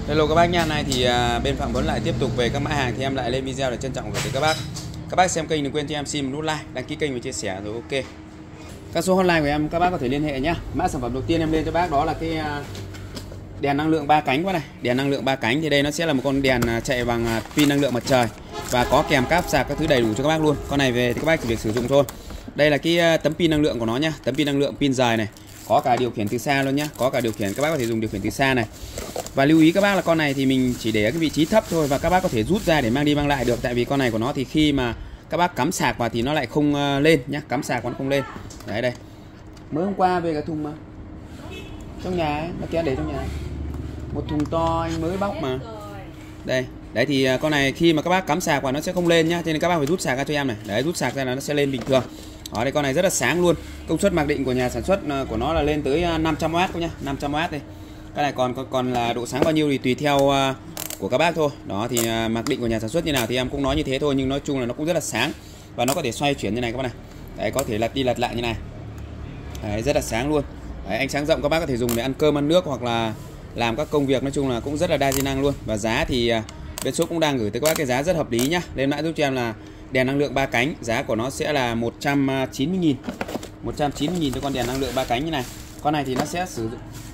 Hello các bác nha, nay thì bên Phạm Tuấn lại tiếp tục về các mã hàng thì em lại lên video để trân trọng gửi tới các bác. Các bác xem kênh đừng quên cho em xin một nút like, đăng ký kênh và chia sẻ rồi ok. Các số hotline của em các bác có thể liên hệ nhá. Mã sản phẩm đầu tiên em lên cho bác đó là cái đèn năng lượng 3 cánh quá này. Đèn năng lượng 3 cánh thì đây nó sẽ là một con đèn chạy bằng pin năng lượng mặt trời và có kèm cáp sạc các thứ đầy đủ cho các bác luôn. Con này về thì các bác chỉ việc sử dụng thôi. Đây là cái tấm pin năng lượng của nó nhá, tấm pin năng lượng pin dài này. Có cả điều khiển từ xa luôn nhá, có cả điều khiển, các bác có thể dùng điều khiển từ xa này. Và lưu ý các bác là con này thì mình chỉ để ở cái vị trí thấp thôi và các bác có thể rút ra để mang đi mang lại được, tại vì con này của nó thì khi mà các bác cắm sạc vào thì nó lại không lên nhá, cắm sạc nó không lên. Đấy đây. Mới hôm qua về cái thùng mà trong nhà ấy, nó kia để trong nhà. Một thùng to anh mới bóc mà. Đây, đấy thì con này khi mà các bác cắm sạc vào nó sẽ không lên nhá, cho nên các bác phải rút sạc ra cho em này. Đấy, rút sạc ra là nó sẽ lên bình thường. Đó, đây con này rất là sáng luôn. Công suất mặc định của nhà sản xuất của nó là lên tới 500W nhá, 500W đây. Cái này còn là độ sáng bao nhiêu thì tùy theo của các bác thôi. Đó thì mặc định của nhà sản xuất như nào thì em cũng nói như thế thôi, nhưng nói chung là nó cũng rất là sáng và nó có thể xoay chuyển như này các bác này. Đấy, có thể lật đi lật lại như này. Đấy, rất là sáng luôn. Đấy, ánh sáng rộng các bác có thể dùng để ăn cơm ăn nước hoặc là làm các công việc, nói chung là cũng rất là đa di năng luôn. Và giá thì bên shop cũng đang gửi tới các bác cái giá rất hợp lý nhá. Lên mã giúp cho em là đèn năng lượng 3 cánh, giá của nó sẽ là 190.000. 190.000 cho con đèn năng lượng 3 cánh như này. Con này thì nó sẽ sử dụng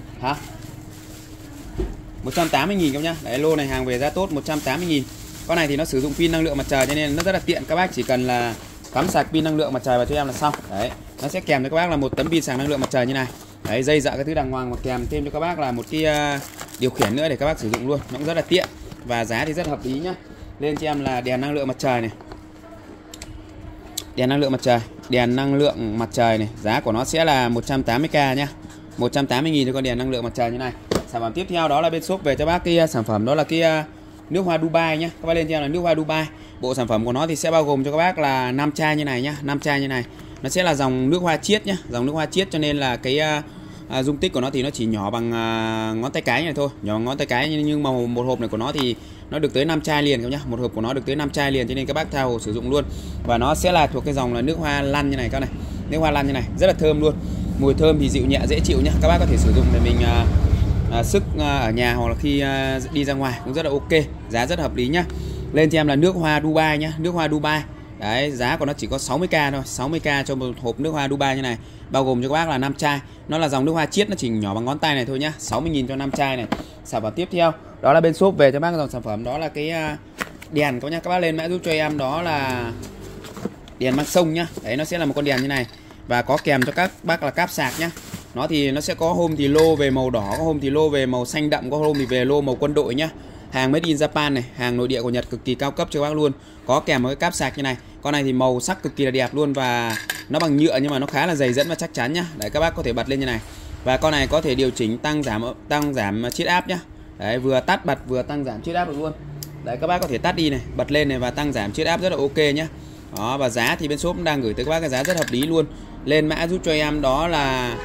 180.000 các nhá. Đấy, lô này hàng về giá tốt 180.000. Con này thì nó sử dụng pin năng lượng mặt trời cho nên nó rất là tiện, các bác chỉ cần là cắm sạc pin năng lượng mặt trời vào cho em là xong. Đấy, nó sẽ kèm cho các bác là một tấm pin sạc năng lượng mặt trời như này. Đấy, dây dạ cái thứ đàng hoàng và kèm thêm cho các bác là một cái điều khiển nữa để các bác sử dụng luôn. Nó cũng rất là tiện và giá thì rất hợp lý nhá. Lên cho em là đèn năng lượng mặt trời này. Đèn năng lượng mặt trời, đèn năng lượng mặt trời này, giá của nó sẽ là 180k nhá. 180.000 cho con đèn năng lượng mặt trời như này. Sản phẩm tiếp theo đó là bên shop về cho bác cái sản phẩm đó là cái nước hoa Dubai nhá. Các bác lên cho em là nước hoa Dubai. Bộ sản phẩm của nó thì sẽ bao gồm cho các bác là 5 chai như này nhá, 5 chai như này. Nó sẽ là dòng nước hoa chiết nhá, dòng nước hoa chiết cho nên là cái dung tích của nó thì nó chỉ nhỏ bằng ngón tay cái này thôi, nhỏ bằng ngón tay cái, nhưng mà một hộp này của nó thì nó được tới 5 chai liền các nhá. Một hộp của nó được tới 5 chai liền cho nên các bác tha hồ sử dụng luôn. Và nó sẽ là thuộc cái dòng là nước hoa lăn như này các này. Nước hoa lăn như này, rất là thơm luôn. Mùi thơm thì dịu nhẹ dễ chịu nhá. Các bác có thể sử dụng để mình sức ở nhà hoặc là khi đi ra ngoài cũng rất là ok. Giá rất hợp lý nhá. Lên cho em là nước hoa Dubai nhá, nước hoa Dubai. Đấy, giá của nó chỉ có 60k thôi, 60k cho một hộp nước hoa Dubai như này. Bao gồm cho các bác là 5 chai. Nó là dòng nước hoa chiết, nó chỉ nhỏ bằng ngón tay này thôi nhá. 60.000 cho 5 chai này. Sản phẩm tiếp theo đó là bên shop về cho bác dòng sản phẩm đó là cái đèn các nhá. Các bác lên mã giúp cho em đó là đèn mang sông nhá. Đấy, nó sẽ là một con đèn như này và có kèm cho các bác là cáp sạc nhá. Nó thì nó sẽ có hôm thì lô về màu đỏ, có hôm thì lô về màu xanh đậm, có hôm thì về lô màu quân đội nhá. Hàng made in Japan này, hàng nội địa của Nhật cực kỳ cao cấp cho các bác luôn. Có kèm một cái cáp sạc như này. Con này thì màu sắc cực kỳ là đẹp luôn và nó bằng nhựa nhưng mà nó khá là dày dẫn và chắc chắn nhá. Đấy, các bác có thể bật lên như này. Và con này có thể điều chỉnh tăng giảm chiết áp nhá. Đấy, vừa tắt bật vừa tăng giảm chiết áp được luôn. Đấy, các bác có thể tắt đi này, bật lên này và tăng giảm chiết áp rất là ok nhá. Đó, và giá thì bên shop đang gửi tới các bác cái giá rất hợp lý luôn. Lên mã giúp cho em đó là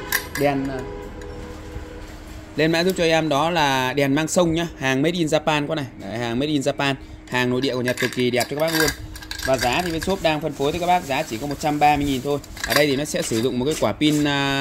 đèn mang sông nhá, hàng made in Japan con này. Đấy, hàng made in Japan, hàng nội địa của Nhật cực kỳ đẹp cho các bác luôn. Và giá thì bên shop đang phân phối tới các bác giá chỉ có 130.000 thôi. Ở đây thì nó sẽ sử dụng một cái quả pin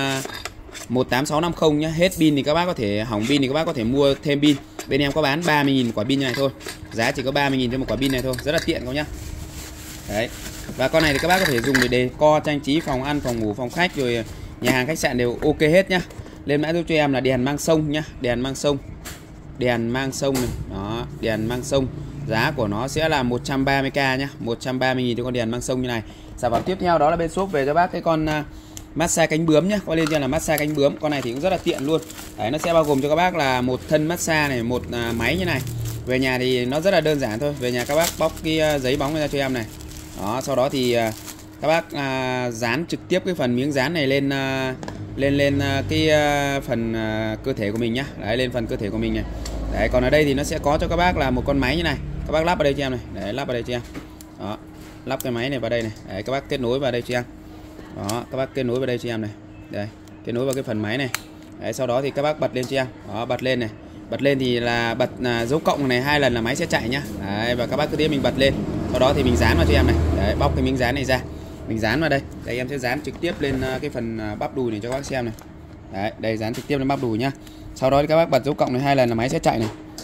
18650 nhá. Hết pin thì các bác có thể hỏng pin thì các bác có thể mua thêm pin. Bên em có bán 30.000 quả pin như này thôi. Giá chỉ có 30.000 cho một quả pin này thôi, rất là tiện các nhá. Đấy. Và con này thì các bác có thể dùng để decor trang trí phòng ăn, phòng ngủ, phòng khách rồi nhà hàng khách sạn đều ok hết nhá. Lên mã giúp cho em là đèn mang sông nhá, đèn mang sông. Đèn mang sông này. Đó, đèn mang sông. Giá của nó sẽ là 130k nhá, 130.000 cho con đèn mang sông như này. Sản phẩm tiếp theo đó là bên shop về cho bác cái con massage cánh bướm nhá. Qua lên cho là massage cánh bướm. Con này thì cũng rất là tiện luôn. Đấy, nó sẽ bao gồm cho các bác là một thân massage này, một máy như này. Về nhà thì nó rất là đơn giản thôi. Về nhà các bác bóc cái giấy bóng ra cho em này. Đó, sau đó thì các bác dán trực tiếp cái phần miếng dán này lên cái phần cơ thể của mình nhá. Đấy, lên phần cơ thể của mình này. Đấy, còn ở đây thì nó sẽ có cho các bác là một con máy như này. Các bác lắp vào đây cho em này. Đấy, lắp vào đây cho em. Đó, lắp cái máy này vào đây này. Đấy, các bác kết nối vào đây cho em. Đó, các bác kết nối vào đây cho em này. Đây, kết nối vào cái phần máy này. Đấy, sau đó thì các bác bật lên cho em. Đó, bật lên này. Bật lên thì là bật dấu cộng này 2 lần là máy sẽ chạy nhá. Đấy, và các bác cứ thế mình bật lên. Sau đó thì mình dán vào cho em này. Đấy, bóc cái miếng dán này ra. Mình dán vào đây. Đây em sẽ dán trực tiếp lên cái phần bắp đùi này cho các bác xem này. Đấy, đây dán trực tiếp lên bắp đùi nhá. Sau đó thì các bác bật dấu cộng này 2 lần là máy sẽ chạy này.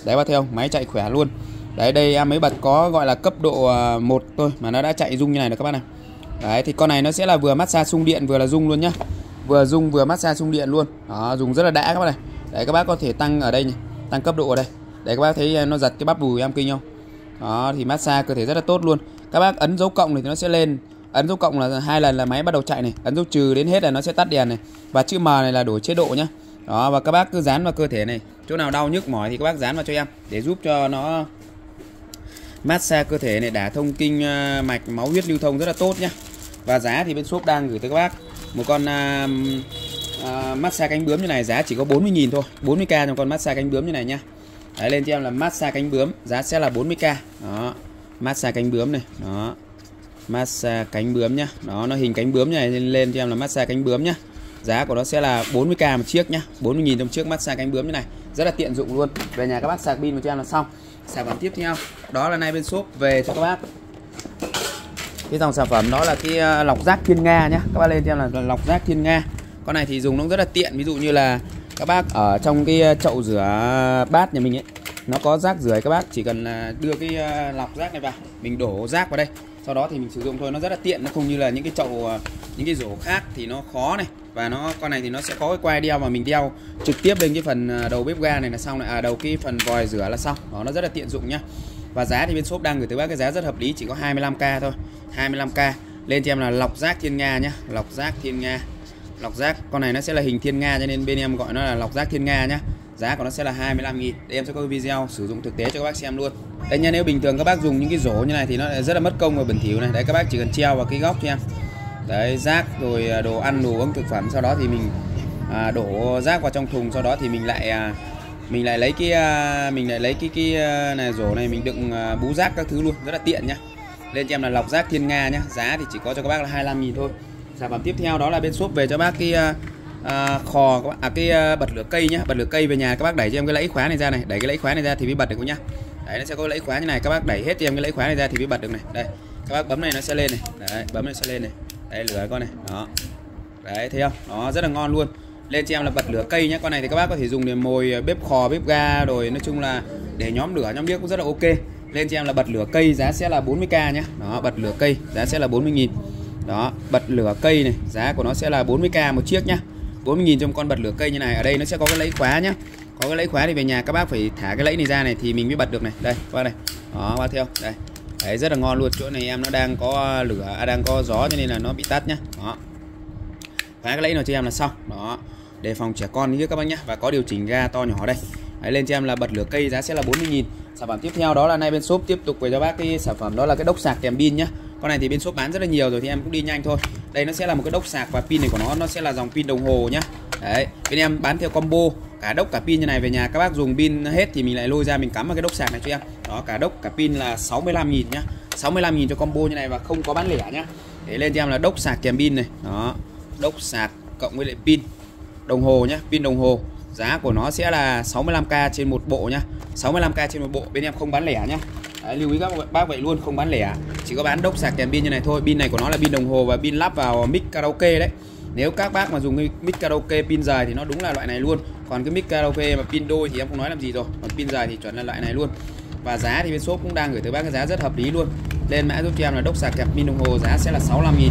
Đấy bác thấy không, máy chạy khỏe luôn. Đấy đây em mới bật có gọi là cấp độ 1 thôi mà nó đã chạy rung như này được các bác này. Đấy thì con này nó sẽ là vừa massage xung điện vừa là rung luôn nhá. Vừa rung vừa massage xung điện luôn. Đó, dùng rất là đã các bác này. Đấy các bác có thể tăng ở đây nhỉ, tăng cấp độ ở đây. Đấy các bác thấy nó giật cái bắp đùi em kinh không? Đó thì massage cơ thể rất là tốt luôn. Các bác ấn dấu cộng thì nó sẽ lên. Ấn dấu cộng là 2 lần là máy bắt đầu chạy này, ấn dấu trừ đến hết là nó sẽ tắt đèn này. Và chữ M này là đổi chế độ nhá. Đó và các bác cứ dán vào cơ thể này. Chỗ nào đau nhức mỏi thì các bác dán vào cho em để giúp cho nó massage cơ thể này, đả thông kinh mạch, máu huyết lưu thông rất là tốt nhá. Và giá thì bên shop đang gửi tới các bác một con massage cánh bướm như này, giá chỉ có 40.000 thôi, 40k trong con massage cánh bướm như này nhá. Đấy, lên cho em là massage cánh bướm, giá sẽ là 40k. Đó, massage cánh bướm này, đó, massage cánh bướm nhá. Đó, nó hình cánh bướm như này, lên cho em là massage cánh bướm nhá. Giá của nó sẽ là 40k một chiếc nhá, 40.000 trong chiếc massage cánh bướm như này, rất là tiện dụng luôn. Về nhà các bác sạc pin vào cho em là xong. Sản phẩm tiếp theo đó là nay bên shop về cho các bác cái dòng sản phẩm đó là cái lọc rác Thiên Nga nhá. Các bác lên cho em là lọc rác Thiên Nga. Con này thì dùng nó rất là tiện, ví dụ như là các bác ở trong cái chậu rửa bát nhà mình ấy, nó có rác rưởi, các bác chỉ cần là đưa cái lọc rác này vào, mình đổ rác vào đây, sau đó thì mình sử dụng thôi, nó rất là tiện. Nó không như là những cái chậu, những cái rổ khác thì nó khó này. Và con này thì nó sẽ có cái quai đeo mà mình đeo trực tiếp lên cái phần đầu bếp ga này là xong này, đầu cái phần vòi rửa là xong. Đó, nó rất là tiện dụng nhá. Và giá thì bên shop đang gửi tới bác cái giá rất hợp lý, chỉ có 25k thôi, 25k. Lên cho em là lọc rác Thiên Nga nhá, lọc rác Thiên Nga. Lọc rác con này nó sẽ là hình thiên nga cho nên bên em gọi nó là lọc rác Thiên Nga nhá. Giá của nó sẽ là 25.000. Để em sẽ có cái video sử dụng thực tế cho các bác xem luôn. Đây nha, nếu bình thường các bác dùng những cái rổ như này thì nó rất là mất công và bẩn thỉu này. Đấy các bác chỉ cần treo vào cái góc cho em. Đấy, rác rồi đồ ăn, đồ uống, thực phẩm, sau đó thì mình đổ rác vào trong thùng, sau đó thì mình lại lấy cái này rổ này mình đựng bú rác các thứ luôn, rất là tiện nhá. Lên cho em là lọc rác Thiên Nga nhá, giá thì chỉ có cho các bác là 25.000 thôi. Sản phẩm tiếp theo đó là bên shop về cho bác cái cái bật lửa cây nhá. Bật lửa cây về nhà các bác đẩy cho em cái lẫy khóa này ra này, đẩy cái lẫy khóa này ra thì mới bật được nhá. Đấy, nó sẽ có cái lẫy khóa như này, các bác đẩy hết cho em cái lẫy khóa này ra thì mới bật được này. Đây, các bác bấm này nó sẽ lên này. Đấy, bấm này sẽ lên này. Đấy, lửa con này. Đó. Đấy, thấy không? Đó, rất là ngon luôn. Lên cho em là bật lửa cây nhá. Con này thì các bác có thể dùng để mồi bếp khò, bếp ga, rồi nói chung là để nhóm lửa, nhóm bếp cũng rất là ok. Lên cho em là bật lửa cây, giá sẽ là 40k nhá. Đó, bật lửa cây, giá sẽ là 40.000. Đó, bật lửa cây này, giá của nó sẽ là 40k một chiếc nhá. 40.000 trong con bật lửa cây như này. Ở đây nó sẽ có cái lẫy khóa nhá. Có cái lẫy khóa thì về nhà các bác phải thả cái lẫy này ra này thì mình mới bật được này. Đây, các bác này. Đó, bác theo. Đây. Đấy, rất là ngon luôn. Chỗ này em nó đang có lửa, đang có gió cho nên là nó bị tắt nhá. Đó. Phá cái lẫy nào cho em là xong. Đó. Để phòng trẻ con như các bác nhá. Và có điều chỉnh ga to nhỏ đây. Đấy, lên cho em là bật lửa cây, giá sẽ là 40.000. Sản phẩm tiếp theo đó là nay bên shop tiếp tục về cho bác cái sản phẩm đó là cái đốc sạc kèm pin nhá. Con này thì bên shop bán rất là nhiều rồi thì em cũng đi nhanh thôi. Đây nó sẽ là một cái đốc sạc và pin này của nó sẽ là dòng pin đồng hồ nhá. Đấy, bên em bán theo combo cả đốc cả pin như này. Về nhà các bác dùng pin hết thì mình lại lôi ra mình cắm vào cái đốc sạc này cho em. Đó, cả đốc cả pin là 65.000 nhá. 65.000 cho combo như này và không có bán lẻ nhá. Để lên cho em là đốc sạc kèm pin này. Đó, đốc sạc cộng với lại pin đồng hồ nhá, pin đồng hồ. Giá của nó sẽ là 65k trên một bộ nhá. 65k trên một bộ, bên em không bán lẻ nhá. Đấy, lưu ý các bác vậy luôn, không bán lẻ, chỉ có bán đốc sạc kèm pin như này thôi. Pin này của nó là pin đồng hồ và pin lắp vào mic karaoke đấy. Nếu các bác mà dùng cái mic karaoke pin dài thì nó đúng là loại này luôn. Còn cái mic karaoke mà pin đôi thì em không nói làm gì rồi. Còn pin dài thì chuẩn là loại này luôn. Và giá thì bên shop cũng đang gửi tới bác cái giá rất hợp lý luôn. Lên mã giúp cho em là đốc sạc kèm pin đồng hồ, giá sẽ là 65.000.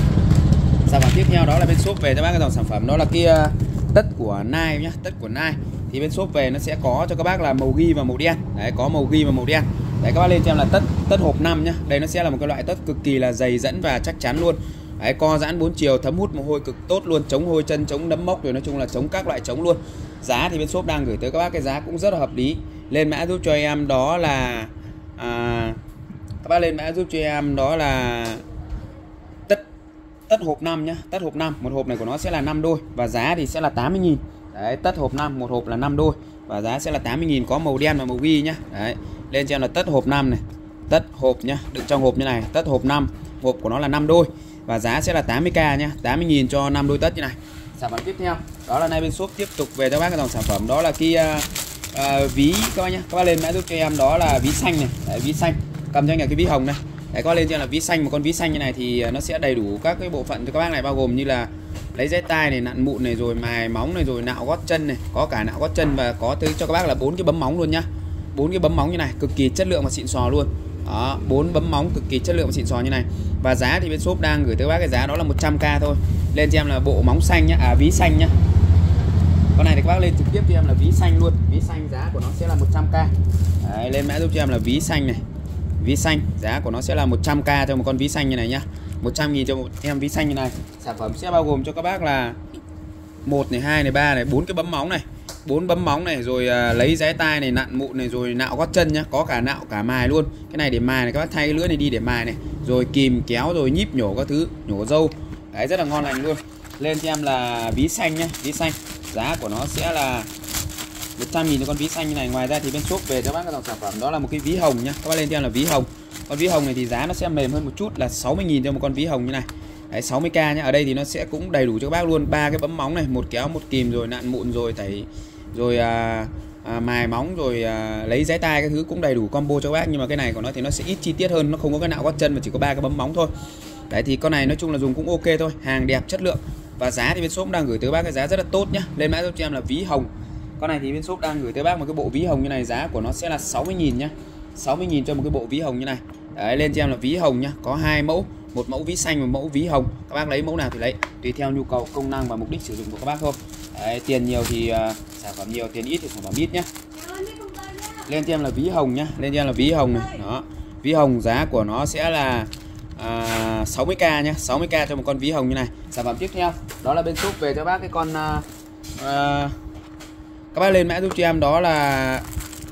Sản phẩm tiếp theo đó là bên shop về cho bác cái dòng sản phẩm đó là kia tất của Nike nhá, tất của Nike. Thì bên shop về nó sẽ có cho các bác là màu ghi và màu đen. Đấy, có màu ghi và màu đen. Đấy, các bác lên cho em là tất hộp 5 nhá. Đây nó sẽ là một cái loại tất cực kỳ là dày dẫn và chắc chắn luôn. Đấy, co giãn 4 chiều, thấm hút mồ hôi cực tốt luôn, chống hôi chân, chống nấm mốc, rồi nói chung là chống các loại chống luôn. Giá thì bên shop đang gửi tới các bác cái giá cũng rất là hợp lý. Lên mã giúp cho em đó là các bác lên mã giúp cho em đó là tất hộp 5 nhá, tất hộp 5. Một hộp này của nó sẽ là 5 đôi và giá thì sẽ là 80.000. Đấy, tất hộp 5, một hộp là 5 đôi và giá sẽ là 80.000, có màu đen và màu ghi nhá. Đấy, lên cho em là tất hộp 5 này. Tất hộp nhá, đựng trong hộp như này, tất hộp 5, hộp của nó là 5 đôi và giá sẽ là 80k nhá, 80.000 cho 5 đôi tất như này. Sản phẩm tiếp theo đó là nay bên shop tiếp tục về cho bác cái dòng sản phẩm đó là cái ví các bác nhá. Các bác lên mã giúp cho em đó là ví xanh này. Đấy, ví xanh, cầm cho anh là cái ví hồng này. Đấy, có lên cho là ví xanh. Một con ví xanh như này thì nó sẽ đầy đủ các cái bộ phận cho các bác này, bao gồm như là lấy dây tai này, nặn mụn này, rồi mài móng này, rồi nạo gót chân này, có cả nạo gót chân và có tới cho các bác là 4 cái bấm móng luôn nhá. 4 cái bấm móng như này, cực kỳ chất lượng và xịn sò luôn. Đó, 4 bấm móng cực kỳ chất lượng và xịn sò như này. Và giá thì bên shop đang gửi tới bác cái giá đó là 100k thôi. Lên cho em là bộ móng xanh nhá, ví xanh nhá. Con này thì các bác lên trực tiếp cho em là ví xanh luôn. Ví xanh giá của nó sẽ là 100k. Đấy, lên mã giúp cho em là ví xanh này. Ví xanh giá của nó sẽ là 100k cho một con ví xanh như này nhá. 100.000 cho một em ví xanh như này. Sản phẩm sẽ bao gồm cho các bác là 1 này, 2 này, 3 này, 4 cái bấm móng này. 4 bấm móng này, rồi lấy giái tai này, nặn mụn này, rồi nạo gót chân nhá, có cả nạo cả mài luôn. Cái này để mài này, các bác thay cái lưỡi này đi để mài này, rồi kìm kéo rồi nhíp nhổ các thứ, nhổ râu. Đấy, rất là ngon lành luôn. Lên cho em là ví xanh nhá, ví xanh. Giá của nó sẽ là 100.000 cho con ví xanh như này. Ngoài ra thì bên shop về cho bác cái dòng sản phẩm đó là một cái ví hồng nhá. Các bác lên cho em là ví hồng. Con ví hồng này thì giá nó sẽ mềm hơn một chút, là 60.000 cho một con ví hồng như này. Đấy, 60k nhá. Ở đây thì nó sẽ cũng đầy đủ cho các bác luôn, 3 cái bấm móng này, một kéo, một kìm, rồi nặn mụn, rồi tẩy, rồi mài móng, rồi lấy giái tai, cái thứ cũng đầy đủ combo cho các bác. Nhưng mà cái này của nó thì nó sẽ ít chi tiết hơn, nó không có cái nạo gót chân mà chỉ có 3 cái bấm móng thôi. Đấy, thì con này nói chung là dùng cũng ok thôi, hàng đẹp chất lượng. Và giá thì bên shop đang gửi tới bác cái giá rất là tốt nhá. Lên mã giúp cho em là ví hồng. Con này thì bên shop đang gửi tới bác một cái bộ ví hồng như này, giá của nó sẽ là 60.000 nhá. 60.000 cho một cái bộ ví hồng như này. Đấy, lên cho em là ví hồng nhá, có 2 mẫu, một mẫu ví xanh và mẫu ví hồng. Các bác lấy mẫu nào thì lấy, tùy theo nhu cầu, công năng và mục đích sử dụng của các bác thôi. Đấy, tiền nhiều thì sản phẩm nhiều, tiền ít thì sản phẩm ít nhá. Lên cho em là ví hồng nhá, lên cho em là ví hồng này. Đó, ví hồng giá của nó sẽ là 60k nhá, 60k cho một con ví hồng như này. Sản phẩm tiếp theo đó là bên shop về cho bác cái con các bác lên mã giúp cho em đó là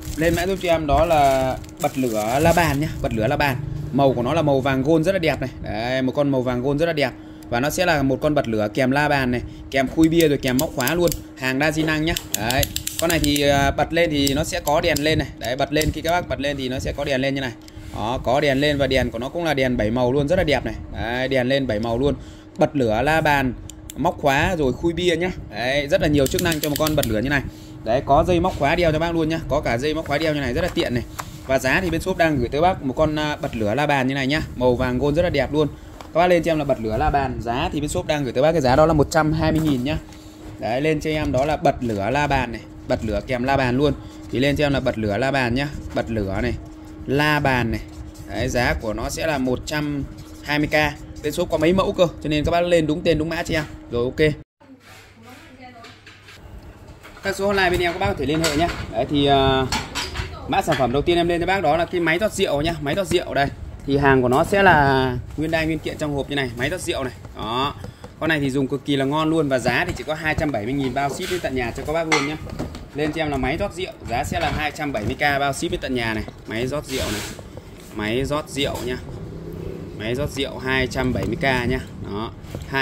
bật lửa la bàn nhá, bật lửa la bàn. Màu của nó là màu vàng gold rất là đẹp này. Đấy, một con màu vàng gold rất là đẹp. Và nó sẽ là một con bật lửa kèm la bàn này, kèm khui bia, rồi kèm móc khóa luôn, hàng đa di năng nhá. Đấy, con này thì bật lên thì nó sẽ có đèn lên này. Đấy, bật lên, khi các bác bật lên thì nó sẽ có đèn lên như này. Đó, có đèn lên và đèn của nó cũng là đèn 7 màu luôn, rất là đẹp này. Đấy, đèn lên 7 màu luôn. Bật lửa la bàn, móc khóa, rồi khui bia nhá. Đấy, rất là nhiều chức năng cho một con bật lửa như này. Đấy, có dây móc khóa đeo cho bác luôn nhá, có cả dây móc khóa đeo như này, rất là tiện này. Và giá thì bên shop đang gửi tới bác một con bật lửa la bàn như này nhá, màu vàng gold rất là đẹp luôn. Các bác lên cho em là bật lửa la bàn, giá thì bên shop đang gửi tới bác cái giá đó là 120.000 nhá. Đấy, lên cho em đó là bật lửa la bàn này, bật lửa kèm la bàn luôn. Thì lên cho em là bật lửa la bàn nhá, bật lửa này, la bàn này. Đấy, giá của nó sẽ là 120k. Bên shop có mấy mẫu cơ, cho nên các bác lên đúng tên đúng mã cho em. Rồi, ok. Các số hotline bên em các bác có thể liên hệ nhé. Đấy thì mã sản phẩm đầu tiên em lên cho bác đó là cái máy rót rượu nhá, máy rót rượu đây. Thì hàng của nó sẽ là nguyên đai nguyên kiện trong hộp như này, máy rót rượu này. Đó. Con này thì dùng cực kỳ là ngon luôn, và giá thì chỉ có 270.000 bao ship đến tận nhà cho các bác luôn nhá. Lên cho em là máy rót rượu, giá sẽ là 270k bao ship đến tận nhà này. Máy rót rượu này. Máy rót rượu nhá. Máy rót rượu 270k nhá. Đó,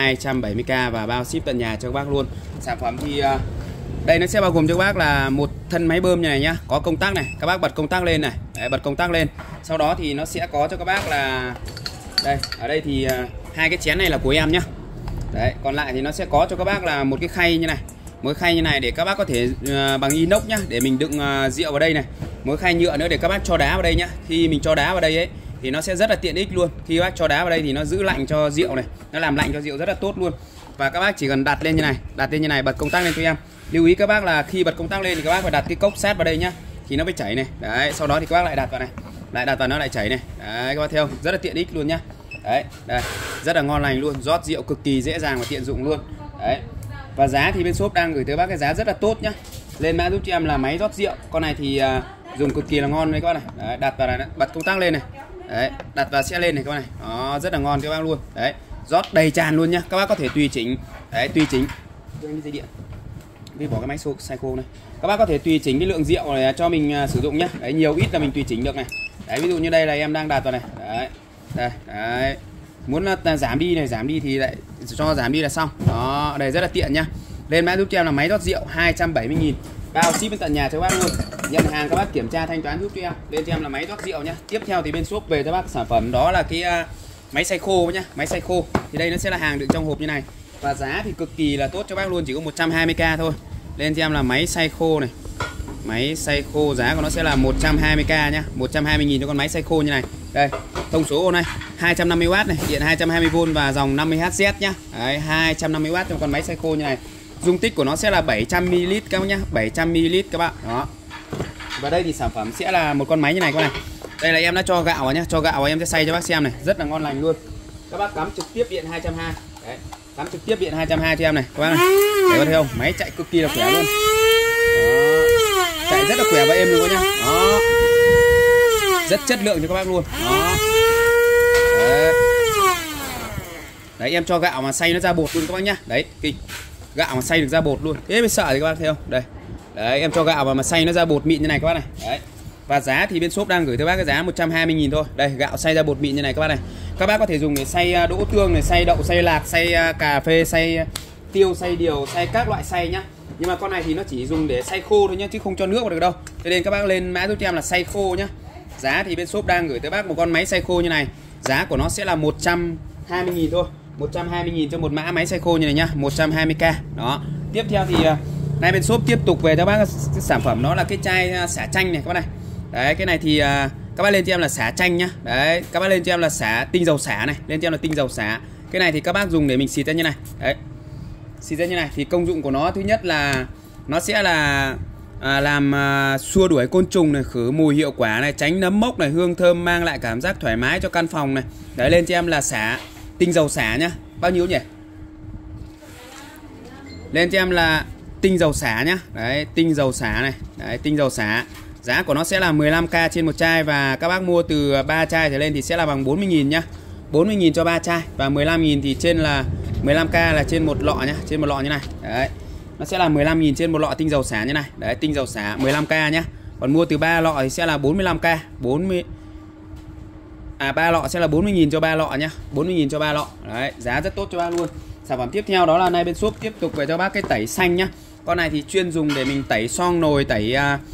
270k và bao ship tận nhà cho các bác luôn. Sản phẩm thì đây nó sẽ bao gồm cho các bác là một thân máy bơm như này nhá, có công tắc này, các bác bật công tắc lên này. Đấy, bật công tắc lên. Sau đó thì nó sẽ có cho các bác là đây, ở đây thì hai cái chén này là của em nhá. Đấy, còn lại thì nó sẽ có cho các bác là một cái khay như này. Một cái khay như này để các bác có thể bằng inox nhá, để mình đựng rượu vào đây này. Một cái khay nhựa nữa để các bác cho đá vào đây nhá. Khi mình cho đá vào đây ấy thì nó sẽ rất là tiện ích luôn. Khi các bác cho đá vào đây thì nó giữ lạnh cho rượu này, nó làm lạnh cho rượu rất là tốt luôn. Và các bác chỉ cần đặt lên như này, bật công tắc lên cho em. Lưu ý các bác là khi bật công tắc lên thì các bác phải đặt cái cốc sát vào đây nhá, thì nó mới chảy này. Đấy, sau đó thì các bác lại đặt vào này, lại đặt vào nó lại chảy này. Đấy, các bác thấy không? Rất là tiện ích luôn nhá. Đấy, đây, rất là ngon lành luôn, rót rượu cực kỳ dễ dàng và tiện dụng luôn. Đấy. Và giá thì bên shop đang gửi tới bác cái giá rất là tốt nhá. Lên mã giúp cho em là máy rót rượu. Con này thì dùng cực kỳ là ngon đấy các bác này. Đấy, đặt vào này, bật công tắc lên này. Đấy, đặt vào sẽ lên này các bác này. Đó, rất là ngon các bác luôn. Đấy, rót đầy tràn luôn nhá. Các bác có thể tùy chỉnh. Đấy, tùy chỉnh. Dây điện. Đi bỏ cái máy xay khô này. Các bác có thể tùy chỉnh cái lượng rượu này cho mình sử dụng nhá. Đấy, nhiều ít là mình tùy chỉnh được này. Đấy, ví dụ như đây là em đang đặt vào này. Đấy. Đây, đấy. Muốn giảm đi này, giảm đi thì lại cho giảm đi là xong. Đó, đây rất là tiện nhá. Lên mã giúp cho em là máy rót rượu 270.000. Bao ship đến tận nhà cho các bác luôn. Nhận hàng các bác kiểm tra thanh toán giúp cho em. Lên cho em là máy rót rượu nhá. Tiếp theo thì bên shop về cho bác sản phẩm đó là cái máy xay khô nhá, máy xay khô. Thì đây nó sẽ là hàng đựng trong hộp như này. Và giá thì cực kỳ là tốt cho bác luôn, chỉ có 120k thôi. Lên cho em là máy xay khô này. Máy xay khô giá của nó sẽ là 120k nhá, 120.000 cho con máy xay khô như này. Đây, thông số ôn này, 250W này, điện 220V và dòng 50Hz nhá. Đấy, 250W cho con máy xay khô như này. Dung tích của nó sẽ là 700ml các bác nhá, 700ml các bạn. Đó. Và đây thì sản phẩm sẽ là một con máy như này các bạn này. Đây là em đã cho gạo vào nhá, cho gạo vào em sẽ xay cho bác xem này, rất là ngon lành luôn. Các bác cắm trực tiếp điện 220. Đấy, cắm trực tiếp điện 220 cho em này các bác này. Đấy, có thấy không? Máy chạy cực kỳ là khỏe luôn. Đó. Chạy rất là khỏe và êm luôn nhá. Đó. Rất chất lượng cho các bác luôn. Đó. Đấy. Đấy, em cho gạo mà xay nó ra bột luôn các bác nhá. Đấy, kinh. Gạo mà xay được ra bột luôn. Thế mới sợ thì các bác thấy không? Đây. Đấy, em cho gạo vào mà xay nó ra bột mịn như này các bác này. Đấy. Và giá thì bên shop đang gửi tới bác cái giá 120.000 thôi. Đây, gạo xay ra bột mịn như này các bác này. Các bác có thể dùng để xay đỗ tương này, xay đậu, xay lạc, xay cà phê, xay tiêu, xay điều, xay các loại xay nhá. Nhưng mà con này thì nó chỉ dùng để xay khô thôi nhá, chứ không cho nước vào được đâu. Cho nên các bác lên mã giúp cho em là xay khô nhá. Giá thì bên shop đang gửi tới bác một con máy xay khô như này. Giá của nó sẽ là 120.000 thôi. 120.000 cho một mã máy xay khô như này nhá, 120k. Đó. Tiếp theo thì nay bên shop tiếp tục về cho bác cái sản phẩm đó là cái chai xả chanh này các bác này. Đấy, cái này thì các bác lên cho em là xả chanh nhá. Đấy, các bác lên cho em là xả tinh dầu xả này, lên cho em là tinh dầu xả. Cái này thì các bác dùng để mình xịt ra như này. Đấy. Xịt ra như này thì công dụng của nó thứ nhất là nó sẽ là làm xua đuổi côn trùng này, khử mùi hiệu quả này, tránh nấm mốc này, hương thơm mang lại cảm giác thoải mái cho căn phòng này. Đấy, lên cho em là xả tinh dầu xả nhá. Bao nhiêu nhỉ? Lên cho em là tinh dầu xả nhá. Đấy, tinh dầu xả này. Đấy, tinh dầu xả. Giá của nó sẽ là 15k trên một chai và các bác mua từ 3 chai trở lên thì sẽ là bằng 40.000 nhá. 40.000 cho 3 chai và 15.000 thì trên là 15k là trên một lọ nhá, trên một lọ như này. Đấy. Nó sẽ là 15.000 trên một lọ tinh dầu xả như này. Đấy, tinh dầu xả 15k nhá. Còn mua từ 3 lọ thì sẽ là 45k, 3 lọ sẽ là 40.000 cho 3 lọ nhá. 40.000 cho 3 lọ. Đấy, giá rất tốt cho bác luôn. Sản phẩm tiếp theo đó là nay bên shop tiếp tục về cho bác cái tẩy xanh nhá. Con này thì chuyên dùng để mình tẩy xoong nồi, tẩy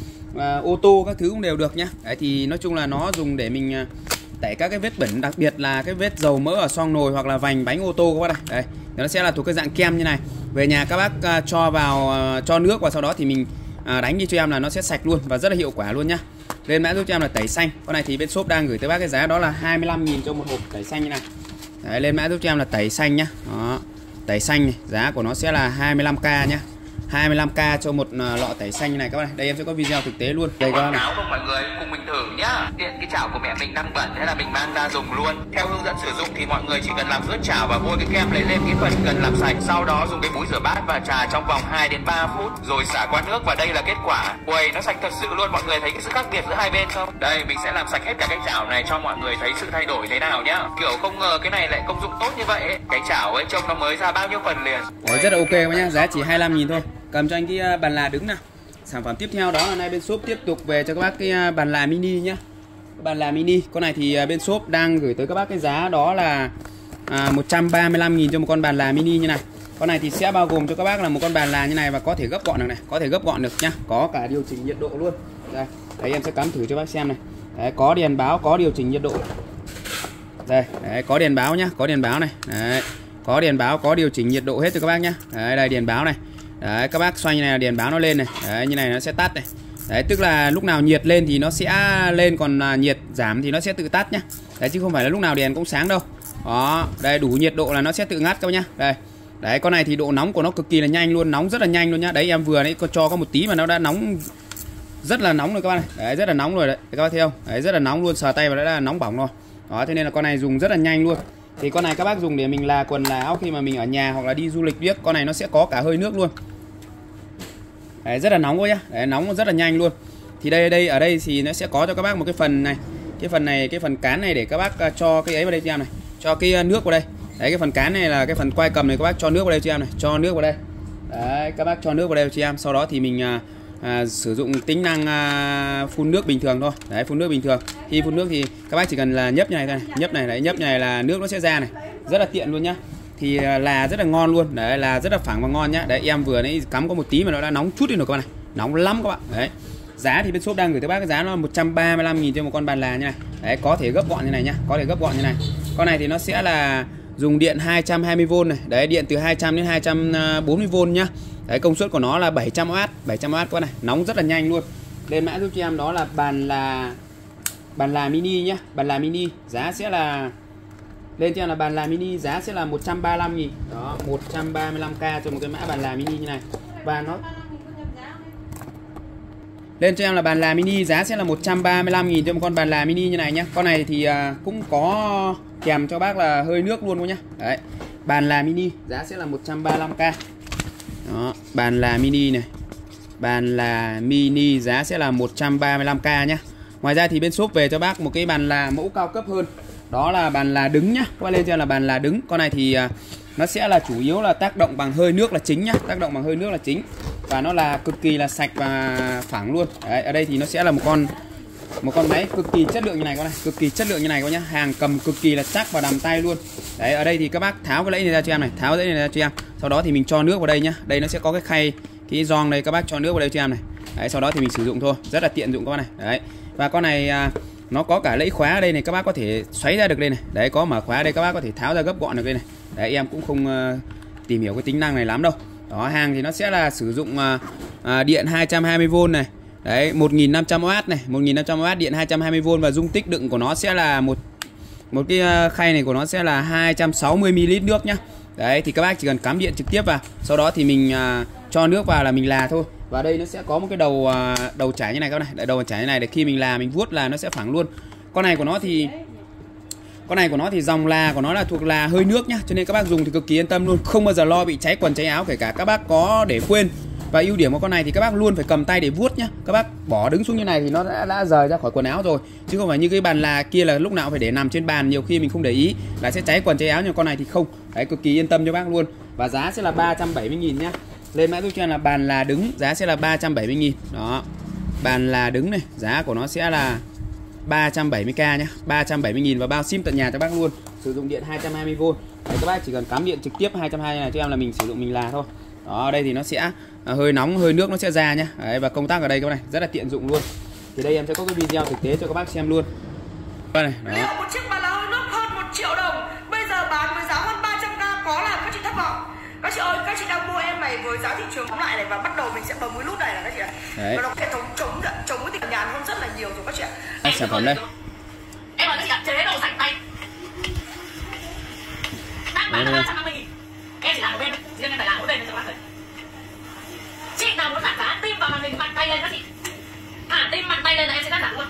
ô tô các thứ cũng đều được nhá. Đấy thì nói chung là nó dùng để mình tẩy các cái vết bẩn, đặc biệt là cái vết dầu mỡ ở xoong nồi hoặc là vành bánh ô tô các bác này. Đây, nó sẽ là thuộc cái dạng kem như này. Về nhà các bác cho vào cho nước và sau đó thì mình đánh đi cho em là nó sẽ sạch luôn và rất là hiệu quả luôn nhá. Lên mã giúp cho em là tẩy xanh. Con này thì bên shop đang gửi tới bác cái giá đó là 25.000 cho một hộp tẩy xanh như này. Đấy, lên mã giúp cho em là tẩy xanh nhá. Đó. Tẩy xanh này, giá của nó sẽ là 25k nhá. 25k cho một lọ tẩy xanh như này các bạn này. Đây em sẽ có video thực tế luôn. Đây các bạn này. Không mọi người cùng mình thử nhá. Điện cái chảo của mẹ mình đang bẩn thế là mình mang ra dùng luôn. Theo hướng dẫn sử dụng thì mọi người chỉ cần làm ướt chảo và bôi cái kem lấy lên cái phần cần làm sạch. Sau đó dùng cái mũi rửa bát và chà trong vòng 2 đến 3 phút rồi xả qua nước và đây là kết quả. Ui, nó sạch thật sự luôn. Mọi người thấy cái sự khác biệt giữa hai bên không? Đây mình sẽ làm sạch hết cả cái chảo này cho mọi người thấy sự thay đổi thế nào nhá. Kiểu không ngờ cái này lại công dụng tốt như vậy ấy. Cái chảo ấy trông nó mới ra bao nhiêu phần liền. Đấy, rất là ok các nhá. Giá chỉ 25.000 thôi. Cầm cho anh cái bàn là đứng nào. Sản phẩm tiếp theo đó là nay bên shop tiếp tục về cho các bác cái bàn là mini nhá. Bàn là mini. Con này thì bên shop đang gửi tới các bác cái giá đó là 135.000 cho một con bàn là mini như này. Con này thì sẽ bao gồm cho các bác là một con bàn là như này và có thể gấp gọn được này, có thể gấp gọn được nhá, có cả điều chỉnh nhiệt độ luôn. Đây, đấy em sẽ cắm thử cho bác xem này. Đấy, có đèn báo, có điều chỉnh nhiệt độ. Đây, đấy, có đèn báo nhá, có đèn báo này. Đấy, có đèn báo, có điều chỉnh nhiệt độ hết cho các bác nhá. Đấy, đây đèn báo này. Đấy, các bác xoay như này là đèn báo nó lên này. Đấy, như này nó sẽ tắt này. Đấy, tức là lúc nào nhiệt lên thì nó sẽ lên, còn nhiệt giảm thì nó sẽ tự tắt nhá. Đấy, chứ không phải là lúc nào đèn cũng sáng đâu. Đó, đây đủ nhiệt độ là nó sẽ tự ngắt các bác nhá. Đây. Đấy, con này thì độ nóng của nó cực kỳ là nhanh luôn, nóng rất là nhanh luôn nhá. Đấy, em vừa đấy cho có một tí mà nó đã nóng, rất là nóng rồi các bác này. Đấy, rất là nóng rồi đấy. Các bác thấy không? Đấy, rất là nóng luôn, sờ tay vào đã là nóng bỏng rồi. Đó, thế nên là con này dùng rất là nhanh luôn. Thì con này các bác dùng để mình là quần là áo khi mà mình ở nhà hoặc là đi du lịch biết, con này nó sẽ có cả hơi nước luôn. Đấy, rất là nóng quá nhá. Đấy, nóng rất là nhanh luôn. Thì đây ở đây thì nó sẽ có cho các bác một cái phần này. Cái phần này, cái phần cán này để các bác cho cái ấy vào đây cho em này. Cho cái nước vào đây. Đấy, cái phần cán này là cái phần quai cầm này, các bác cho nước vào đây cho em này, cho nước vào đây. Đấy, các bác cho nước vào đây cho em. Sau đó thì mình sử dụng tính năng phun nước bình thường thôi. Đấy, phun nước bình thường. Khi phun nước thì các bác chỉ cần là nhấp như này thôi này. Nhấp này, đấy, nhấp như này là nước nó sẽ ra này. Rất là tiện luôn nhá. Thì là rất là ngon luôn. Đấy, là rất là phẳng và ngon nhá. Đấy, em vừa nãy cắm có một tí mà nó đã nóng chút đi rồi các bạn này. Nóng lắm các bạn. Đấy. Giá thì bên shop đang gửi tới bác cái giá nó là 135.000 cho một con bàn là như này. Đấy, có thể gấp gọn như này nhá, có thể gấp gọn như này. Con này thì nó sẽ là dùng điện 220V này. Đấy, điện từ 200 đến 240V nhá. Đấy, công suất của nó là 700W, 700W các bạn này, nóng rất là nhanh luôn. Lên mã giúp cho em đó là bàn là mini nhá, bàn là mini, giá sẽ là lên cho em là bàn là mini, giá sẽ là 135.000. Đó, 135k cho một cái mã bàn là mini như này. Và Lên cho em là bàn là mini, giá sẽ là 135.000 cho một con bàn là mini như này nhá. Con này thì cũng có kèm cho bác là hơi nước luôn nhá. Đấy. Bàn là mini, giá sẽ là 135k. Đó, bàn là mini này. Bàn là mini giá sẽ là 135k nhá. Ngoài ra thì bên shop về cho bác một cái bàn là mẫu cao cấp hơn. Đó là bàn là đứng nhá. Qua lên cho em là bàn là đứng. Con này thì nó sẽ là chủ yếu là tác động bằng hơi nước là chính nhá. Tác động bằng hơi nước là chính. Và nó là cực kỳ là sạch và phẳng luôn. Đấy, ở đây thì nó sẽ là một con máy cực kỳ chất lượng như này con này, cực kỳ chất lượng như này con nhá. Hàng cầm cực kỳ là chắc và đầm tay luôn. Đấy, ở đây thì các bác tháo cái lẫy này ra cho em này, tháo lẫy này ra cho em. Sau đó thì mình cho nước vào đây nhá. Đây nó sẽ có cái khay, cái gioăng đây, các bác cho nước vào đây cho em này. Đấy, sau đó thì mình sử dụng thôi, rất là tiện dụng các bác này. Đấy. Và con này nó có cả lẫy khóa ở đây này, các bác có thể xoáy ra được đây này. Đấy, có mở khóa ở đây, các bác có thể tháo ra gấp gọn được đây này. Đấy, em cũng không tìm hiểu cái tính năng này lắm đâu. Đó, hàng thì nó sẽ là sử dụng điện 220V này. Đấy, 1500W này, 1500W điện 220V và dung tích đựng của nó sẽ là một cái khay này của nó sẽ là 260ml nước nhá. Đấy, thì các bác chỉ cần cắm điện trực tiếp vào, sau đó thì mình cho nước vào là mình là thôi. Và đây nó sẽ có một cái đầu chảy như này các bác này, đầu chảy như này để khi mình là mình vuốt là nó sẽ phẳng luôn. Con này của nó thì dòng là của nó là thuộc là hơi nước nhá, cho nên các bác dùng thì cực kỳ yên tâm luôn, không bao giờ lo bị cháy quần cháy áo, kể cả các bác có để quên. Và ưu điểm của con này thì các bác luôn phải cầm tay để vuốt nhá. Các bác bỏ đứng xuống như này thì nó đã rời ra khỏi quần áo rồi, chứ không phải như cái bàn là kia là lúc nào phải để nằm trên bàn, nhiều khi mình không để ý là sẽ cháy quần cháy áo, nhưng con này thì không. Đấy, cực kỳ yên tâm cho bác luôn. Và giá sẽ là 370.000 nhá. Lên mã giúp cho em là bàn là đứng, giá sẽ là 370.000. Đó. Bàn là đứng này, giá của nó sẽ là 370k nhá, 370.000 và bao sim tận nhà cho bác luôn. Sử dụng điện 220V. Đấy, các bác chỉ cần cắm điện trực tiếp 220 này cho em là mình sử dụng mình là thôi. Đó, đây thì nó sẽ hơi nóng, hơi nước nó sẽ ra nhá. Đấy, và công tắc ở đây các bác này rất là tiện dụng luôn. Thì đây em sẽ có cái video thực tế cho các bác xem luôn. Đây này, liệu một chiếc bàn là hơi nước hơn 1 triệu đồng, bây giờ bán với giá hơn 300k có làm các chị thất vọng. Các chị ơi, các chị đang mua em này với giá thị trường cũng lại này, và bắt đầu mình sẽ bấm cái nút này là các chị ạ. Và nó hệ thống chống cái tình nhàn hơn rất là nhiều rồi các chị ạ. sản phẩm đây. Em nói các chị ạ, chế độ sạch tay. Đang bán 350.000. Em chỉ làm một bên, riêng em phải làm mỗi bên cho các bác thấy. Chị nào muốn giảm giá, tim vào màn hình, mạnh tay lên các chị. Tim mạnh tay lên là em sẽ đắt giảm luôn.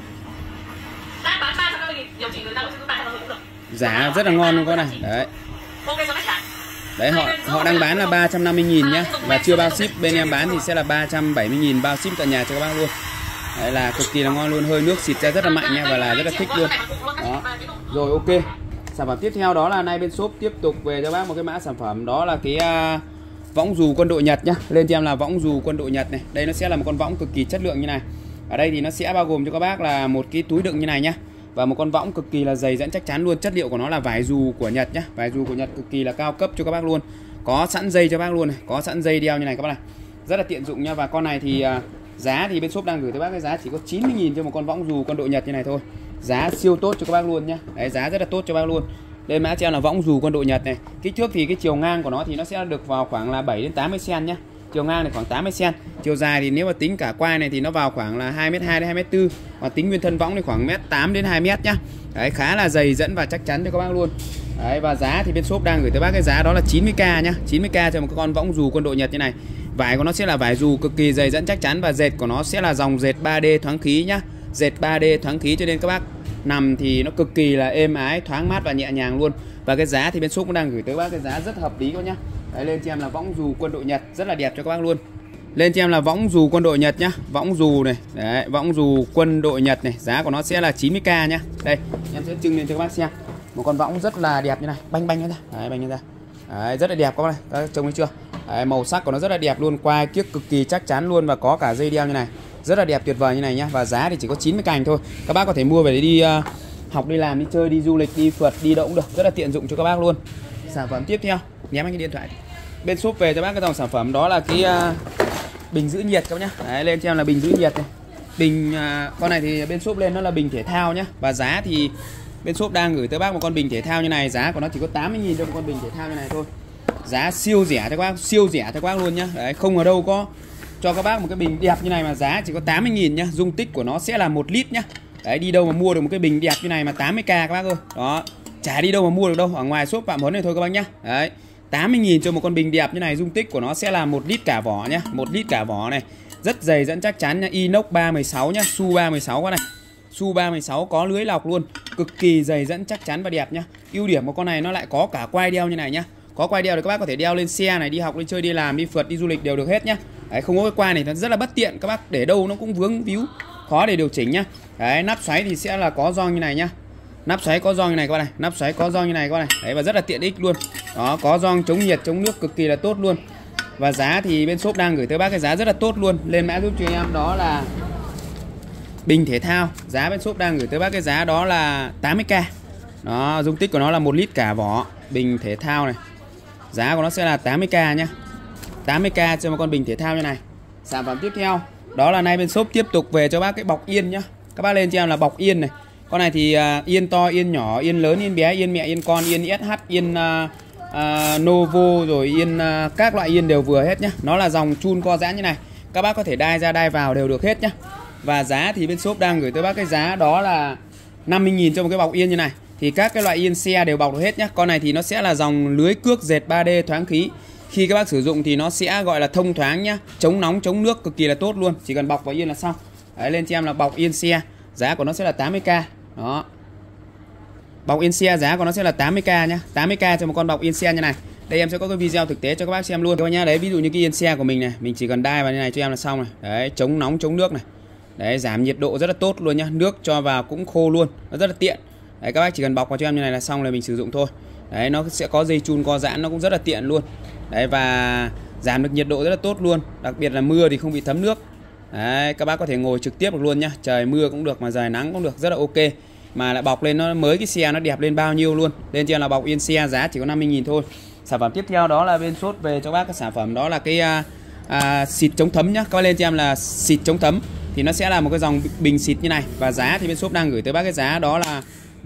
Đang bán 350.000, điều chỉnh người ta cũng 350.000 cũng được. Giá rất là ngon luôn con này. Đấy. Ok cho khách hàng. Đấy, họ đang bán là 350.000 nhá. Và chưa bao ship, bên em bán thì sẽ là 370.000 bao ship tận nhà cho các bác luôn. Đấy, là cực kỳ là ngon luôn, hơi nước xịt ra rất là mạnh nha, và là rất là thích luôn. Đó. Rồi, ok. Sản phẩm tiếp theo đó là nay bên shop tiếp tục về cho bác một cái mã sản phẩm, đó là cái võng dù quân đội Nhật nhá. Lên cho em là võng dù quân đội Nhật này. Đây nó sẽ là một con võng cực kỳ chất lượng như này. Ở đây thì nó sẽ bao gồm cho các bác là một cái túi đựng như này nhá, và một con võng cực kỳ là dày dẫn chắc chắn luôn. Chất liệu của nó là vải dù của Nhật nhá, vải dù của Nhật cực kỳ là cao cấp cho các bác luôn. Có sẵn dây cho bác luôn này, có sẵn dây đeo như này các bác này, rất là tiện dụng nha. Và con này thì giá thì bên shop đang gửi tới bác cái giá chỉ có 90.000 cho một con võng dù quân đội Nhật như này thôi. Giá siêu tốt cho các bác luôn nhá. Đấy, giá rất là tốt cho bác luôn. Đây mã cho em là võng dù quân đội Nhật này. Kích thước thì cái chiều ngang của nó thì nó sẽ được vào khoảng là 7 đến 80 cm nhá. Chiều ngang này khoảng 80 cm. Chiều dài thì nếu mà tính cả quai này thì nó vào khoảng là 2m2 đến 2m4. Và tính nguyên thân võng thì khoảng 1m8 đến 2m nhá. Đấy, khá là dày dẫn và chắc chắn cho các bác luôn. Đấy, và giá thì bên shop đang gửi tới bác cái giá đó là 90k nhá. 90k cho một con võng dù quân đội Nhật như này. Vải của nó sẽ là vải dù cực kỳ dày dẫn chắc chắn, và dệt của nó sẽ là dòng dệt 3D thoáng khí nhá. Dệt 3D thoáng khí cho nên các bác nằm thì nó cực kỳ là êm ái, thoáng mát và nhẹ nhàng luôn. Và cái giá thì bên shop cũng đang gửi tới bác cái giá rất hợp lý các nhá. Đấy, lên cho em là võng dù quân đội Nhật rất là đẹp cho các bác luôn. Lên cho em là võng dù quân đội Nhật nhá, võng dù này. Đấy, võng dù quân đội Nhật này, giá của nó sẽ là 90k nhá. Đây, em sẽ trưng lên cho các bác xem. Một con võng rất là đẹp như này, banh banh ra. Đấy, banh ra. Đấy, rất là đẹp các bác này. Các trông thấy chưa? Đấy, màu sắc của nó rất là đẹp luôn, quai kiếc cực kỳ chắc chắn luôn, và có cả dây đeo như này. Rất là đẹp, tuyệt vời như này nhá. Và giá thì chỉ có 90k thôi. Các bác có thể mua về để đi học, đi làm, đi chơi, đi du lịch, đi phượt, đi đâu cũng được, rất là tiện dụng cho các bác luôn. Sản phẩm tiếp theo, nhém anh cái điện thoại. Bên shop về cho bác cái dòng sản phẩm đó là cái bình giữ nhiệt các bác nhá. Đấy, lên cho em là bình giữ nhiệt này. Bình con này thì bên shop lên nó là bình thể thao nhá. Và giá thì bên shop đang gửi tới bác một con bình thể thao như này, giá của nó chỉ có 80.000 cho một con bình thể thao như này thôi. Giá siêu rẻ cho các bác, siêu rẻ cho các bác luôn nhá. Đấy, không ở đâu có cho các bác một cái bình đẹp như này mà giá chỉ có 80.000 nhá. Dung tích của nó sẽ là 1 lít nhá. Đấy, đi đâu mà mua được một cái bình đẹp như này mà 80k các bác ơi. Đó, chả đi đâu mà mua được đâu, ở ngoài shop Phạm Huấn này thôi các bác nhá. Đấy, 80.000 cho một con bình đẹp như này, dung tích của nó sẽ là 1 lít cả vỏ nhá, 1 lít cả vỏ này. Rất dày dẫn chắc chắn nha, inox 316 nhá, Su 316 con này. Su 316 có lưới lọc luôn, cực kỳ dày dẫn chắc chắn và đẹp nhá. Ưu điểm của con này nó lại có cả quai đeo như này nhá. Có quai đeo thì các bác có thể đeo lên xe này, đi học, đi chơi, đi làm, đi phượt, đi du lịch đều được hết nhá. Đấy, không có cái quai này nó rất là bất tiện, các bác để đâu nó cũng vướng víu, khó để điều chỉnh nhá. Đấy, nắp xoáy thì sẽ là có gioăng như này nhá. Nắp xoáy có gioăng như này các bạn này, nắp xoáy có gioăng như này các bạn này. Đấy, và rất là tiện ích luôn. Đó, có gioăng chống nhiệt, chống nước cực kỳ là tốt luôn. Và giá thì bên shop đang gửi tới bác cái giá rất là tốt luôn. Lên mã giúp cho em đó là bình thể thao. Giá bên shop đang gửi tới bác cái giá đó là 80k. Đó, dung tích của nó là 1 lít cả vỏ. Bình thể thao này. Giá của nó sẽ là 80k nhá. 80k cho một con bình thể thao như này. Sản phẩm tiếp theo đó là nay bên shop tiếp tục về cho bác cái bọc yên nhá. Các bác lên cho em là bọc yên này. Con này thì yên to, yên nhỏ, yên lớn, yên bé, yên mẹ, yên con, yên SH, yên Novo, rồi yên các loại yên đều vừa hết nhá. Nó là dòng chun co giãn như này. Các bác có thể đai ra đai vào đều được hết nhá. Và giá thì bên shop đang gửi tới bác cái giá đó là 50.000 cho một cái bọc yên như này. Thì các cái loại yên xe đều bọc được hết nhá. Con này thì nó sẽ là dòng lưới cước dệt 3D thoáng khí. Khi các bác sử dụng thì nó sẽ gọi là thông thoáng nhá, chống nóng, chống nước cực kỳ là tốt luôn. Chỉ cần bọc vào yên là xong. Đấy, lên cho em là bọc yên xe. Giá của nó sẽ là 80k. Đó. Bọc yên xe giá của nó sẽ là 80k nhá. 80k cho một con bọc yên xe như này. Đây em sẽ có cái video thực tế cho các bác xem luôn các bác nhá. Đấy, ví dụ như cái yên xe của mình này, mình chỉ cần đai vào như này cho em là xong này. Đấy, chống nóng, chống nước này. Đấy, giảm nhiệt độ rất là tốt luôn nhá. Nước cho vào cũng khô luôn, nó rất là tiện. Đấy, các bác chỉ cần bọc vào cho em như này là xong là mình sử dụng thôi. Đấy, nó sẽ có dây chun co giãn, nó cũng rất là tiện luôn. Đấy, và giảm được nhiệt độ rất là tốt luôn. Đặc biệt là mưa thì không bị thấm nước. Đấy, các bác có thể ngồi trực tiếp được luôn nhá. Trời mưa cũng được mà trời nắng cũng được, rất là ok. Mà lại bọc lên nó mới cái xe nó đẹp lên bao nhiêu luôn. Lên trên là bọc yên xe, giá chỉ có 50.000 thôi. Sản phẩm tiếp theo đó là bên shop về cho bác cái sản phẩm đó là cái xịt chống thấm nhá. Các bác lên cho em là xịt chống thấm. Thì nó sẽ là một cái dòng bình xịt như này. Và giá thì bên shop đang gửi tới bác cái giá đó là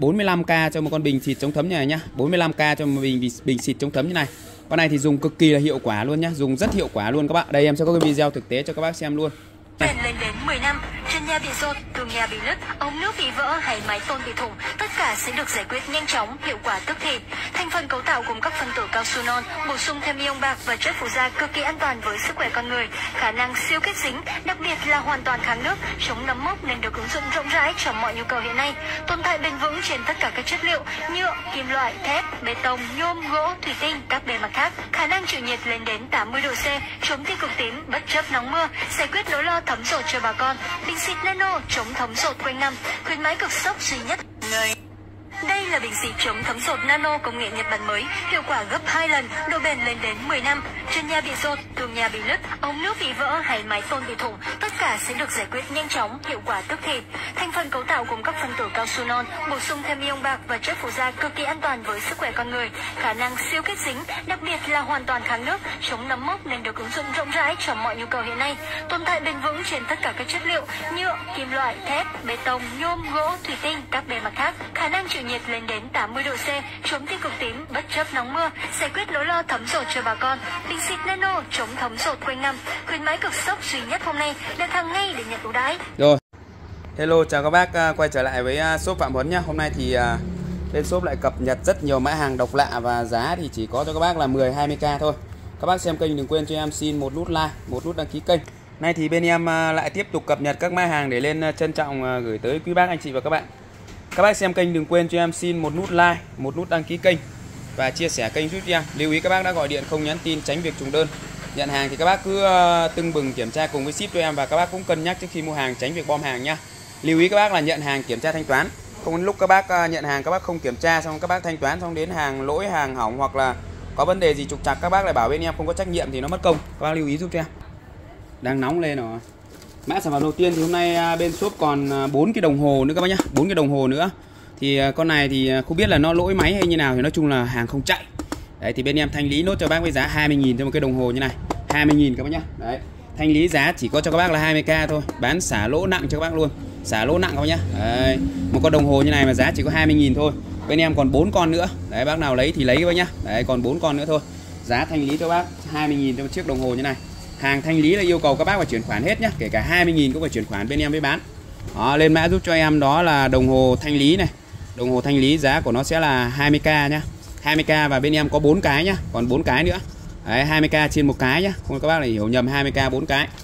45k cho một con bình xịt chống thấm như này nhá. 45k cho một bình xịt chống thấm như này. Con này thì dùng cực kỳ là hiệu quả luôn nhá. Dùng rất hiệu quả luôn các bạn. Đây em sẽ có cái video thực tế cho các bác xem luôn. Lên đến 10 năm, trần nhà bị dột, tường nhà bị nứt, ống nước bị vỡ hay mái tôn bị thủng, tất cả sẽ được giải quyết nhanh chóng, hiệu quả tức thì. Thành phần cấu tạo gồm các phân tử cao su non, bổ sung thêm ion bạc và chất phụ gia cực kỳ an toàn với sức khỏe con người, khả năng siêu kết dính, đặc biệt là hoàn toàn kháng nước, chống nấm mốc nên được ứng dụng rộng rãi cho mọi nhu cầu hiện nay. Tồn tại bền vững trên tất cả các chất liệu nhựa, kim loại, thép, bê tông, nhôm, gỗ, thủy tinh, các bề mặt khác. Khả năng chịu nhiệt lên đến 80 độ C, chống tia cực tím, bất chấp nóng mưa, giải quyết nỗi lo thấm dột cho bà con. Bình xịt nano chống thấm dột quanh năm, khuyến mãi cực sốc duy nhất người. Đây là bình xịt chống thấm dột nano công nghệ Nhật Bản mới, hiệu quả gấp 2 lần, độ bền lên đến 10 năm. Trần nhà bị dột, tường nhà bị nứt, ống nước bị vỡ hay mái tôn bị thủng, tất cả sẽ được giải quyết nhanh chóng, hiệu quả tức thì. Thành phần cấu tạo gồm các phân tử cao su non, bổ sung thêm ion bạc và chất phụ gia cực kỳ an toàn với sức khỏe con người, khả năng siêu kết dính, đặc biệt là hoàn toàn kháng nước, chống nấm mốc nên được ứng dụng rộng rãi cho mọi nhu cầu hiện nay. Tồn tại bền vững trên tất cả các chất liệu nhựa, kim loại, thép, bê tông, nhôm, gỗ, thủy tinh, các bề mặt khác. Khả năng chịu nhiệt lên đến 80 độ C, chống tia cực tím, bất chấp nóng mưa, giải quyết nỗi lo thấm dột cho bà con. Bình xịt nano chống thấm dột quanh năm, khuyến mãi cực sốc duy nhất hôm nay, đặt hàng ngay để nhận ưu đãi. Rồi, hello chào các bác, quay trở lại với shop Phạm Huấn nhá. Hôm nay thì bên shop lại cập nhật rất nhiều mã hàng độc lạ và giá thì chỉ có cho các bác là 10-20k thôi. Các bác xem kênh đừng quên cho em xin một nút like, một nút đăng ký kênh. Nay thì bên em lại tiếp tục cập nhật các mã hàng để lên trân trọng gửi tới quý bác anh chị và các bạn. Các bác xem kênh đừng quên cho em xin một nút like, một nút đăng ký kênh và chia sẻ kênh giúp em. Lưu ý các bác đã gọi điện không nhắn tin tránh việc trùng đơn. Nhận hàng thì các bác cứ tưng bừng kiểm tra cùng với ship cho em và các bác cũng cân nhắc trước khi mua hàng tránh việc bom hàng nhá. Lưu ý các bác là nhận hàng kiểm tra thanh toán. Không lúc các bác nhận hàng các bác không kiểm tra xong các bác thanh toán xong đến hàng lỗi, hàng hỏng hoặc là có vấn đề gì trục trặc các bác lại bảo bên em không có trách nhiệm thì nó mất công. Các bác lưu ý giúp cho em. Đang nóng lên rồi. Mã sản phẩm đầu tiên thì hôm nay bên shop còn 4 cái đồng hồ nữa các bác nhá, 4 cái đồng hồ nữa. Thì con này thì không biết là nó lỗi máy hay như nào thì nói chung là hàng không chạy. Đấy thì bên em thanh lý nốt cho bác với giá 20.000 cho một cái đồng hồ như này. 20.000 các bác nhá. Đấy. Thanh lý giá chỉ có cho các bác là 20k thôi, bán xả lỗ nặng cho các bác luôn. Xả lỗ nặng các bác nhá. Đấy. Một con đồng hồ như này mà giá chỉ có 20.000 thôi. Bên em còn 4 con nữa. Đấy, bác nào lấy thì lấy các bác nhá. Đấy, còn 4 con nữa thôi. Giá thanh lý cho bác 20.000 cho một chiếc đồng hồ như này. Hàng thanh lý là yêu cầu các bác phải chuyển khoản hết nhá, kể cả 20.000 cũng phải chuyển khoản bên em mới bán. Đó, lên mã giúp cho em đó là đồng hồ thanh lý này. Đồng hồ thanh lý giá của nó sẽ là 20k nhá. 20k và bên em có 4 cái nhá, còn 4 cái nữa. Đấy, 20k trên một cái nhá. Không các bác lại hiểu nhầm 20k 4 cái.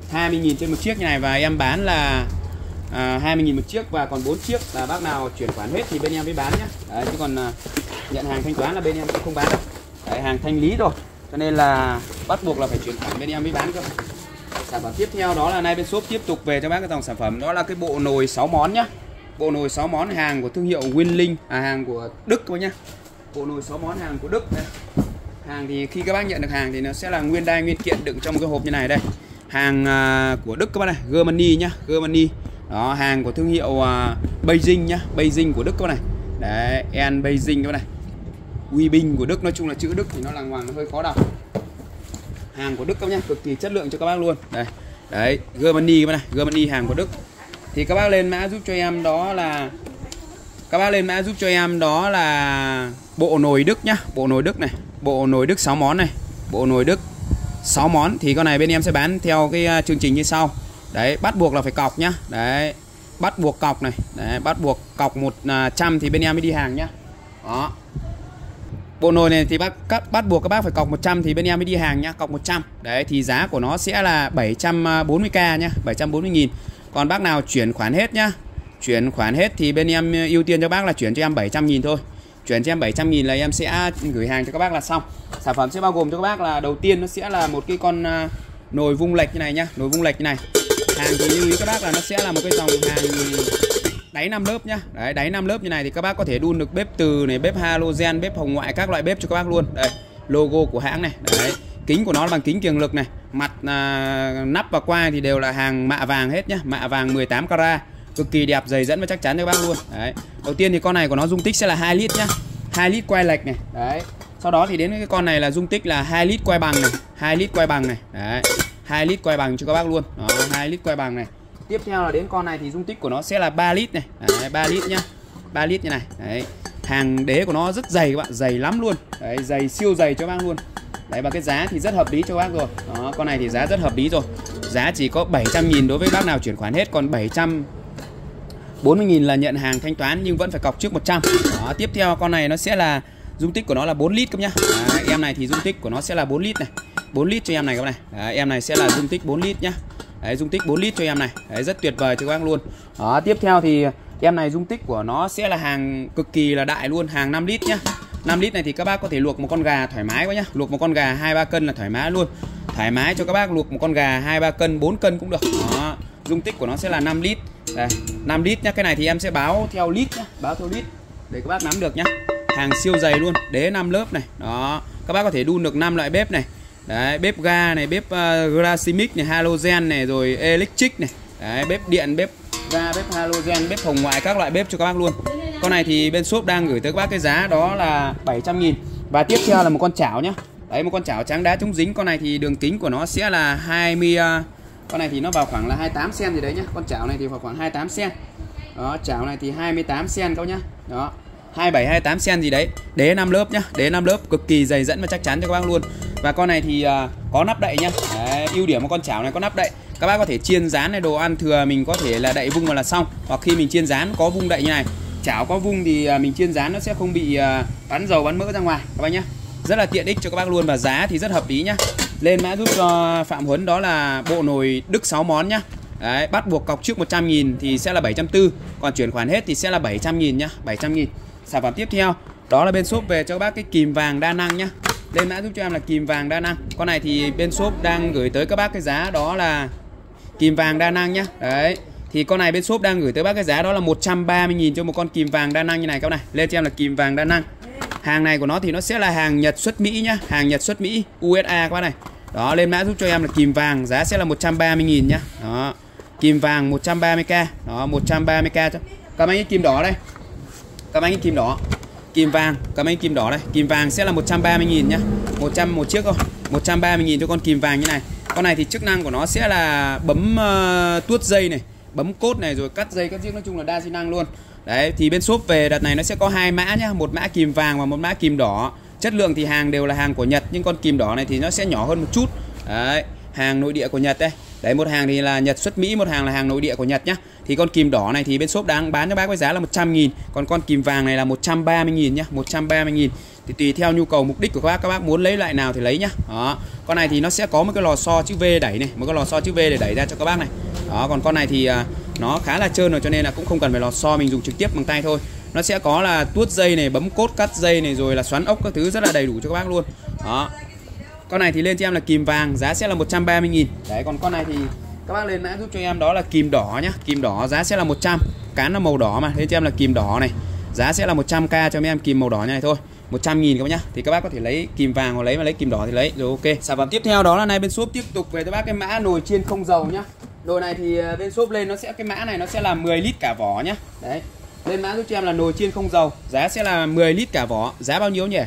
20.000 trên một chiếc như này, và em bán là 20.000 một chiếc, và còn 4 chiếc là bác nào chuyển khoản hết thì bên em mới bán nhé. Đấy, chứ còn nhận hàng thanh toán là bên em cũng không bán đâu. Đấy, hàng thanh lý rồi, cho nên là bắt buộc là phải chuyển khoản bên em mới bán cơ. Sản phẩm tiếp theo đó là nay bên shop tiếp tục về cho bác cái dòng sản phẩm đó là cái bộ nồi 6 món nhá. Bộ nồi 6 món hàng của thương hiệu Winling, hàng của Đức các bác nhá. Bộ nồi 6 món hàng của Đức đây. Hàng thì khi các bác nhận được hàng thì nó sẽ là nguyên đai nguyên kiện đựng trong một cái hộp như này đây. Hàng của Đức các bác này, Germany nhá, Germany. Đó, hàng của thương hiệu Beijing nhá, Beijing của Đức các bác này. Đấy, En Beijing các bác này. Weibing của Đức, nói chung là chữ Đức thì nó lằng ngoằng, nó hơi khó đọc. Hàng của Đức các bác nhá, cực kỳ chất lượng cho các bác luôn. Đây. Đấy, Germany các bác này, Germany hàng của Đức. Thì các bác lên mã giúp cho em đó là bộ nồi Đức nhá, bộ nồi Đức này, bộ nồi Đức 6 món này, bộ nồi Đức 6 món thì con này bên em sẽ bán theo cái chương trình như sau. Đấy, bắt buộc là phải cọc nhá. Đấy, bắt buộc cọc này. Đấy, bắt buộc cọc 100 thì bên em mới đi hàng nhá. Đó. Bộ nồi này thì bắt buộc các bác phải cọc 100 thì bên em mới đi hàng nhá, cọc 100. Đấy thì giá của nó sẽ là 740k nhá, 740.000. Còn bác nào chuyển khoản hết nhá. Chuyển khoản hết thì bên em ưu tiên cho bác là chuyển cho em 700.000 thôi. Chuyển cho em 700.000 là em sẽ gửi hàng cho các bác là xong. Sản phẩm sẽ bao gồm cho các bác là đầu tiên nó sẽ là một cái con nồi vung lệch như này nhá, nồi vung lệch như này. Hàng thì lưu ý các bác là nó sẽ là một cái dòng hàng đáy 5 lớp nhá. Đấy, đáy 5 lớp như này thì các bác có thể đun được bếp từ này, bếp halogen, bếp hồng ngoại, các loại bếp cho các bác luôn. Đây, logo của hãng này. Đấy, kính của nó bằng kính kiềng lực này, mặt nắp và quai thì đều là hàng mạ vàng hết nhá, mạ vàng 18 carat, cực kỳ đẹp, dày dẫn và chắc chắn cho các bác luôn. Đấy. Đầu tiên thì con này của nó dung tích sẽ là 2 lít nhá. 2 lít quay lệch này. Đấy. Sau đó thì đến cái con này là dung tích là 2 lít quay bằng này, 2 lít quay bằng này. Đấy. 2 lít quay bằng cho các bác luôn. Đó, 2 lít quay bằng này. Tiếp theo là đến con này thì dung tích của nó sẽ là 3 lít này. Đấy, 3 lít nhá. 3 lít như này. Đấy. Hàng đế của nó rất dày các bạn, dày lắm luôn. Đấy, dày siêu dày cho các bác luôn. Đấy, và cái giá thì rất hợp lý cho các bác rồi. Đó, con này thì giá rất hợp lý rồi. Giá chỉ có 700.000 đối với bác nào chuyển khoản hết, còn 740.000 là nhận hàng thanh toán nhưng vẫn phải cọc trước 100. Đó, tiếp theo con này nó sẽ là dung tích của nó là 4 lít các nhá. Đấy, em này thì dung tích của nó sẽ là 4 lít này. 4 lít cho em này các bạn này. Đấy, em này sẽ là dung tích 4 lít nhá. Đấy, dung tích 4 lít cho em này. Đấy, rất tuyệt vời cho các bác luôn. Đó, tiếp theo thì em này dung tích của nó sẽ là hàng cực kỳ là đại luôn, hàng 5 lít nhá. 5 lít này thì các bác có thể luộc một con gà thoải mái quá nhá. Luộc một con gà 2-3 cân là thoải mái luôn. Thoải mái cho các bác luộc một con gà 2-3 cân, 4 cân cũng được. Đó, dung tích của nó sẽ là 5 lít. Đây, 5 lít nhá. Cái này thì em sẽ báo theo lít nhá, báo theo lít để các bác nắm được nhá. Hàng siêu dày luôn, đế 5 lớp này. Đó, các bác có thể đun được 5 loại bếp này. Đấy, bếp ga này, bếp Grasimic này, halogen này, rồi electric này. Đấy, bếp điện, bếp ga, bếp halogen, bếp hồng ngoại, các loại bếp cho các bác luôn. Con này thì bên shop đang gửi tới các bác cái giá đó là 700.000. Và tiếp theo là một con chảo nhá. Đấy, một con chảo trắng đá chống dính. Con này thì đường kính của nó sẽ là 20, con này thì nó vào khoảng là 28 cm gì đấy nhá. Con chảo này thì vào khoảng 28 cm. Đó, chảo này thì 28 cm các bác nhá. Đó, 27 28 cm gì đấy. Đế 5 lớp nhá, đế 5 lớp cực kỳ dày dẫn và chắc chắn cho các bác luôn. Và con này thì có nắp đậy nhá. Đấy, ưu điểm của con chảo này có nắp đậy. Các bác có thể chiên rán này, đồ ăn thừa mình có thể là đậy vung vào là xong. Hoặc khi mình chiên rán có vung đậy như này. Chảo có vung thì mình chiên rán nó sẽ không bị bắn dầu bắn mỡ ra ngoài các bác nhá. Rất là tiện ích cho các bác luôn, và giá thì rất hợp lý nhá. Lên mã giúp cho Phạm Huấn đó là bộ nồi Đức 6 món nhá. Đấy, bắt buộc cọc trước 100.000 thì sẽ là 740, còn chuyển khoản hết thì sẽ là 700.000 nhá, 700.000. Sản phẩm tiếp theo đó là bên shop về cho các bác cái kìm vàng đa năng nhá. Lên mã giúp cho em là kìm vàng đa năng. Con này thì bên shop đang gửi tới các bác cái giá đó là kìm vàng đa năng nhá. Đấy, thì con này bên shop đang gửi tới bác cái giá đó là 130.000 cho một con kìm vàng đa năng như này các bạn này. Lên cho em là kìm vàng đa năng. Hàng này của nó thì nó sẽ là hàng Nhật xuất Mỹ nhá, hàng Nhật xuất Mỹ, USA các bác này. Đó, lên mã giúp cho em là kìm vàng, giá sẽ là 130.000 nhá. Đó, kìm vàng 130k. Đó, 130k cho. Cầm anh cái kìm đỏ đây. Cầm anh cái kìm đỏ. Kìm vàng, cầm anh kim đỏ đây. Kìm vàng sẽ là 130.000 nhá. 100 một chiếc thôi. 130.000 cho con kìm vàng như này. Con này thì chức năng của nó sẽ là bấm tuốt dây này, bấm cốt này, rồi cắt dây cắt chiếc, nói chung là đa chức năng luôn. Đấy, thì bên shop về đợt này nó sẽ có 2 mã nhá, một mã kìm vàng và một mã kìm đỏ. Chất lượng thì hàng đều là hàng của Nhật, nhưng con kìm đỏ này thì nó sẽ nhỏ hơn một chút. Đấy, hàng nội địa của Nhật đây. Đấy, một hàng thì là Nhật xuất Mỹ, một hàng là hàng nội địa của Nhật nhá. Thì con kìm đỏ này thì bên shop đang bán cho bác với giá là 100.000, còn con kìm vàng này là 130.000 nhá, 130.000. Thì tùy theo nhu cầu mục đích của các bác muốn lấy loại nào thì lấy nhá. Đó. Con này thì nó sẽ có một cái lò xo chữ V đẩy này, một cái lò xo chữ V để đẩy ra cho các bác này. Đó, còn con này thì nó khá là trơn rồi cho nên là cũng không cần phải lò xo, mình dùng trực tiếp bằng tay thôi. Nó sẽ có là tuốt dây này, bấm cốt cắt dây này, rồi là xoắn ốc các thứ rất là đầy đủ cho các bác luôn. Đó. Con này thì lên cho em là kìm vàng, giá sẽ là 130.000. Đấy, còn con này thì các bác lên mã giúp cho em đó là kìm đỏ nhá. Kìm đỏ giá sẽ là 100. Cán là màu đỏ mà, lên cho em là kìm đỏ này. Giá sẽ là 100k cho mấy em kìm màu đỏ như này thôi. 100.000 các bác nhá. Thì các bác có thể lấy kìm vàng hoặc lấy kìm đỏ thì lấy rồi, ok. Sản phẩm tiếp theo đó là nay bên shop tiếp tục về cho bác cái mã nồi chiên không dầu nhá. Nồi này thì bên shop lên nó sẽ cái mã này nó sẽ là 10 lít cả vỏ nhá. Đấy. Lên mã giúp cho em là nồi chiên không dầu, giá sẽ là 10 lít cả vỏ. Giá bao nhiêu nhỉ?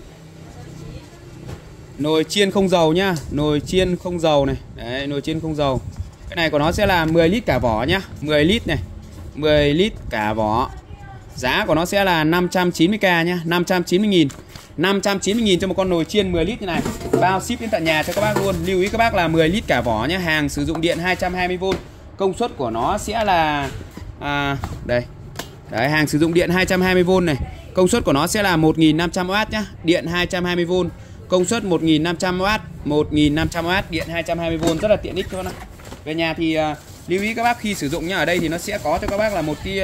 Nồi chiên không dầu nhá, nồi chiên không dầu này. Đấy, nồi chiên không dầu. Cái này của nó sẽ là 10 lít cả vỏ nhá, 10 lít này. 10 lít cả vỏ. Giá của nó sẽ là 590k nhá, 590.000. 590.000 cho một con nồi chiên 10 lít như này. Bao ship đến tận nhà cho các bác luôn. Lưu ý các bác là 10 lít cả vỏ nhá, hàng sử dụng điện 220V. Công suất của nó sẽ là đây. Đấy, hàng sử dụng điện 220V này. Công suất của nó sẽ là 1500W nhá, điện 220V. Công suất 1500W, 1500W, điện 220V, rất là tiện ích các bác. Về nhà thì lưu ý các bác khi sử dụng nhá, ở đây thì nó sẽ có cho các bác là một cái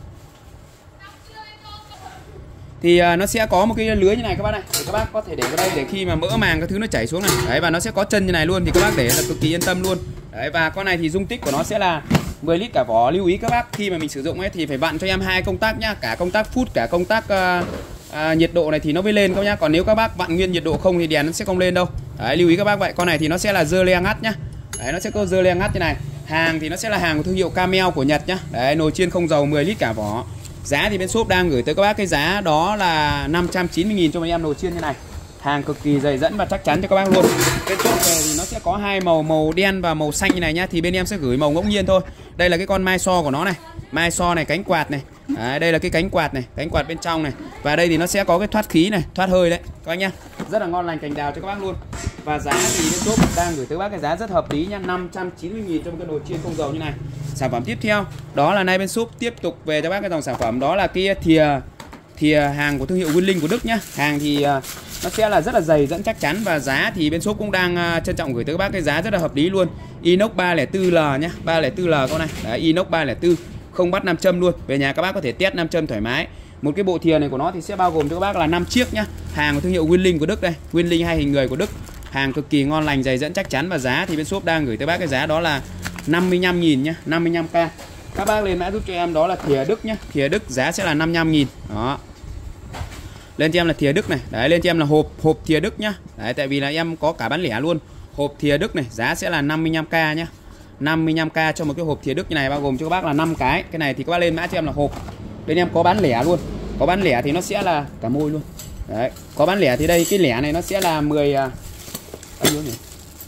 nó sẽ có một cái lưới như này các bác này, thì các bác có thể để vào đây để khi mà mỡ màng các thứ nó chảy xuống này. Đấy, và nó sẽ có chân như này luôn thì các bác để là cực kỳ yên tâm luôn. Đấy, và con này thì dung tích của nó sẽ là 10 lít cả vỏ. Lưu ý các bác khi mà mình sử dụng ấy thì phải vặn cho em 2 công tắc nhá, cả công tắc phút cả công tắc nhiệt độ này thì nó mới lên các nhá. Còn nếu các bác vặn nguyên nhiệt độ không thì đèn nó sẽ không lên đâu. Đấy, lưu ý các bác vậy. Con này thì nó sẽ là dơ le ngắt nhá. Đấy, nó sẽ có dơ le ngắt như này. Hàng thì nó sẽ là hàng của thương hiệu Camel của Nhật nhá. Đấy, nồi chiên không dầu 10 lít cả vỏ. Giá thì bên shop đang gửi tới các bác cái giá đó là 590.000 cho mấy em nồi chiên như này. Hàng cực kỳ dày dẫn và chắc chắn cho các bác luôn. Bên shop về thì nó sẽ có hai màu, màu đen và màu xanh như này nhá. Thì bên em sẽ gửi màu ngẫu nhiên thôi. Đây là cái con mai so của nó này. Mai so này, cánh quạt này. Đấy, đây là cái cánh quạt này, cánh quạt bên trong này. Và đây thì nó sẽ có cái thoát khí này, thoát hơi đấy các anh nhá. Rất là ngon lành cành đào cho các bác luôn. Và giá thì bên shop đang gửi tới các bác cái giá rất hợp lý nhá, 590.000 cho một cái nồi chiên không dầu như này. Sản phẩm tiếp theo đó là nay bên shop tiếp tục về cho bác cái dòng sản phẩm đó là cái thìa hàng của thương hiệu Winling của Đức nhá. Hàng thì nó sẽ là rất là dày dẫn chắc chắn, và giá thì bên shop cũng đang trân trọng gửi tới các bác cái giá rất là hợp lý luôn. Inox 304L nhá, 304L con này. Đấy, inox 304, không bắt nam châm luôn. Về nhà các bác có thể test nam châm thoải mái. Một cái bộ thìa này của nó thì sẽ bao gồm cho các bác là 5 chiếc nhá. Hàng của thương hiệu Winling của Đức đây, Winling 2 hình người của Đức. Hàng cực kỳ ngon lành, dày dẫn chắc chắn, và giá thì bên shop đang gửi tới bác cái giá đó là 55.000 nhá, 55k. Các bác lên mã giúp cho em đó là thìa Đức nhá. Thìa Đức giá sẽ là 55.000. Đó. Lên cho em là thìa Đức này. Đấy, lên cho em là hộp thìa Đức nhá. Đấy, tại vì là em có cả bán lẻ luôn. Hộp thìa Đức này, giá sẽ là 55k nhá. 55k cho một cái hộp thìa Đức như này, bao gồm cho các bác là 5 cái. Cái này thì các bác lên mã cho em là hộp. Bên em có bán lẻ luôn. Có bán lẻ thì nó sẽ là cả môi luôn. Đấy, có bán lẻ thì đây cái lẻ này nó sẽ là 10 bao nhiêu nhỉ?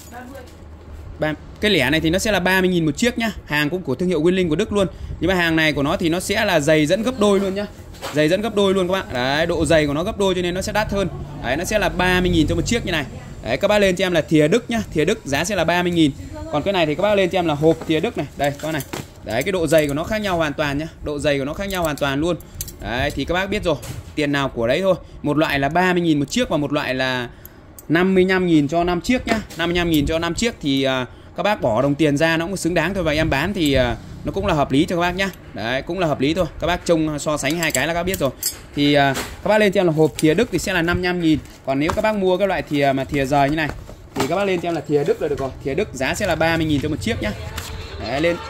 30. Cái lẻ này thì nó sẽ là 30.000 một chiếc nhá. Hàng cũng của thương hiệu Winling của Đức luôn. Nhưng mà hàng này của nó thì nó sẽ là dày dẫn gấp đôi luôn nhá. Dày dẫn gấp đôi luôn các bạn. Đấy, độ dày của nó gấp đôi cho nên nó sẽ đắt hơn. Đấy, nó sẽ là 30.000 cho một chiếc như này. Đấy, các bác lên cho em là thìa Đức nhá. Thìa Đức giá sẽ là 30.000. Còn cái này thì các bác lên cho em là hộp thìa Đức này. Đây, con này. Đấy, cái độ dày của nó khác nhau hoàn toàn nhá. Độ dày của nó khác nhau hoàn toàn luôn. Đấy, thì các bác biết rồi. Tiền nào của đấy thôi. Một loại là 30.000 một chiếc và một loại là 55.000 cho 5 chiếc nhá. 55.000 cho 5 chiếc thì các bác bỏ đồng tiền ra nó cũng xứng đáng thôi, và em bán thì nó cũng là hợp lý cho các bác nhá. Đấy, cũng là hợp lý thôi. Các bác trông so sánh hai cái là các bác biết rồi. Thì các bác lên cho em là hộp thìa Đức thì sẽ là 55.000. Còn nếu các bác mua cái loại thìa mà thìa rời như này thì các bác lên cho em là thìa Đức là được rồi. Thìa Đức giá sẽ là 30.000 cho một chiếc nhá. Đấy, lên.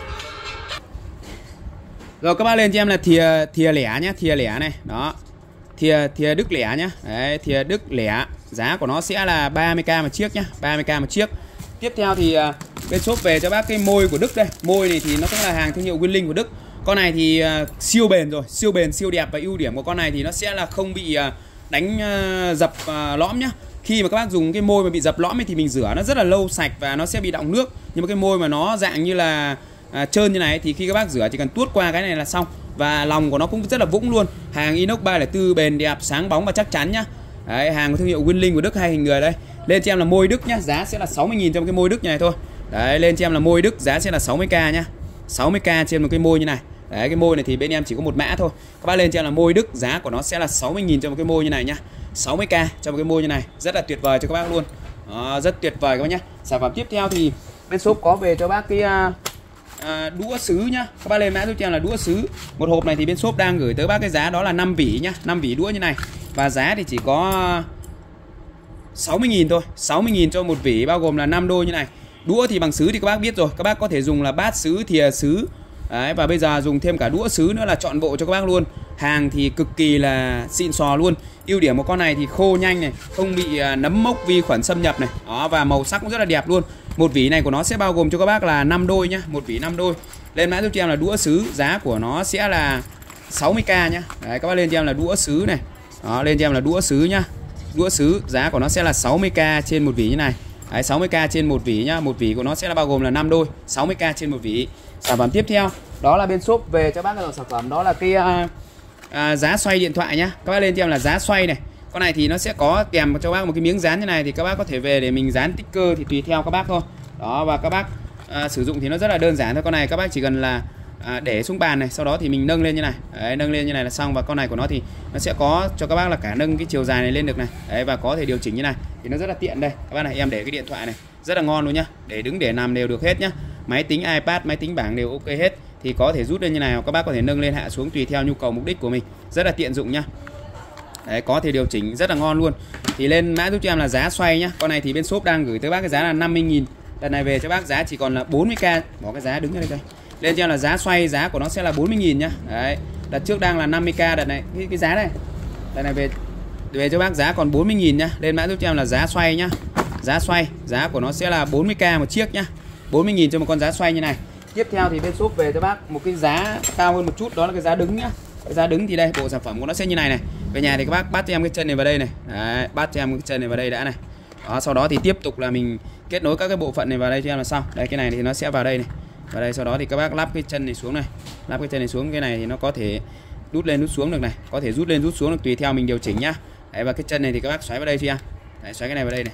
Rồi các bác lên cho em là thìa lẻ nhá, thìa lẻ này. Đó. Thìa Đức lẻ nhá. Đấy, thìa Đức lẻ, giá của nó sẽ là 30k một chiếc nhá, 30k một chiếc. Tiếp theo thì bên shop về cho bác cái môi của Đức đây. Môi này thì nó cũng là hàng thương hiệu Winling của Đức. Con này thì siêu bền rồi, siêu bền, siêu đẹp, và ưu điểm của con này thì nó sẽ là không bị đánh dập lõm nhá. Khi mà các bác dùng cái môi mà bị dập lõm ấy thì mình rửa nó rất là lâu sạch và nó sẽ bị đọng nước. Nhưng mà cái môi mà nó dạng như là trơn như này thì khi các bác rửa chỉ cần tuốt qua cái này là xong. Và lòng của nó cũng rất là vững luôn. Hàng inox 304 bền đẹp, sáng bóng và chắc chắn nhá. Đấy, hàng của thương hiệu Winling của Đức 2 hình người đây. Lên cho em là môi Đức nhá, giá sẽ là 60.000 cho một cái môi Đức như này thôi. Đấy, lên cho em là môi Đức, giá sẽ là 60k nhá. 60k trên một cái môi như này. Đấy, cái môi này thì bên em chỉ có một mã thôi. Các bác lên cho em là môi Đức, giá của nó sẽ là 60.000 cho một cái môi như này nhá. 60k cho một cái môi như này, rất là tuyệt vời cho các bác luôn. Đó, rất tuyệt vời các bác nhá. Sản phẩm tiếp theo thì bên shop có về cho bác cái đũa sứ nhá. Các bác lên mã giúp cho em là đũa sứ. Một hộp này thì bên shop đang gửi tới bác cái giá đó là 5 vỉ nhá, 5 vỉ đũa như này. Và giá thì chỉ có 60.000 thôi, 60.000 cho một vỉ, bao gồm là 5 đôi như này. Đũa thì bằng sứ thì các bác biết rồi, các bác có thể dùng là bát sứ, thìa sứ. Đấy, và bây giờ dùng thêm cả đũa sứ nữa là trọn bộ cho các bác luôn. Hàng thì cực kỳ là xịn sò luôn. Ưu điểm của con này thì khô nhanh này, không bị nấm mốc vi khuẩn xâm nhập này. Đó, và màu sắc cũng rất là đẹp luôn. Một vỉ này của nó sẽ bao gồm cho các bác là 5 đôi nhá, một vỉ 5 đôi. Lên mã giúp cho em là đũa sứ, giá của nó sẽ là 60k nhá. Đấy, các bác lên cho em là đũa sứ này. Đó, lên cho em là đũa sứ nhá. Đũa sứ giá của nó sẽ là 60k trên một vỉ như này. Đấy, 60k trên một vỉ nhá. Một vỉ của nó sẽ là bao gồm là 5 đôi, 60k trên một vỉ. Sản phẩm tiếp theo đó là bên shop về cho bác cái dòng sản phẩm đó là cái giá xoay điện thoại nhá. Các bác lên cho em là giá xoay này. Con này thì nó sẽ có kèm cho bác một cái miếng dán như này, thì các bác có thể về để mình dán sticker thì tùy theo các bác thôi. Đó, và các bác sử dụng thì nó rất là đơn giản thôi. Con này các bác chỉ cần là để xuống bàn này, sau đó thì mình nâng lên như này. Đấy, nâng lên như này là xong. Và con này của nó thì nó sẽ có cho các bác là cả nâng cái chiều dài này lên được này. Đấy, và có thể điều chỉnh như này thì nó rất là tiện. Đây các bác này, em để cái điện thoại này rất là ngon luôn nhá, để đứng để nằm đều được hết nhá. Máy tính iPad, máy tính bảng đều ok hết. Thì có thể rút lên như này, hoặc các bác có thể nâng lên hạ xuống tùy theo nhu cầu mục đích của mình, rất là tiện dụng nhá. Đấy, có thể điều chỉnh rất là ngon luôn. Thì lên mã giúp cho em là giá xoay nhá. Con này thì bên shop đang gửi tới bác cái giá là 50.000. Đợt này về cho bác giá chỉ còn là 40k. Bỏ cái giá đứng ở đây đây. Lên cho em là giá xoay, giá của nó sẽ là 40.000 nhá. Đấy, đợt trước đang là 50k, đợt này cái giá này. Đợt này về cho bác giá còn 40.000 nhá. Lên mã giúp cho em là giá xoay nhá. Giá xoay, giá của nó sẽ là 40k một chiếc nhá. 40.000 cho một con giá xoay như này. Tiếp theo thì bên shop về cho bác một cái giá cao hơn một chút, đó là cái giá đứng nhá. Cái giá đứng thì đây, bộ sản phẩm của nó sẽ như này này. Về nhà thì các bác bắt cho em cái chân này vào đây này. Đấy, bắt cho em cái chân này vào đây đã này. Đó, sau đó thì tiếp tục là mình kết nối các cái bộ phận này vào đây cho em là xong. Đây, cái này thì nó sẽ vào đây này. Vào đây, sau đó thì các bác lắp cái chân này xuống này. Lắp cái chân này xuống, cái này thì nó có thể rút lên rút xuống được này, có thể rút lên rút xuống được tùy theo mình điều chỉnh nhá. Đấy, và cái chân này thì các bác xoáy vào đây cho em. Đấy, xoáy cái này vào đây này.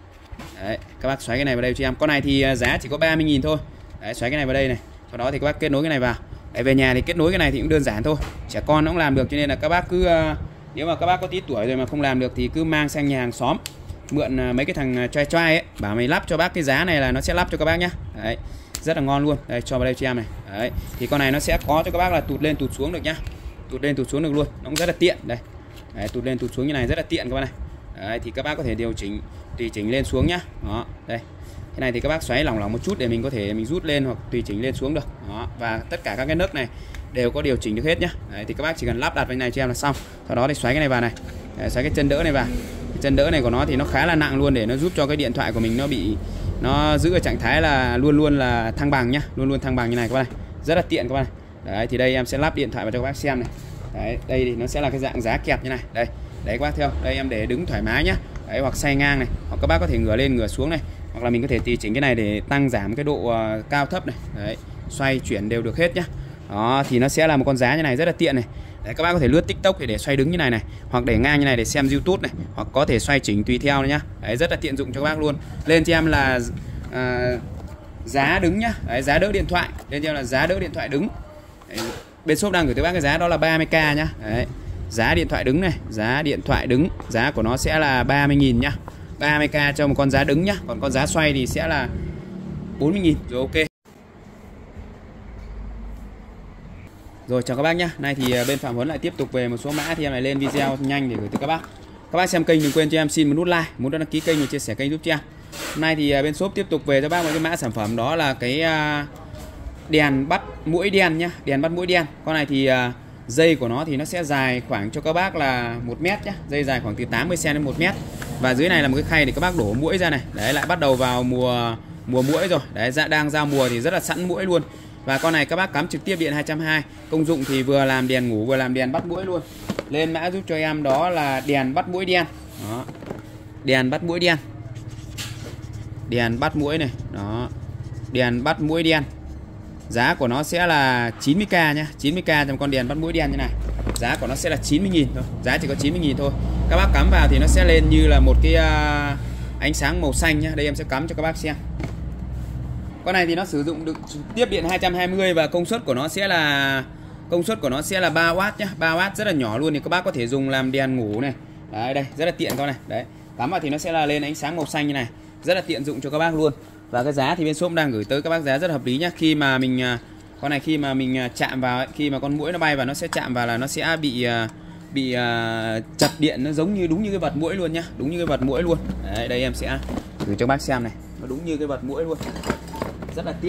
Đấy, các bác xoáy cái này vào đây cho em. Con này thì giá chỉ có 30.000 thôi. Đấy, xoáy cái này vào đây này. Sau đó thì các bác kết nối cái này vào. Đấy, về nhà thì kết nối cái này thì cũng đơn giản thôi. Trẻ con nó cũng làm được, cho nên là các bác cứ nếu mà các bác có tí tuổi rồi mà không làm được thì cứ mang sang nhà hàng xóm mượn mấy cái thằng trai trai ấy, bảo mày lắp cho bác cái giá này là nó sẽ lắp cho các bác nhá. Đấy, rất là ngon luôn. Đây, cho vào đây cho em này. Đấy, thì con này nó sẽ có cho các bác là tụt lên tụt xuống được nhá. Tụt lên tụt xuống được luôn, nó cũng rất là tiện. Đây. Đấy, tụt lên tụt xuống như này rất là tiện các bác này. Đấy, thì các bác có thể điều chỉnh tùy chỉnh lên xuống nhá. Đó, đây. Cái này thì các bác xoáy lỏng lỏng một chút để mình có thể mình rút lên hoặc tùy chỉnh lên xuống được. Đó, và tất cả các cái nấc này đều có điều chỉnh được hết nhá. Đấy, thì các bác chỉ cần lắp đặt cái này cho em là xong. Sau đó thì xoáy cái này vào này. Đấy, xoáy cái chân đỡ này vào. Cái chân đỡ này của nó thì nó khá là nặng luôn, để nó giúp cho cái điện thoại của mình nó giữ ở trạng thái là luôn luôn là thăng bằng nhá, luôn luôn thăng bằng như này các bác này. Rất là tiện các bác này. Đấy, thì đây em sẽ lắp điện thoại vào cho các bác xem này. Đấy, đây thì nó sẽ là cái dạng giá kẹp như này. Đây, đấy các bác theo. Đây em để đứng thoải mái nhá. Đấy, hoặc xoay ngang này, hoặc các bác có thể ngửa lên ngửa xuống này, hoặc là mình có thể tùy chỉnh cái này để tăng giảm cái độ cao thấp này. Đấy, xoay chuyển đều được hết nhá. Đó, thì nó sẽ là một con giá như này rất là tiện này. Đấy, các bác có thể lướt TikTok để xoay đứng như này này, hoặc để ngang như này để xem YouTube này, hoặc có thể xoay chỉnh tùy theo nhá. Đấy, rất là tiện dụng cho các bác luôn. Lên cho em là giá đứng nhá. Đấy, giá đỡ điện thoại. Lên cho em là giá đỡ điện thoại đứng. Đấy, bên shop đang gửi tới bác cái giá đó là 30k nhá. Đấy, giá điện thoại đứng này, giá điện thoại đứng, giá của nó sẽ là 30.000 nhá. 30k cho một con giá đứng nhá. Còn con giá xoay thì sẽ là 40.000 rồi, ok. Rồi, chào các bác nhá. Nay thì bên Phạm Huấn lại tiếp tục về một số mã, thì em lại lên video nhanh để gửi tới các bác. Các bác xem kênh đừng quên cho em xin một nút like, muốn đăng ký kênh và chia sẻ kênh giúp cho em. Hôm nay thì bên shop tiếp tục về cho bác một cái mã sản phẩm, đó là cái đèn bắt muỗi đen nhá, đèn bắt muỗi đen. Con này thì dây của nó thì nó sẽ dài khoảng cho các bác là 1 mét nhá, dây dài khoảng từ 80 cm đến 1 mét. Và dưới này là một cái khay để các bác đổ muỗi ra này. Đấy, lại bắt đầu vào mùa muỗi rồi. Đấy, đang giao mùa thì rất là sẵn muỗi luôn. Và con này các bác cắm trực tiếp điện 220. Công dụng thì vừa làm đèn ngủ vừa làm đèn bắt muỗi luôn. Lên mã giúp cho em đó là đèn bắt muỗi đen. Đó, đèn bắt muỗi đen, đèn bắt muỗi này. Đó, đèn bắt muỗi đen. Giá của nó sẽ là 90k nhá, 90k trong con đèn bắt muỗi đen như này. Giá của nó sẽ là 90.000 thôi, giá chỉ có 90.000 thôi. Các bác cắm vào thì nó sẽ lên như là một cái ánh sáng màu xanh nhá. Đây em sẽ cắm cho các bác xem. Con này thì nó sử dụng được tiếp điện 220 và công suất của nó sẽ là 3W nhá, 3W rất là nhỏ luôn, thì các bác có thể dùng làm đèn ngủ này. Đấy, đây rất là tiện con này. Đấy, cắm vào thì nó sẽ là lên ánh sáng màu xanh như này, rất là tiện dụng cho các bác luôn. Và cái giá thì bên shop đang gửi tới các bác giá rất hợp lý nhá. Khi mà mình con này khi mà mình chạm vào ấy, khi mà con muỗi nó bay vào nó sẽ chạm vào là nó sẽ bị chập điện, nó giống như đúng như cái vật muỗi luôn nhá, đúng như cái vật muỗi luôn. Đấy, đây em sẽ gửi cho các bác xem này, nó đúng như cái vật muỗi luôn, rất là tiện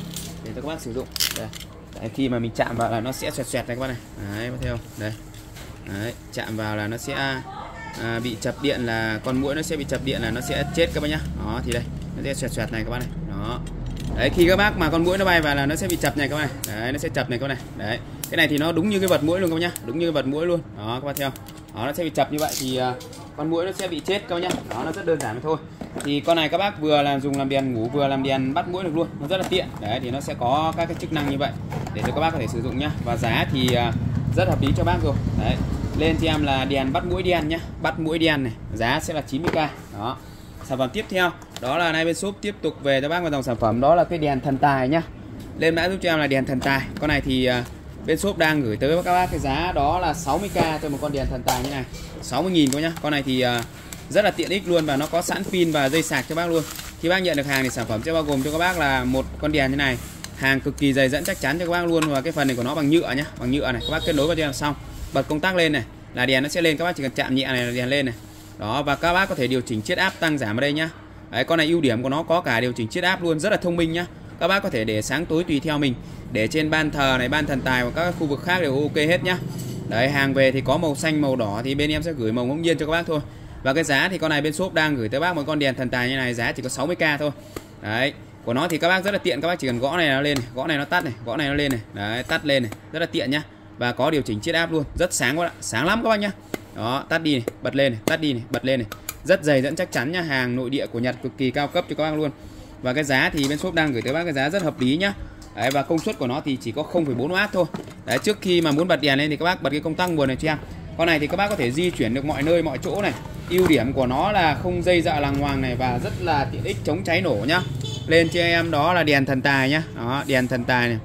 để cho các bác sử dụng. Đây. Đấy, khi mà mình chạm vào là nó sẽ xoẹt xoẹt này các bác này. Đấy, bắt theo đây. Đấy, chạm vào là nó sẽ bị chập điện, là con muỗi nó sẽ bị chập điện là nó sẽ chết các bác nhá. Đó thì đây, nó sẽ xoẹt xoẹt này các bác này. Đó. Đấy, khi các bác mà con muỗi nó bay vào là nó sẽ bị chập này các bác này. Đấy, nó sẽ chập này các bác này. Đấy. Cái này thì nó đúng như cái vật muỗi luôn các bác nhá, đúng như cái vật muỗi luôn. Đó các bác theo. Đó, nó sẽ bị chập như vậy thì con muỗi nó sẽ bị chết các bác nhá. Đó, nó rất đơn giản thôi. Thì con này các bác vừa là dùng làm đèn ngủ, vừa làm đèn bắt muỗi được luôn, nó rất là tiện. Đấy, thì nó sẽ có các cái chức năng như vậy để cho các bác có thể sử dụng nhá. Và giá thì rất hợp lý cho bác rồi. Đấy, lên cho em là đèn bắt muỗi đen nhá, bắt muỗi đen này, giá sẽ là 90k. Đó. Sản phẩm tiếp theo đó là nay bên shop tiếp tục về cho bác một dòng sản phẩm, đó là cái đèn thần tài nhá. Lên mã giúp cho em là đèn thần tài. Con này thì bên shop đang gửi tới các bác cái giá đó là 60k cho một con đèn thần tài như này, 60.000 các nhá. Con này thì rất là tiện ích luôn, và nó có sẵn pin và dây sạc cho bác luôn. Khi bác nhận được hàng thì sản phẩm sẽ bao gồm cho các bác là một con đèn như này, hàng cực kỳ dày dẫn chắc chắn cho các bác luôn. Và cái phần này của nó bằng nhựa nhá, bằng nhựa này, các bác kết nối vào cho em xong, bật công tắc lên này là đèn nó sẽ lên, các bác chỉ cần chạm nhẹ này là đèn lên này. Đó, và các bác có thể điều chỉnh chiết áp tăng giảm ở đây nhá. Đấy, con này ưu điểm của nó có cả điều chỉnh chiết áp luôn, rất là thông minh nhá. Các bác có thể để sáng tối tùy theo mình, để trên ban thờ này, ban thần tài và các khu vực khác đều ok hết nhá. Đấy, hàng về thì có màu xanh, màu đỏ thì bên em sẽ gửi màu ngẫu nhiên cho các bác thôi. Và cái giá thì con này bên shop đang gửi tới bác một con đèn thần tài như này, giá chỉ có 60k thôi. Đấy, của nó thì các bác rất là tiện, các bác chỉ cần gõ này nó lên này, gõ này nó tắt này, gõ này nó lên này. Đấy, tắt lên này, rất là tiện nhá. Và có điều chỉnh chiết áp luôn, rất sáng quá ạ, sáng lắm các bác nhá. Đó, tắt đi này, bật lên này, tắt đi này, bật lên này. Rất dày dẫn chắc chắn nhá, hàng nội địa của Nhật cực kỳ cao cấp cho các bác luôn. Và cái giá thì bên shop đang gửi tới bác cái giá rất hợp lý nhá. Đấy, và công suất của nó thì chỉ có 0,4W thôi. Đấy, trước khi mà muốn bật đèn lên thì các bác bật cái công tắc nguồn này cho em. Con này thì các bác có thể di chuyển được mọi nơi mọi chỗ này. Ưu điểm của nó là không dây dạ lằng ngoằng này, và rất là tiện ích chống cháy nổ nhá. Lên cho em đó là đèn thần tài nhá. Đó, đèn thần tài này.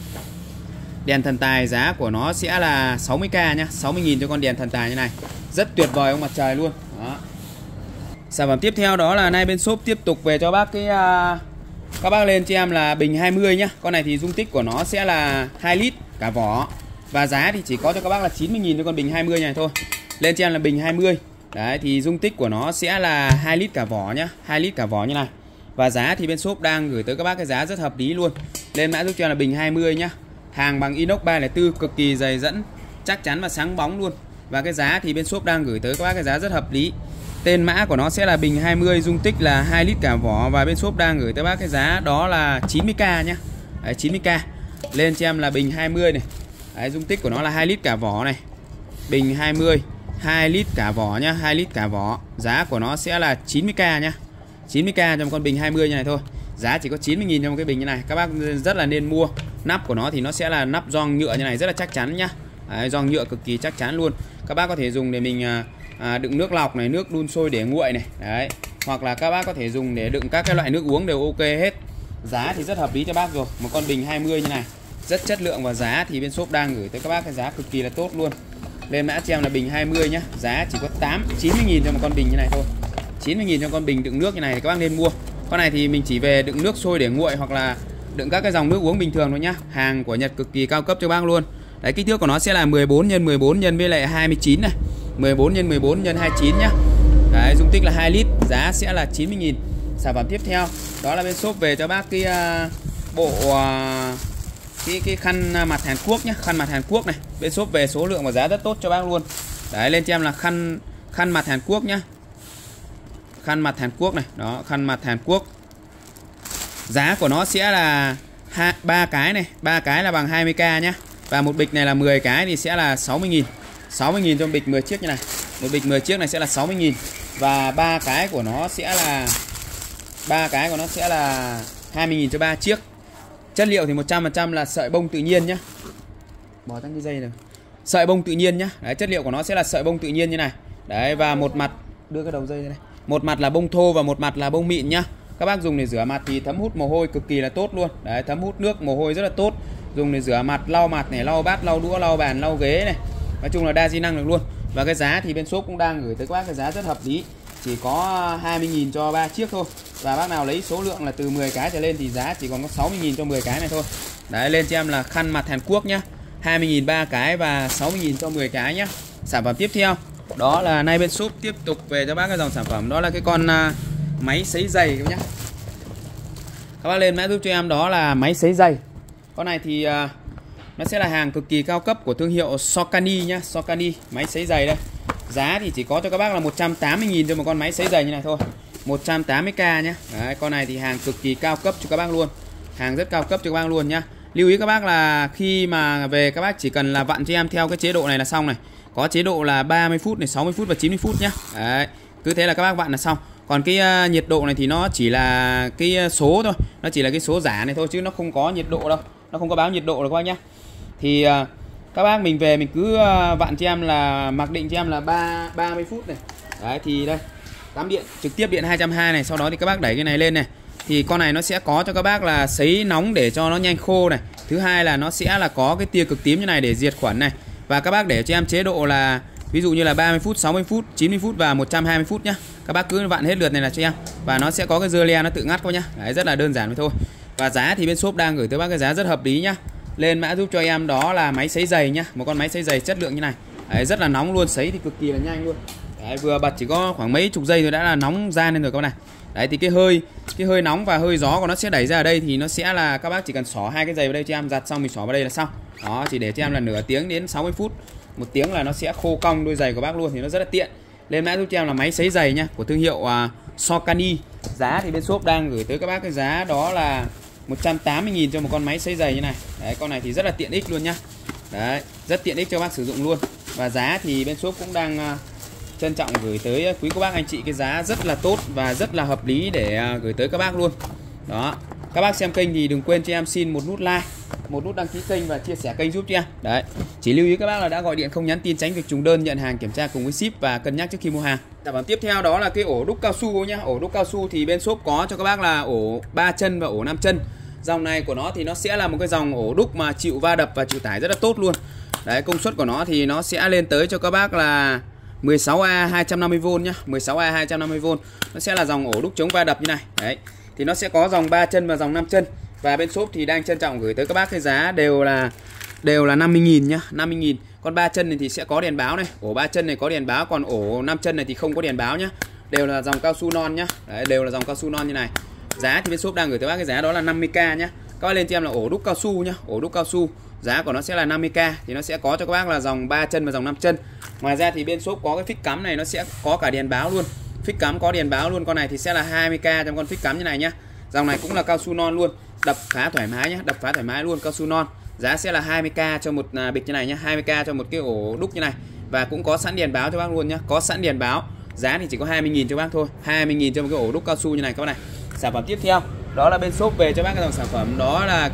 Đèn thần tài giá của nó sẽ là 60k nhá, 60.000 cho con đèn thần tài như này. Rất tuyệt vời ông mặt trời luôn. Đó. Sản phẩm tiếp theo đó là nay bên shop tiếp tục về cho bác cái các bác lên cho em là bình 20 nhá. Con này thì dung tích của nó sẽ là 2 lít cả vỏ. Và giá thì chỉ có cho các bác là 90.000 cho con bình 20 này thôi. Lên cho em là bình 20. Đấy, thì dung tích của nó sẽ là 2 lít cả vỏ nhá, 2 lít cả vỏ như này. Và giá thì bên shop đang gửi tới các bác cái giá rất hợp lý luôn. Lên mã giúp cho em là bình 20 nhá. Hàng bằng inox 304, cực kỳ dày dẫn, chắc chắn và sáng bóng luôn. Và cái giá thì bên shop đang gửi tới các bác cái giá rất hợp lý. Tên mã của nó sẽ là bình 20, dung tích là 2 lít cả vỏ. Và bên shop đang gửi tới bác cái giá đó là 90k nhá. Đấy, 90k. Lên cho em là bình 20 này. Đấy, dung tích của nó là 2 lít cả vỏ này. Bình 20, 2 lít cả vỏ nhá, 2 lít cả vỏ. Giá của nó sẽ là 90k nhá. 90k cho một con bình 20 như này thôi. Giá chỉ có 90.000 cho một cái bình như này. Các bác rất là nên mua. Nắp của nó thì nó sẽ là nắp gioăng nhựa như này, rất là chắc chắn nhá. Đấy, gioăng nhựa cực kỳ chắc chắn luôn. Các bác có thể dùng để mình đựng nước lọc này, nước đun sôi để nguội này. Đấy. Hoặc là các bác có thể dùng để đựng các cái loại nước uống đều ok hết. Giá thì rất hợp lý cho bác rồi. Một con bình 20 như này, rất chất lượng, và giá thì bên shop đang gửi tới các bác cái giá cực kỳ là tốt luôn. Lên mã cho em là bình 20 nhá. Giá chỉ có 90.000 cho một con bình như này thôi. 90.000 cho con bình đựng nước như này thì các bác nên mua. Con này thì mình chỉ về đựng nước sôi để nguội, hoặc là đựng các cái dòng nước uống bình thường thôi nhá. Hàng của Nhật cực kỳ cao cấp cho bác luôn. Đấy, kích thước của nó sẽ là 14 x 14 x với lại 29 này. 14 x 14 x 29 nhá. Đấy, dung tích là 2 lít, giá sẽ là 90.000. Sản phẩm tiếp theo đó là bên shop về cho bác cái bộ cái khăn mặt Hàn Quốc nhá, khăn mặt Hàn Quốc này. Bên shop về số lượng và giá rất tốt cho bác luôn. Đấy, lên cho em là khăn mặt Hàn Quốc nhá. Khăn mặt Hàn Quốc này, đó, khăn mặt Hàn Quốc. Giá của nó sẽ là 3 cái này, 3 cái là bằng 20k nhá. Và một bịch này là 10 cái thì sẽ là 60.000. 60.000 cho bịch 10 chiếc như này. Một bịch 10 chiếc này sẽ là 60.000. Và 3 cái của nó sẽ là 20.000 cho 3 chiếc. Chất liệu thì 100% là sợi bông tự nhiên nhá. Bỏ tăng cái dây này. Sợi bông tự nhiên nhá. Đấy, chất liệu của nó sẽ là sợi bông tự nhiên như này. Đấy, và một mặt đưa cái đầu dây ra đây. một mặt là bông thô và một mặt là bông mịn nhá. Các bác dùng để rửa mặt thì thấm hút mồ hôi cực kỳ là tốt luôn. Đấy, thấm hút nước mồ hôi rất là tốt. Dùng để rửa mặt, lau mặt này, lau bát, lau đũa, lau bàn, lau ghế này. Nói chung là đa di năng được luôn. Và cái giá thì bên shop cũng đang gửi tới các bác cái giá rất hợp lý. Chỉ có 20.000 cho 3 chiếc thôi. Và bác nào lấy số lượng là từ 10 cái trở lên thì giá chỉ còn có 60.000 cho 10 cái này thôi. Đấy, lên cho em là khăn mặt Hàn Quốc nhá. 20.000 3 cái và 60.000 cho 10 cái nhá. Sản phẩm tiếp theo đó là nay bên shop tiếp tục về cho bác cái dòng sản phẩm đó là cái con máy sấy giày các nhá. Các bác lên mã giúp cho em đó là máy sấy giày. Con này thì nó sẽ là hàng cực kỳ cao cấp của thương hiệu Saucony nhá. Saucony máy sấy giày đây. Giá thì chỉ có cho các bác là 180.000 cho một con máy sấy giày như này thôi. 180k nhá. Đấy, con này thì hàng cực kỳ cao cấp cho các bác luôn. Hàng rất cao cấp cho các bác luôn nhá. Lưu ý các bác là khi mà về các bác chỉ cần là vặn cho em theo cái chế độ này là xong này. Có chế độ là 30 phút này, 60 phút và 90 phút nhá. Đấy, cứ thế là các bác vặn là xong. Còn cái nhiệt độ này thì nó chỉ là cái số thôi. Nó chỉ là cái số giả này thôi chứ nó không có nhiệt độ đâu. Nó không có báo nhiệt độ đâu các bác nhá. Thì các bác mình về mình cứ vặn cho em là mặc định cho em là 30 phút này. Đấy thì đây. Cắm điện, trực tiếp điện 220 này, sau đó thì các bác đẩy cái này lên này. Thì con này nó sẽ có cho các bác là sấy nóng để cho nó nhanh khô này. Thứ hai là nó sẽ là có cái tia cực tím như này để diệt khuẩn này. Và các bác để cho em chế độ là ví dụ như là 30 phút, 60 phút, 90 phút và 120 phút nhá. Các bác cứ vặn hết lượt này là cho em. Và nó sẽ có cái dưa le nó tự ngắt qua nhá. Đấy, rất là đơn giản vậy thôi. Và giá thì bên shop đang gửi tới bác cái giá rất hợp lý nhá. Lên mã giúp cho em đó là máy sấy giày nhá. Một con máy sấy giày chất lượng như này. Đấy, rất là nóng luôn, sấy thì cực kỳ là nhanh luôn. Đấy, vừa bật chỉ có khoảng mấy chục giây rồi đã là nóng ra lên rồi các bác này. Đấy thì cái hơi nóng và hơi gió của nó sẽ đẩy ra ở đây thì nó sẽ là các bác chỉ cần xỏ hai cái giày vào đây cho em, giặt xong mình xỏ vào đây là xong. Đó, chỉ để cho em là nửa tiếng đến 60 phút. 1 tiếng là nó sẽ khô cong đôi giày của bác luôn thì nó rất là tiện. Lên mã giúp cho em là máy sấy giày nhá, của thương hiệu Saucony. Giá thì bên shop đang gửi tới các bác cái giá đó là 180.000 cho một con máy sấy giày như này. Đấy, con này thì rất là tiện ích luôn nhá. Đấy, rất tiện ích cho bác sử dụng luôn. Và giá thì bên shop cũng đang trân trọng gửi tới quý cô bác anh chị cái giá rất là tốt và rất là hợp lý để gửi tới các bác luôn. Đó. Các bác xem kênh thì đừng quên cho em xin một nút like, một nút đăng ký kênh và chia sẻ kênh giúp cho em. Đấy. Chỉ lưu ý các bác là đã gọi điện không nhắn tin tránh việc trùng đơn, nhận hàng kiểm tra cùng với ship và cân nhắc trước khi mua hàng. Sản phẩm tiếp theo đó là cái ổ đúc cao su nhá. Ổ đúc cao su thì bên shop có cho các bác là ổ 3 chân và ổ 5 chân. Dòng này của nó thì nó sẽ là một cái dòng ổ đúc mà chịu va đập và chịu tải rất là tốt luôn. Đấy, công suất của nó thì nó sẽ lên tới cho các bác là 16A 250V nhá, 16A 250V. Nó sẽ là dòng ổ đúc chống va đập như này. Đấy. Thì nó sẽ có dòng 3 chân và dòng 5 chân. Và bên shop thì đang trân trọng gửi tới các bác cái giá đều là 50.000 nhá, 50.000. Con 3 chân này thì sẽ có đèn báo này, ổ 3 chân này có đèn báo, còn ổ 5 chân này thì không có đèn báo nhá. Đều là dòng cao su non nhá. Đấy, đều là dòng cao su non như này. Giá thì bên shop đang gửi tới bác cái giá đó là 50k nhá. Các bác lên cho em là ổ đúc cao su nhá, ổ đúc cao su. Giá của nó sẽ là 50k thì nó sẽ có cho các bác là dòng 3 chân và dòng 5 chân. Ngoài ra thì bên shop có cái phích cắm này nó sẽ có cả đèn báo luôn. Phích cắm có đèn báo luôn, con này thì sẽ là 20k trong con phích cắm như này nhá. Dòng này cũng là cao su non luôn, đập khá thoải mái nhá, đập khá thoải mái luôn, cao su non. Giá sẽ là 20k cho một bịch như này nhá, 20k cho một cái ổ đúc như này. Và cũng có sẵn đèn báo cho bác luôn nhá, có sẵn đèn báo. Giá thì chỉ có 20.000 cho bác thôi, 20.000 cho một cái ổ đúc cao su như này các bác này. Sản phẩm tiếp theo đó là bên shop về cho bác cái dòng sản phẩm đó là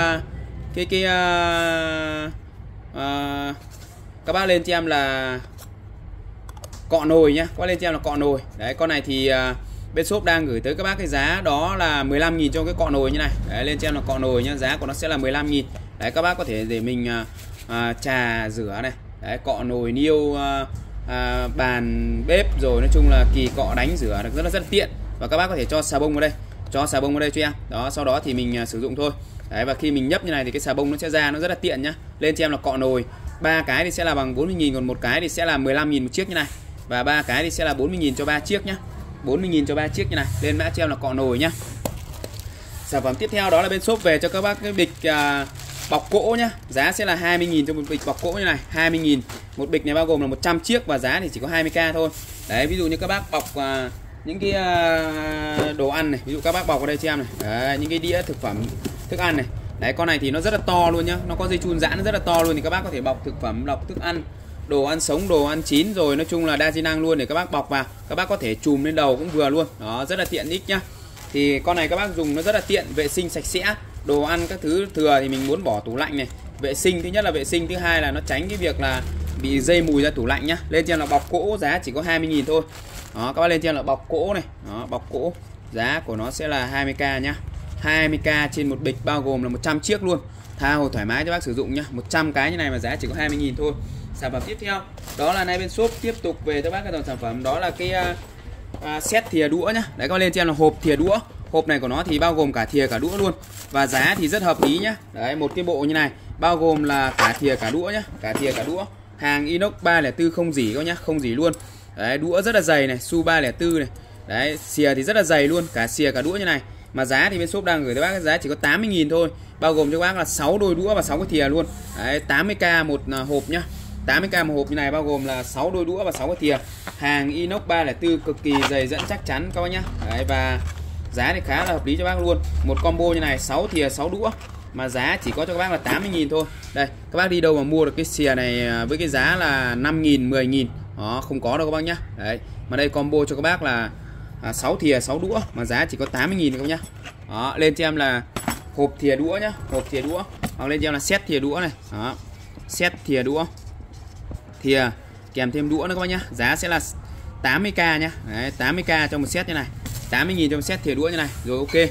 các bác lên cho em là cọ nồi nhá, các bác lên cho em là cọ nồi. Đấy, con này thì bên shop đang gửi tới các bác cái giá đó là 15.000 cho cái cọ nồi như này. Đấy, lên cho em là cọ nồi nhá, giá của nó sẽ là 15.000. Đấy, các bác có thể để mình trà rửa này. Đấy, cọ nồi niêu, bàn bếp rồi nói chung là kỳ cọ đánh rửa được rất là tiện. Và các bác có thể cho xà bông vào đây, cho cho em. Đó, sau đó thì mình sử dụng thôi. Đấy, và khi mình nhấp như này thì cái xà bông nó sẽ ra, nó rất là tiện nhá. Lên cho em là cọ nồi. 3 cái thì sẽ là bằng 40.000, còn một cái thì sẽ là 15.000 một chiếc như này. Và 3 cái thì sẽ là 40.000 cho 3 chiếc nhá. 40.000 cho 3 chiếc như này. Lên mã cho em là cọ nồi nhá. Sản phẩm tiếp theo đó là bên shop về cho các bác cái bịch bọc cỗ nhá. Giá sẽ là 20.000 cho một bịch bọc cỗ như này, 20.000. Một bịch này bao gồm là 100 chiếc và giá thì chỉ có 20k thôi. Đấy, ví dụ như các bác bọc những cái đồ ăn này, ví dụ các bác bọc vào đây cho em này. Đấy, những cái đĩa thực phẩm, thức ăn này. Đấy, con này thì nó rất là to luôn nhá, nó có dây chun giãn rất là to luôn, thì các bác có thể bọc thực phẩm, bọc thức ăn, đồ ăn sống, đồ ăn chín, rồi nói chung là đa di năng luôn để các bác bọc vào. Các bác có thể chùm lên đầu cũng vừa luôn. Đó, rất là tiện ích nhá. Thì con này các bác dùng nó rất là tiện, vệ sinh sạch sẽ, đồ ăn các thứ thừa thì mình muốn bỏ tủ lạnh này, vệ sinh, thứ nhất là vệ sinh, thứ hai là nó tránh cái việc là bị dây mùi ra tủ lạnh nhá. Lên cho em là bọc cỗ, giá chỉ có 20.000 thôi. Đó, các bác lên cho em là bọc cỗ này. Đó, bọc cỗ, giá của nó sẽ là 20k nhá. 20k trên một bịch, bao gồm là 100 chiếc luôn. Tha hồ thoải mái cho bác sử dụng nhá. 100 cái như này mà giá chỉ có 20.000 thôi. Sản phẩm tiếp theo đó là nay bên shop tiếp tục về cho bác cái dòng sản phẩm đó là cái set thìa đũa nhá. Đấy, các bác lên cho em là hộp thìa đũa. Hộp này của nó thì bao gồm cả thìa cả đũa luôn. Và giá thì rất hợp lý nhá. Đấy, một cái bộ như này bao gồm là cả thìa cả đũa nhá. Cả thìa cả đũa. Hàng inox 304 không rỉ các nhá, không rỉ luôn. Đấy, đũa rất là dày này, su 304 này. Đấy, xìa thì rất là dày luôn, cả xìa cả đũa như này. Mà giá thì bên shop đang gửi tới bác cái giá chỉ có 80.000 thôi. Bao gồm cho bác là 6 đôi đũa và 6 cái thìa luôn. Đấy, 80k một hộp nhá. 80k một hộp như này bao gồm là 6 đôi đũa và 6 cái thìa. Hàng inox 304 cực kỳ dày dẫn chắc chắn các bác nhá. Đấy, và giá thì khá là hợp lý cho bác luôn. Một combo như này 6 thìa 6 đũa mà giá chỉ có cho các bác là 80.000 thôi. Đây, các bác đi đâu mà mua được cái xìa này với cái giá là 5.000, 10.000. Đó, không có đâu các bác nhá. Đấy, mà đây combo cho các bác là 6 thìa 6 đũa mà giá chỉ có 80.000 các bác nhá. Đó, lên cho em là hộp thìa đũa nhá, hộp thìa đũa. Hoặc lên cho em là set thìa đũa này. Đó, set thìa đũa. Thìa kèm thêm đũa nữa các bác nhá. Giá sẽ là 80k nhá. Đấy, 80k cho một set như này. 80.000 cho một set thìa đũa như này. Rồi, ok.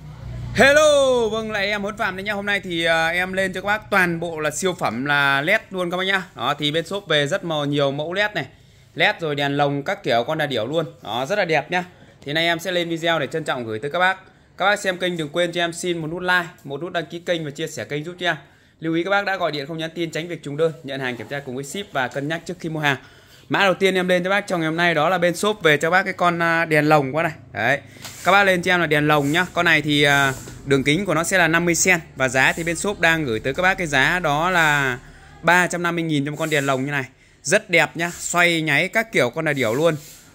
Hello, vâng lại em Huấn Phạm đấy nhá. Hôm nay thì em lên cho các bác toàn bộ là siêu phẩm là LED luôn các bác nhá. Đó, thì bên shop về rất nhiều mẫu LED này. LED rồi đèn lồng các kiểu con đà điểu luôn. Đó, rất là đẹp nhá. Thì nay em sẽ lên video để trân trọng gửi tới các bác. Các bác xem kênh đừng quên cho em xin một nút like, một nút đăng ký kênh và chia sẻ kênh giúp cho em. Lưu ý các bác đã gọi điện không nhắn tin tránh việc trùng đơn, nhận hàng kiểm tra cùng với ship và cân nhắc trước khi mua hàng. Mã đầu tiên em lên cho bác trong ngày hôm nay đó là bên shop về cho bác cái con đèn lồng qua này. Đấy. Các bác lên cho em là đèn lồng nhá. Con này thì đường kính của nó sẽ là 50 cm và giá thì bên shop đang gửi tới các bác cái giá đó là 350.000 cho một con đèn lồng như này. Rất đẹp nhá, xoay nháy các kiểu con đà điểu luôn.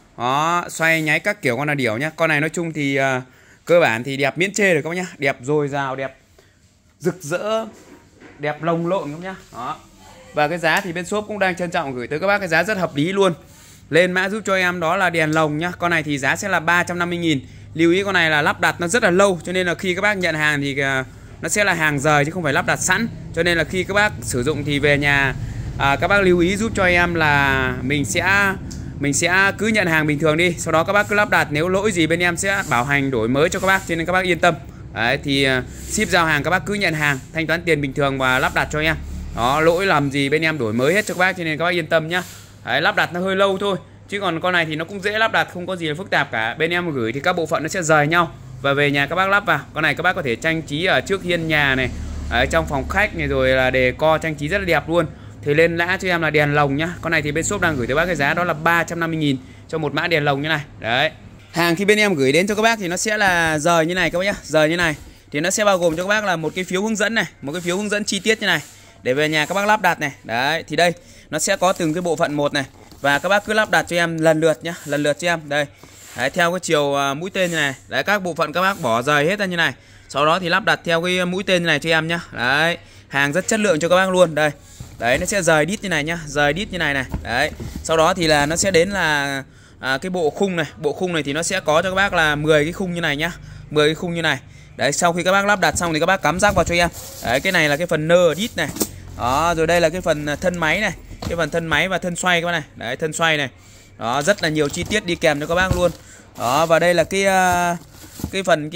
Đó, xoay nháy các kiểu con đà điểu nhá. Con này nói chung thì cơ bản thì đẹp miễn chê rồi các bác nhá. Đẹp dồi dào, đẹp rực rỡ, đẹp lồng lộn các bác nhá. Đó. Và cái giá thì bên shop cũng đang trân trọng gửi tới các bác cái giá rất hợp lý luôn. Lên mã giúp cho em đó là đèn lồng nhá. Con này thì giá sẽ là 350.000. Lưu ý con này là lắp đặt nó rất là lâu, cho nên là khi các bác nhận hàng thì nó sẽ là hàng rời chứ không phải lắp đặt sẵn. Cho nên là khi các bác sử dụng thì về nhà các bác lưu ý giúp cho em là mình sẽ cứ nhận hàng bình thường đi, sau đó các bác cứ lắp đặt, nếu lỗi gì bên em sẽ bảo hành đổi mới cho các bác, cho nên các bác yên tâm. Đấy, thì ship giao hàng các bác cứ nhận hàng, thanh toán tiền bình thường và lắp đặt cho em. Đó, lỗi làm gì bên em đổi mới hết cho các bác, cho nên các bác yên tâm nhá. Đấy, lắp đặt nó hơi lâu thôi, chứ còn con này thì nó cũng dễ lắp đặt, không có gì là phức tạp cả. Bên em gửi thì các bộ phận nó sẽ rời nhau và về nhà các bác lắp vào. Con này các bác có thể trang trí ở trước hiên nhà này, ở trong phòng khách này, rồi là đề co trang trí rất là đẹp luôn. Thì lên mã cho em là đèn lồng nhá. Con này thì bên shop đang gửi tới bác cái giá đó là 350.000 cho một mã đèn lồng như này. Đấy. Hàng khi bên em gửi đến cho các bác thì nó sẽ là rời như này các bác nhá. Rời như này thì nó sẽ bao gồm cho các bác là một cái phiếu hướng dẫn này, một cái phiếu hướng dẫn chi tiết như này để về nhà các bác lắp đặt này. Đấy, thì đây nó sẽ có từng cái bộ phận một này và các bác cứ lắp đặt cho em lần lượt nhá, lần lượt cho em. Đây. Đấy, theo cái chiều mũi tên như này. Đấy, các bộ phận các bác bỏ rời hết ra như này. Sau đó thì lắp đặt theo cái mũi tên như này cho em nhá. Đấy. Hàng rất chất lượng cho các bác luôn. Đây. Đấy, nó sẽ rời đít như này nhá, rời đít như này này. Đấy. Sau đó thì là nó sẽ đến là cái bộ khung này, bộ khung này thì nó sẽ có cho các bác là 10 cái khung như này nhá. 10 cái khung như này. Đấy, sau khi các bác lắp đặt xong thì các bác cắm rác vào cho em. Đấy, cái này là cái phần nơ đít này. Đó, rồi đây là cái phần thân máy này, cái phần thân máy và thân xoay các bác này. Đấy, thân xoay này. Đó, rất là nhiều chi tiết đi kèm cho các bác luôn. Đó, và đây là cái phần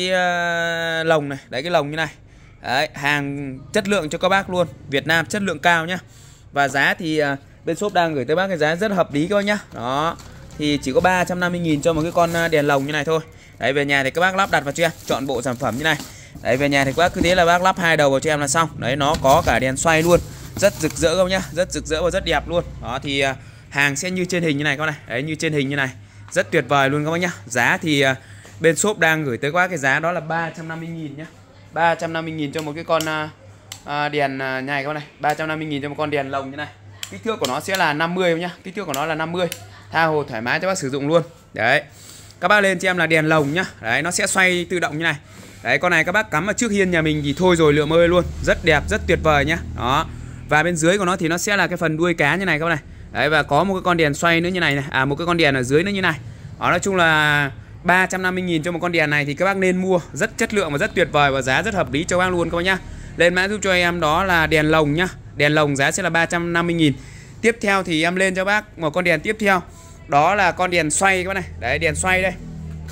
lồng này, đấy cái lồng như này. Đấy, hàng chất lượng cho các bác luôn, Việt Nam chất lượng cao nhá. Và giá thì bên shop đang gửi tới bác cái giá rất hợp lý các bác nhá. Đó, thì chỉ có 350.000 cho một cái con đèn lồng như này thôi. Đấy, về nhà thì các bác lắp đặt vào cho em, chọn bộ sản phẩm như này. Đấy, về nhà thì các bác cứ thế là bác lắp hai đầu vào cho em là xong. Đấy, nó có cả đèn xoay luôn, rất rực rỡ các bác nhá, rất rực rỡ và rất đẹp luôn. Đó, thì hàng sẽ như trên hình như này các bác này. Đấy, như trên hình như này, rất tuyệt vời luôn các bác nhá. Giá thì bên shop đang gửi tới các bác cái giá đó là 350.000 nhá. 350.000 cho một cái con đèn nhài các bác này. 350.000 cho một con đèn lồng như này. Kích thước của nó sẽ là 50 nhá. Kích thước của nó là 50. Tha hồ thoải mái cho bác sử dụng luôn. Đấy. Các bác lên cho em là đèn lồng nhá. Đấy, nó sẽ xoay tự động như này. Đấy, con này các bác cắm ở trước hiên nhà mình thì thôi rồi lượm ơi luôn. Rất đẹp, rất tuyệt vời nhá. Đó. Và bên dưới của nó thì nó sẽ là cái phần đuôi cá như này các bác này. Đấy, và có một cái con đèn xoay nữa như này này. Một cái con đèn ở dưới nữa như này. Đó, nói chung là 350.000 cho một con đèn này thì các bác nên mua, rất chất lượng và rất tuyệt vời và giá rất hợp lý cho các bác luôn các bác nhá. Lên mã giúp cho em đó là đèn lồng nhá. Đèn lồng giá sẽ là 350.000. Tiếp theo thì em lên cho bác một con đèn tiếp theo. Đó là con đèn xoay các bác này. Đấy, đèn xoay đây.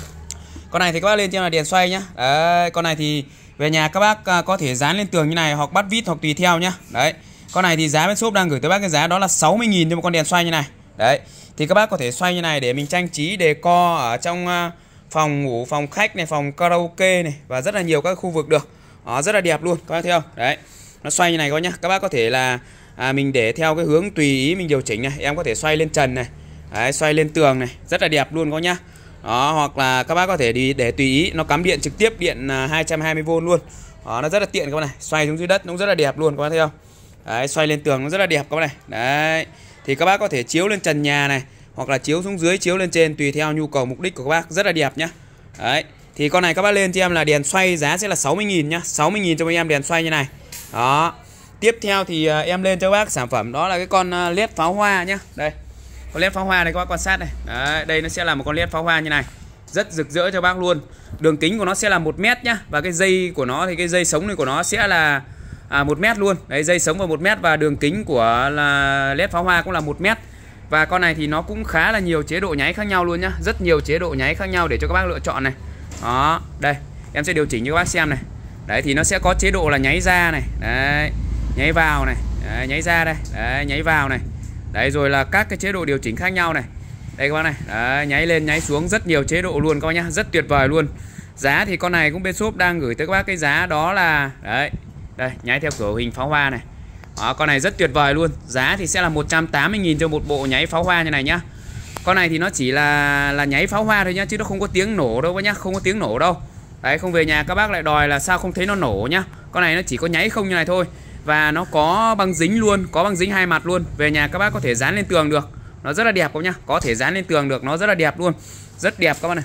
Con này thì các bác lên cho là đèn xoay nhá. Đấy, con này thì về nhà các bác có thể dán lên tường như này hoặc bắt vít hoặc tùy theo nhá. Đấy. Con này thì giá bên shop đang gửi tới bác cái giá đó là 60.000 cho một con đèn xoay như này. Đấy. Thì các bác có thể xoay như này để mình trang trí decor ở trong phòng ngủ, phòng khách này, phòng karaoke này và rất là nhiều các khu vực được. Đó, rất là đẹp luôn, các bác thấy không? Đấy. Nó xoay như này coi nhá. Các bác có thể là mình để theo cái hướng tùy ý mình điều chỉnh này, em có thể xoay lên trần này. Đấy, xoay lên tường này, rất là đẹp luôn có nhá. Đó, hoặc là các bác có thể đi để tùy ý, nó cắm điện trực tiếp, điện 220V luôn. Đó, nó rất là tiện các bác này, xoay xuống dưới đất nó cũng rất là đẹp luôn, các bác thấy không? Đấy, xoay lên tường nó rất là đẹp các bác này. Đấy. Thì các bác có thể chiếu lên trần nhà này, hoặc là chiếu xuống dưới, chiếu lên trên tùy theo nhu cầu mục đích của các bác, rất là đẹp nhá. Đấy. Thì con này các bác lên cho em là đèn xoay giá sẽ là 60.000 nhá, 60.000 cho mấy em đèn xoay như này. Đó. Tiếp theo thì em lên cho bác sản phẩm đó là cái con led pháo hoa nhá. Đây. Con led pháo hoa này các bác quan sát này. Đấy, đây nó sẽ là một con led pháo hoa như này. Rất rực rỡ cho bác luôn. Đường kính của nó sẽ là 1 mét nhá. Và cái dây của nó thì cái dây sống này của nó sẽ là 1 mét luôn. Đấy, dây sống vào 1 mét và đường kính của là led pháo hoa cũng là 1 mét. Và con này thì nó cũng khá là nhiều chế độ nháy khác nhau luôn nhá. Rất nhiều chế độ nháy khác nhau để cho các bác lựa chọn này. Đó, đây, em sẽ điều chỉnh cho các bác xem này. Đấy, thì nó sẽ có chế độ là nháy ra này. Đấy, nháy vào này. Đấy, nháy ra đây. Đấy, nháy vào này. Đấy, rồi là các cái chế độ điều chỉnh khác nhau này. Đây các bác này. Đấy, nháy lên, nháy xuống, rất nhiều chế độ luôn các bác nhá. Rất tuyệt vời luôn. Giá thì con này cũng bên shop đang gửi tới các bác cái giá đó là đấy. Đây, nháy theo kiểu hình pháo hoa này. Đó, con này rất tuyệt vời luôn. Giá thì sẽ là 180.000 cho một bộ nháy pháo hoa như này nhá. Con này thì nó chỉ là nháy pháo hoa thôi nhá, chứ nó không có tiếng nổ đâu các nhá, không có tiếng nổ đâu. Đấy, không về nhà các bác lại đòi là sao không thấy nó nổ nhá. Con này nó chỉ có nháy không như này thôi. Và nó có băng dính luôn, có băng dính hai mặt luôn. Về nhà các bác có thể dán lên tường được. Nó rất là đẹp các nhá, có thể dán lên tường được, nó rất là đẹp luôn. Rất đẹp các bác này.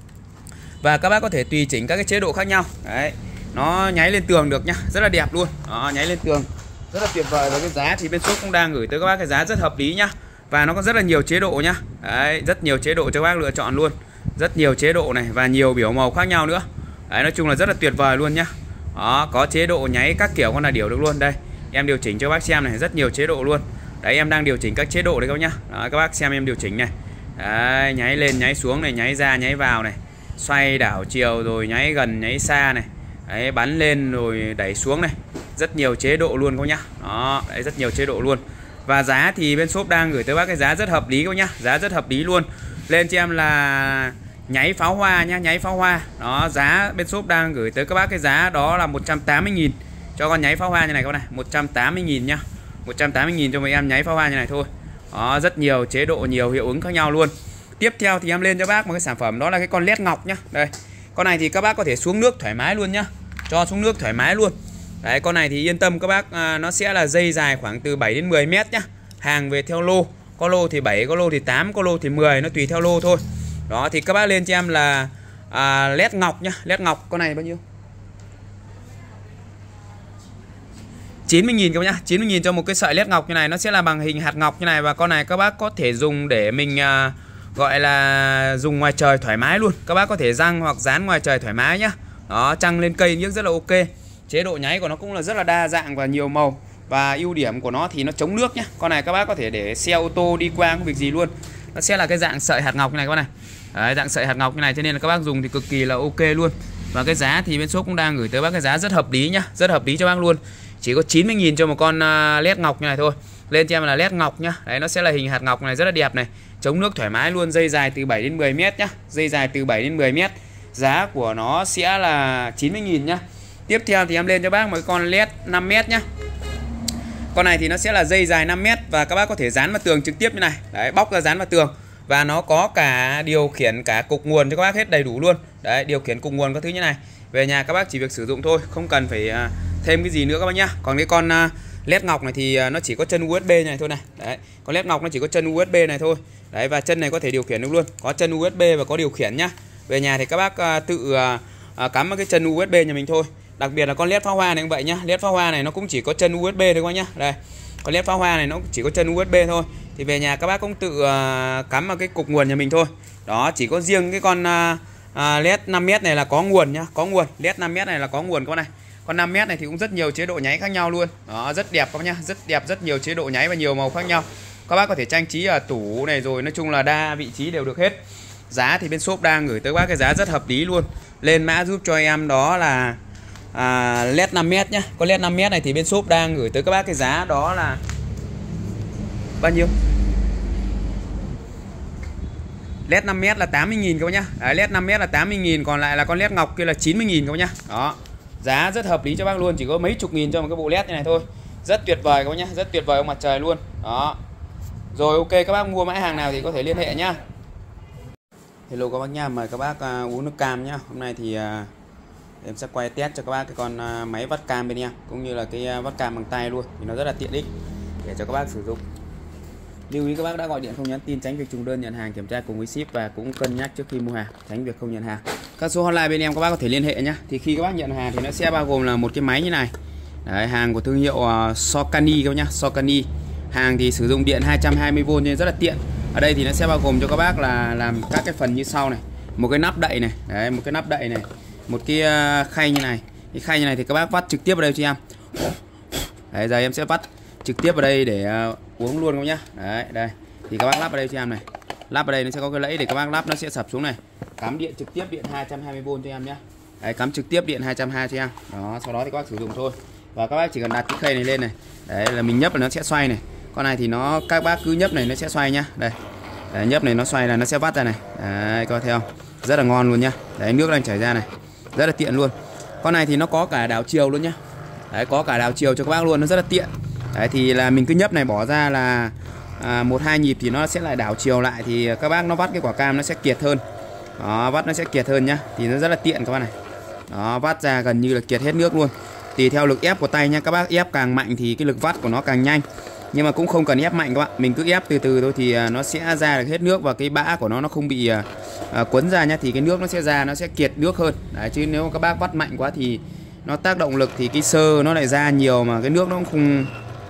Và các bác có thể tùy chỉnh các cái chế độ khác nhau. Đấy, nó nháy lên tường được nhá, rất là đẹp luôn. Đó, nháy lên tường rất là tuyệt vời. Và cái giá thì bên shop cũng đang gửi tới các bác cái giá rất hợp lý nhá. Và nó có rất là nhiều chế độ nhá. Đấy, rất nhiều chế độ cho các bác lựa chọn luôn. Rất nhiều chế độ này và nhiều biểu màu khác nhau nữa. Đấy, nói chung là rất là tuyệt vời luôn nhá. Đó, có chế độ nháy các kiểu con là điều được luôn. Đây, em điều chỉnh cho bác xem này, rất nhiều chế độ luôn. Đấy, em đang điều chỉnh các chế độ đấy các bác nhá. Đó, các bác xem em điều chỉnh này. Đấy, nháy lên, nháy xuống này, nháy ra, nháy vào này. Xoay đảo chiều rồi nháy gần, nháy xa này. Đấy, bắn lên rồi đẩy xuống này. Rất nhiều chế độ luôn các bác nhá. Đó, đấy, rất nhiều chế độ luôn. Và giá thì bên shop đang gửi tới bác cái giá rất hợp lý các bác nhá. Giá rất hợp lý luôn. Lên cho em là nháy pháo hoa nhá, nháy pháo hoa. Đó, giá bên shop đang gửi tới các bác cái giá đó là 180.000 cho con nháy pháo hoa như này các bác này, 180.000 nhá. 180.000 cho mấy em nháy pháo hoa như này thôi. Đó, rất nhiều chế độ, nhiều hiệu ứng khác nhau luôn. Tiếp theo thì em lên cho bác một cái sản phẩm đó là cái con led ngọc nhá. Đây. Con này thì các bác có thể xuống nước thoải mái luôn nhá. Cho xuống nước thoải mái luôn. Đấy, con này thì yên tâm các bác, nó sẽ là dây dài khoảng từ 7 đến 10 mét nhá. Hàng về theo lô. Có lô thì 7, có lô thì 8, có lô thì 10, nó tùy theo lô thôi. Đó, thì các bác lên cho em là led ngọc nhá. Led ngọc, con này bao nhiêu? 90.000 các bác nhá. 90.000 cho một cái sợi led ngọc như này. Nó sẽ là bằng hình hạt ngọc như này. Và con này các bác có thể dùng để mình gọi là dùng ngoài trời thoải mái luôn. Các bác có thể răng hoặc dán ngoài trời thoải mái nhá. Đó, trăng lên cây nhức rất là ok. Chế độ nháy của nó cũng là rất là đa dạng và nhiều màu. Và ưu điểm của nó thì nó chống nước nhá. Con này các bác có thể để xe ô tô đi qua không việc gì luôn. Nó sẽ là cái dạng sợi hạt ngọc như này các bác này. Đấy, dạng sợi hạt ngọc như này cho nên là các bác dùng thì cực kỳ là ok luôn. Và cái giá thì bên shop cũng đang gửi tới bác cái giá rất hợp lý nhá, rất hợp lý cho bác luôn. Chỉ có 90.000 cho một con led ngọc như này thôi. Lên cho em là led ngọc nhá. Đấy, nó sẽ là hình hạt ngọc này, rất là đẹp này. Chống nước thoải mái luôn, dây dài từ 7 đến 10 mét nhá. Dây dài từ 7 đến 10 mét. Giá của nó sẽ là 90.000 nhá. Tiếp theo thì em lên cho bác một con led 5 mét nhá. Con này thì nó sẽ là dây dài 5 mét và các bác có thể dán vào tường trực tiếp như này. Đấy, bóc ra dán vào tường. Và nó có cả điều khiển cả cục nguồn cho các bác hết đầy đủ luôn. Đấy, điều khiển cục nguồn các thứ như này. Về nhà các bác chỉ việc sử dụng thôi, không cần phải thêm cái gì nữa các bác nhá. Còn cái con led ngọc này thì nó chỉ có chân USB này thôi này. Đấy, con led ngọc nó chỉ có chân USB này thôi. Đấy, và chân này có thể điều khiển được luôn. Có chân USB và có điều khiển nhá. Về nhà thì các bác tự cắm vào cái chân USB nhà mình thôi. Đặc biệt là con led pháo hoa này cũng vậy nhá. Led pháo hoa này nó cũng chỉ có chân USB thôi các bác nhá. Đây, con led pháo hoa này nó chỉ có chân USB thôi. Thì về nhà các bác cũng tự cắm vào cái cục nguồn nhà mình thôi. Đó, chỉ có riêng cái con led 5m này là có nguồn nhá, có nguồn. Led 5m này là có nguồn các bác này. Con 5m này thì cũng rất nhiều chế độ nháy khác nhau luôn. Đó, rất đẹp các bác nhá, rất đẹp, rất nhiều chế độ nháy và nhiều màu khác nhau. Các bác có thể trang trí ở tủ này rồi, nói chung là đa vị trí đều được hết. Giá thì bên shop đang gửi tới các bác cái giá rất hợp lý luôn. Lên mã giúp cho em đó là LED 5m nhá. Con LED 5m này thì bên shop đang gửi tới các bác cái giá đó là bao nhiêu? LED 5m là 80.000 các bác nhá. Đấy, LED 5m là 80.000, còn lại là con LED ngọc kia là 90.000 các bác nhá. Đó. Giá rất hợp lý cho bác luôn, chỉ có mấy chục nghìn cho một cái bộ LED như này thôi. Rất tuyệt vời các bác nhá, rất tuyệt vời ông mặt trời luôn. Đó. Rồi ok, các bác mua mã hàng nào thì có thể liên hệ nhá. Hello các bác nha, mời các bác uống nước cam nhá. Hôm nay thì em sẽ quay test cho các bác cái con máy vắt cam bên em, cũng như là cái vắt cam bằng tay luôn, thì nó rất là tiện ích để cho các bác sử dụng. Lưu ý các bác đã gọi điện không nhắn tin, tránh việc trùng đơn nhận hàng, kiểm tra cùng với ship và cũng cân nhắc trước khi mua hàng, tránh việc không nhận hàng. Các số hotline bên em các bác có thể liên hệ nhá. Thì khi các bác nhận hàng thì nó sẽ bao gồm là một cái máy như này. Đấy, hàng của thương hiệu Socani các bác nhá, Socani. Hàng thì sử dụng điện 220V nên rất là tiện. Ở đây thì nó sẽ bao gồm cho các bác là làm các cái phần như sau này. Một cái nắp đậy này, đấy, một cái nắp đậy này, một cái khay như này. Cái khay như này thì các bác vắt trực tiếp vào đây cho em. Đấy, giờ em sẽ vắt trực tiếp vào đây để uống luôn không nhá. Đấy, đây. Thì các bác lắp vào đây cho em này. Lắp vào đây nó sẽ có cái lẫy để các bác lắp, nó sẽ sập xuống này. Cắm điện trực tiếp điện 220V cho em nhá. Đấy, cắm trực tiếp điện 220 cho em. Đó, sau đó thì các bác sử dụng thôi. Và các bác chỉ cần đặt cái khay này lên này. Đấy là mình nhấp là nó sẽ xoay này. Con này thì nó các bác cứ nhấp này nó sẽ xoay nhá. Đây. Đấy, nhấp này nó xoay là nó sẽ vắt ra này. Đấy, coi theo. Rất là ngon luôn nhá. Đấy, nước đang chảy ra này. Rất là tiện luôn. Con này thì nó có cả đảo chiều luôn nhá. Đấy, có cả đảo chiều cho các bác luôn, nó rất là tiện. Đấy, thì là mình cứ nhấp này bỏ ra là 1-2 nhịp thì nó sẽ lại đảo chiều lại, thì các bác nó vắt cái quả cam nó sẽ kiệt hơn. Đó, vắt nó sẽ kiệt hơn nhá. Thì nó rất là tiện các bác này. Đó, vắt ra gần như là kiệt hết nước luôn. Tùy theo lực ép của tay nha, các bác ép càng mạnh thì cái lực vắt của nó càng nhanh. Nhưng mà cũng không cần ép mạnh các bạn, mình cứ ép từ từ thôi thì nó sẽ ra được hết nước, và cái bã của nó không bị quấn ra nhá, thì cái nước nó sẽ ra, nó sẽ kiệt nước hơn. Đấy, chứ nếu các bác vắt mạnh quá thì nó tác động lực thì cái xơ nó lại ra nhiều, mà cái nước nó cũng không,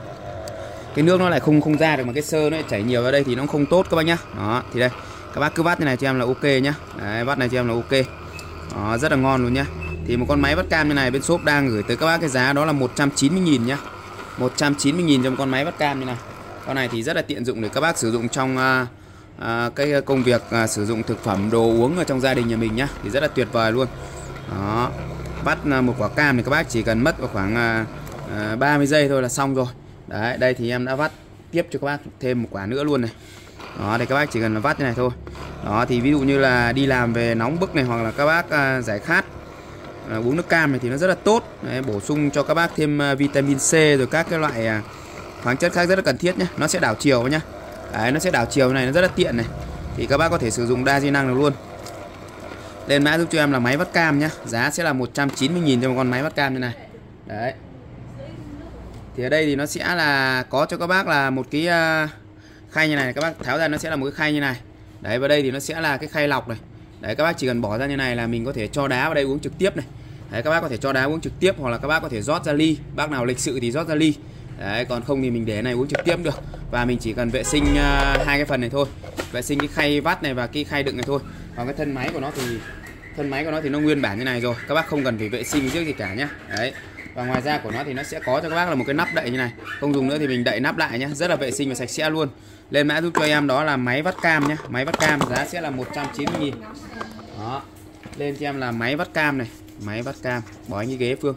cái nước nó lại không ra được, mà cái xơ nó lại chảy nhiều vào đây thì nó không tốt các bác nhá. Đó, thì đây các bác cứ vắt như này cho em là ok nhá. Đấy, vắt này cho em là ok. Đó, rất là ngon luôn nhá. Thì một con máy vắt cam như này bên shop đang gửi tới các bác cái giá đó là 190.000 nhá. 190.000 cho một con máy vắt cam như này. Con này thì rất là tiện dụng để các bác sử dụng trong cái công việc sử dụng thực phẩm, đồ uống ở trong gia đình nhà mình nhá. Thì rất là tuyệt vời luôn. Đó, vắt một quả cam thì các bác chỉ cần mất vào khoảng 30 giây thôi là xong rồi. Đấy, đây thì em đã vắt tiếp cho các bác thêm một quả nữa luôn này. Đó, đây các bác chỉ cần là vắt như này thôi. Đó, thì ví dụ như là đi làm về nóng bức này, hoặc là các bác giải khát, uống nước cam này thì nó rất là tốt. Đấy, bổ sung cho các bác thêm vitamin C rồi các cái loại khoáng chất khác rất là cần thiết nhé. Nó sẽ đảo chiều nhá. Đấy, nó sẽ đảo chiều này, nó rất là tiện này. Thì các bác có thể sử dụng đa di năng được luôn. Lên mã giúp cho em là máy vắt cam nhá. Giá sẽ là 190.000 cho một con máy vắt cam như này. Đấy. Thì ở đây thì nó sẽ là có cho các bác là một cái khay như này, các bác tháo ra nó sẽ là một cái khay như này. Đấy, vào đây thì nó sẽ là cái khay lọc này. Đấy, các bác chỉ cần bỏ ra như này là mình có thể cho đá vào đây uống trực tiếp này. Đấy, các bác có thể cho đá uống trực tiếp, hoặc là các bác có thể rót ra ly. Bác nào lịch sự thì rót ra ly. Đấy, còn không thì mình để này uống trực tiếp được. Và mình chỉ cần vệ sinh hai cái phần này thôi. Vệ sinh cái khay vắt này và cái khay đựng này thôi. Còn cái thân máy của nó thì nó nguyên bản như này rồi. Các bác không cần phải vệ sinh trước gì cả nhá. Đấy. Và ngoài ra của nó thì nó sẽ có cho các bác là một cái nắp đậy như này. Không dùng nữa thì mình đậy nắp lại nhá. Rất là vệ sinh và sạch sẽ luôn. Lên mã giúp cho em đó là máy vắt cam nhá. Máy vắt cam giá sẽ là 190.000. Đó. Lên cho em là máy vắt cam này. Máy vắt cam. Bỏ anh cái ghế Phương.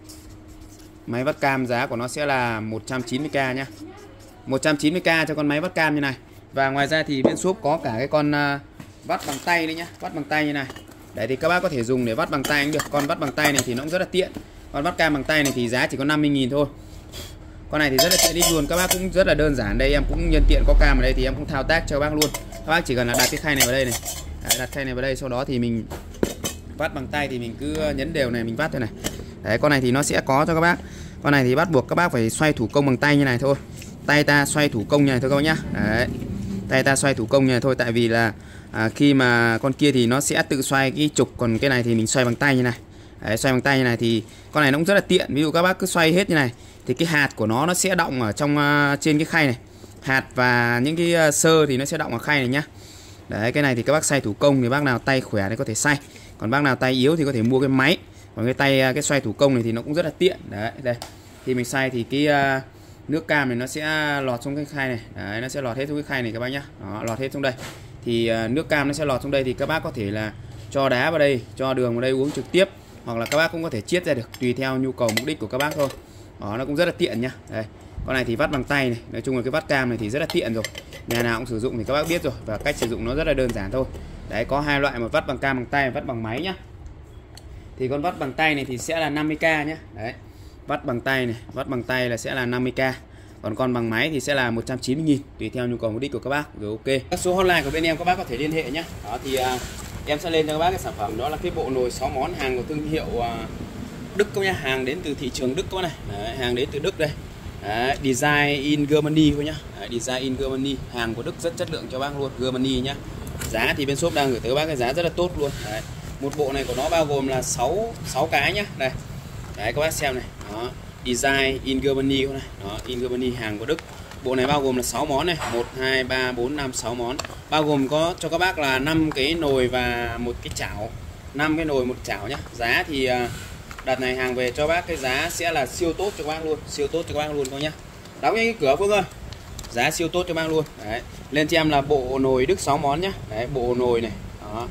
Máy vắt cam giá của nó sẽ là 190k nhá. 190k cho con máy vắt cam như này. Và ngoài ra thì bên shop có cả cái con vắt bằng tay đấy nhá. Vắt bằng tay như này. Đấy, thì các bác có thể dùng để vắt bằng tay cũng được. Con vắt bằng tay này thì nó cũng rất là tiện. Con vắt cam bằng tay này thì giá chỉ có 50.000 thôi. Con này thì rất là tiện ích luôn. Các bác cũng rất là đơn giản. Đây em cũng nhân tiện có cam ở đây thì em cũng thao tác cho các bác luôn. Các bác chỉ cần là đặt cái khay này vào đây này. Đấy, đặt khay này vào đây, sau đó thì mình vắt bằng tay thì mình cứ nhấn đều này, mình vắt thôi này. Đấy, con này thì nó sẽ có cho các bác. Con này thì bắt buộc các bác phải xoay thủ công bằng tay như này thôi. Tay ta xoay thủ công như này thôi các bác nhá. Đấy. Tay ta xoay thủ công như này thôi, tại vì là khi mà con kia thì nó sẽ tự xoay cái trục, còn cái này thì mình xoay bằng tay như này. Đấy, xoay bằng tay như này thì con này nó cũng rất là tiện. Ví dụ các bác cứ xoay hết như này thì cái hạt của nó sẽ đọng ở trong trên cái khay này. Hạt và những cái xơ thì nó sẽ đọng ở khay này nhá. Đấy, cái này thì các bác xay thủ công thì bác nào tay khỏe thì có thể xay. Còn bác nào tay yếu thì có thể mua cái máy. Còn cái xoay thủ công này thì nó cũng rất là tiện. Đấy, đây. Thì mình xay thì Nước cam này nó sẽ lọt xuống cái khay này. Đấy, nó sẽ lọt hết xuống cái khay này các bác nhá. Đó, lọt hết xuống đây. Thì nước cam nó sẽ lọt xuống đây thì các bác có thể là cho đá vào đây, cho đường vào đây uống trực tiếp, hoặc là các bác cũng có thể chiết ra được tùy theo nhu cầu mục đích của các bác thôi. Đó, nó cũng rất là tiện nhá. Đây, con này thì vắt bằng tay này, nói chung là cái vắt cam này thì rất là tiện rồi, nhà nào cũng sử dụng thì các bác biết rồi, và cách sử dụng nó rất là đơn giản thôi. Đấy, có hai loại, một vắt bằng cam bằng tay, vắt bằng máy nhá. Thì con vắt bằng tay này thì sẽ là 50k nhá. Đấy, vắt bằng tay này, vắt bằng tay là sẽ là 50k. Còn con bằng máy thì sẽ là 190.000 tùy theo nhu cầu mục đích của các bác. Rồi ok. Các số hotline của bên em các bác có thể liên hệ nhé. Đó thì em sẽ lên cho các bác cái sản phẩm đó là cái bộ nồi 6 món hàng của thương hiệu Đức các nhá, hàng đến từ thị trường Đức các bác này. Đấy, hàng đến từ Đức đây. Đấy, design in Germany các nhá. Đấy, design in Germany, hàng của Đức rất chất lượng cho bác luôn, Germany nhá. Giá thì bên shop đang gửi tới các bác cái giá rất là tốt luôn. Đấy, một bộ này của nó bao gồm là 6 cái nhá. Đây. Đấy các bác xem này. Đó. Design in Germany này. Đó, in Germany, hàng của Đức. Bộ này bao gồm là 6 món này, 1 2 3 4 5 6 món. Bao gồm có cho các bác là 5 cái nồi và một cái chảo. 5 cái nồi một chảo nhá. Giá thì đợt này hàng về cho bác cái giá sẽ là siêu tốt cho các bác luôn, siêu tốt cho các bác luôn các nhá. Đóng cái cửa Phương ơi. Giá siêu tốt cho bác luôn. Đấy. Lên cho em là bộ nồi Đức 6 món nhá. Đấy, bộ nồi này. Đó.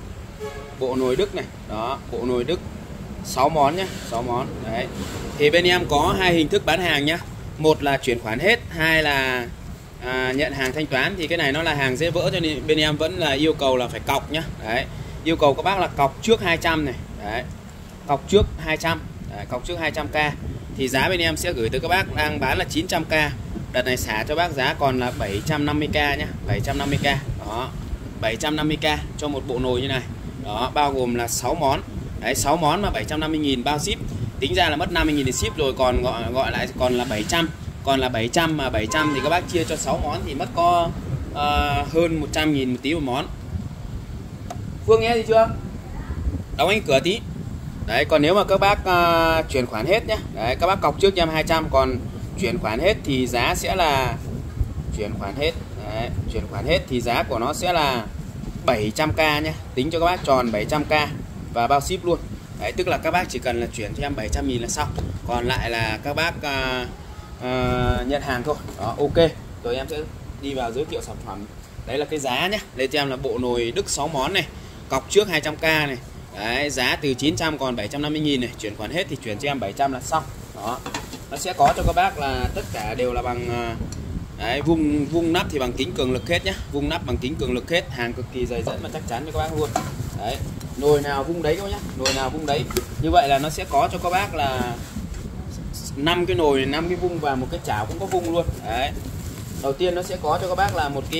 Bộ nồi Đức này. Đó, bộ nồi Đức 6 món nhá, 6 món. Đấy. Thì bên em có hai hình thức bán hàng nhá. Một là chuyển khoản hết, hai là nhận hàng thanh toán. Thì cái này nó là hàng dễ vỡ cho nên bên em vẫn là yêu cầu là phải cọc nhá. Đấy. Yêu cầu các bác là cọc trước 200 này. Đấy. Cọc trước 200. Đấy, cọc trước 200k. Thì giá bên em sẽ gửi tới các bác đang bán là 900k. Đợt này xả cho bác giá còn là 750k nhá, 750k. Đó. 750k cho một bộ nồi như này. Đó, bao gồm là 6 món. Đấy, 6 món mà 750.000 bao ship. Tính ra là mất 50.000 để ship rồi, còn gọi lại còn là 700. Còn là 700 mà 700 thì các bác chia cho 6 món thì mất có hơn 100.000 một tí một món. Phương nghe gì chưa? Đóng anh cửa tí. Đấy, còn nếu mà các bác chuyển khoản hết nhé. Đấy, các bác cọc trước cho em 200, còn chuyển khoản hết thì giá sẽ là chuyển khoản hết. Đấy, chuyển khoản hết thì giá của nó sẽ là 700k nhé. Tính cho các bác tròn 700k và bao ship luôn. Đấy, tức là các bác chỉ cần là chuyển cho em 700.000 là xong. Còn lại là các bác nhận hàng thôi. Đó, ok. Rồi em sẽ đi vào giới thiệu sản phẩm. Đấy là cái giá nhé. Đây cho em là bộ nồi Đức 6 món này. Cọc trước 200k này. Đấy, giá từ 900 còn 750.000 này. Chuyển khoản hết thì chuyển cho em 700 là xong. Đó. Nó sẽ có cho các bác là tất cả đều là bằng đấy, vung nắp thì bằng kính cường lực hết nhá. Vung nắp bằng kính cường lực hết. Hàng cực kỳ dày dẫn và chắc chắn cho các bác luôn. Đấy. Nồi nào vung đấy các bác nhá. Nồi nào vung đấy. Như vậy là nó sẽ có cho các bác là 5 cái nồi, 5 cái vung và một cái chảo cũng có vung luôn. Đấy. Đầu tiên nó sẽ có cho các bác là một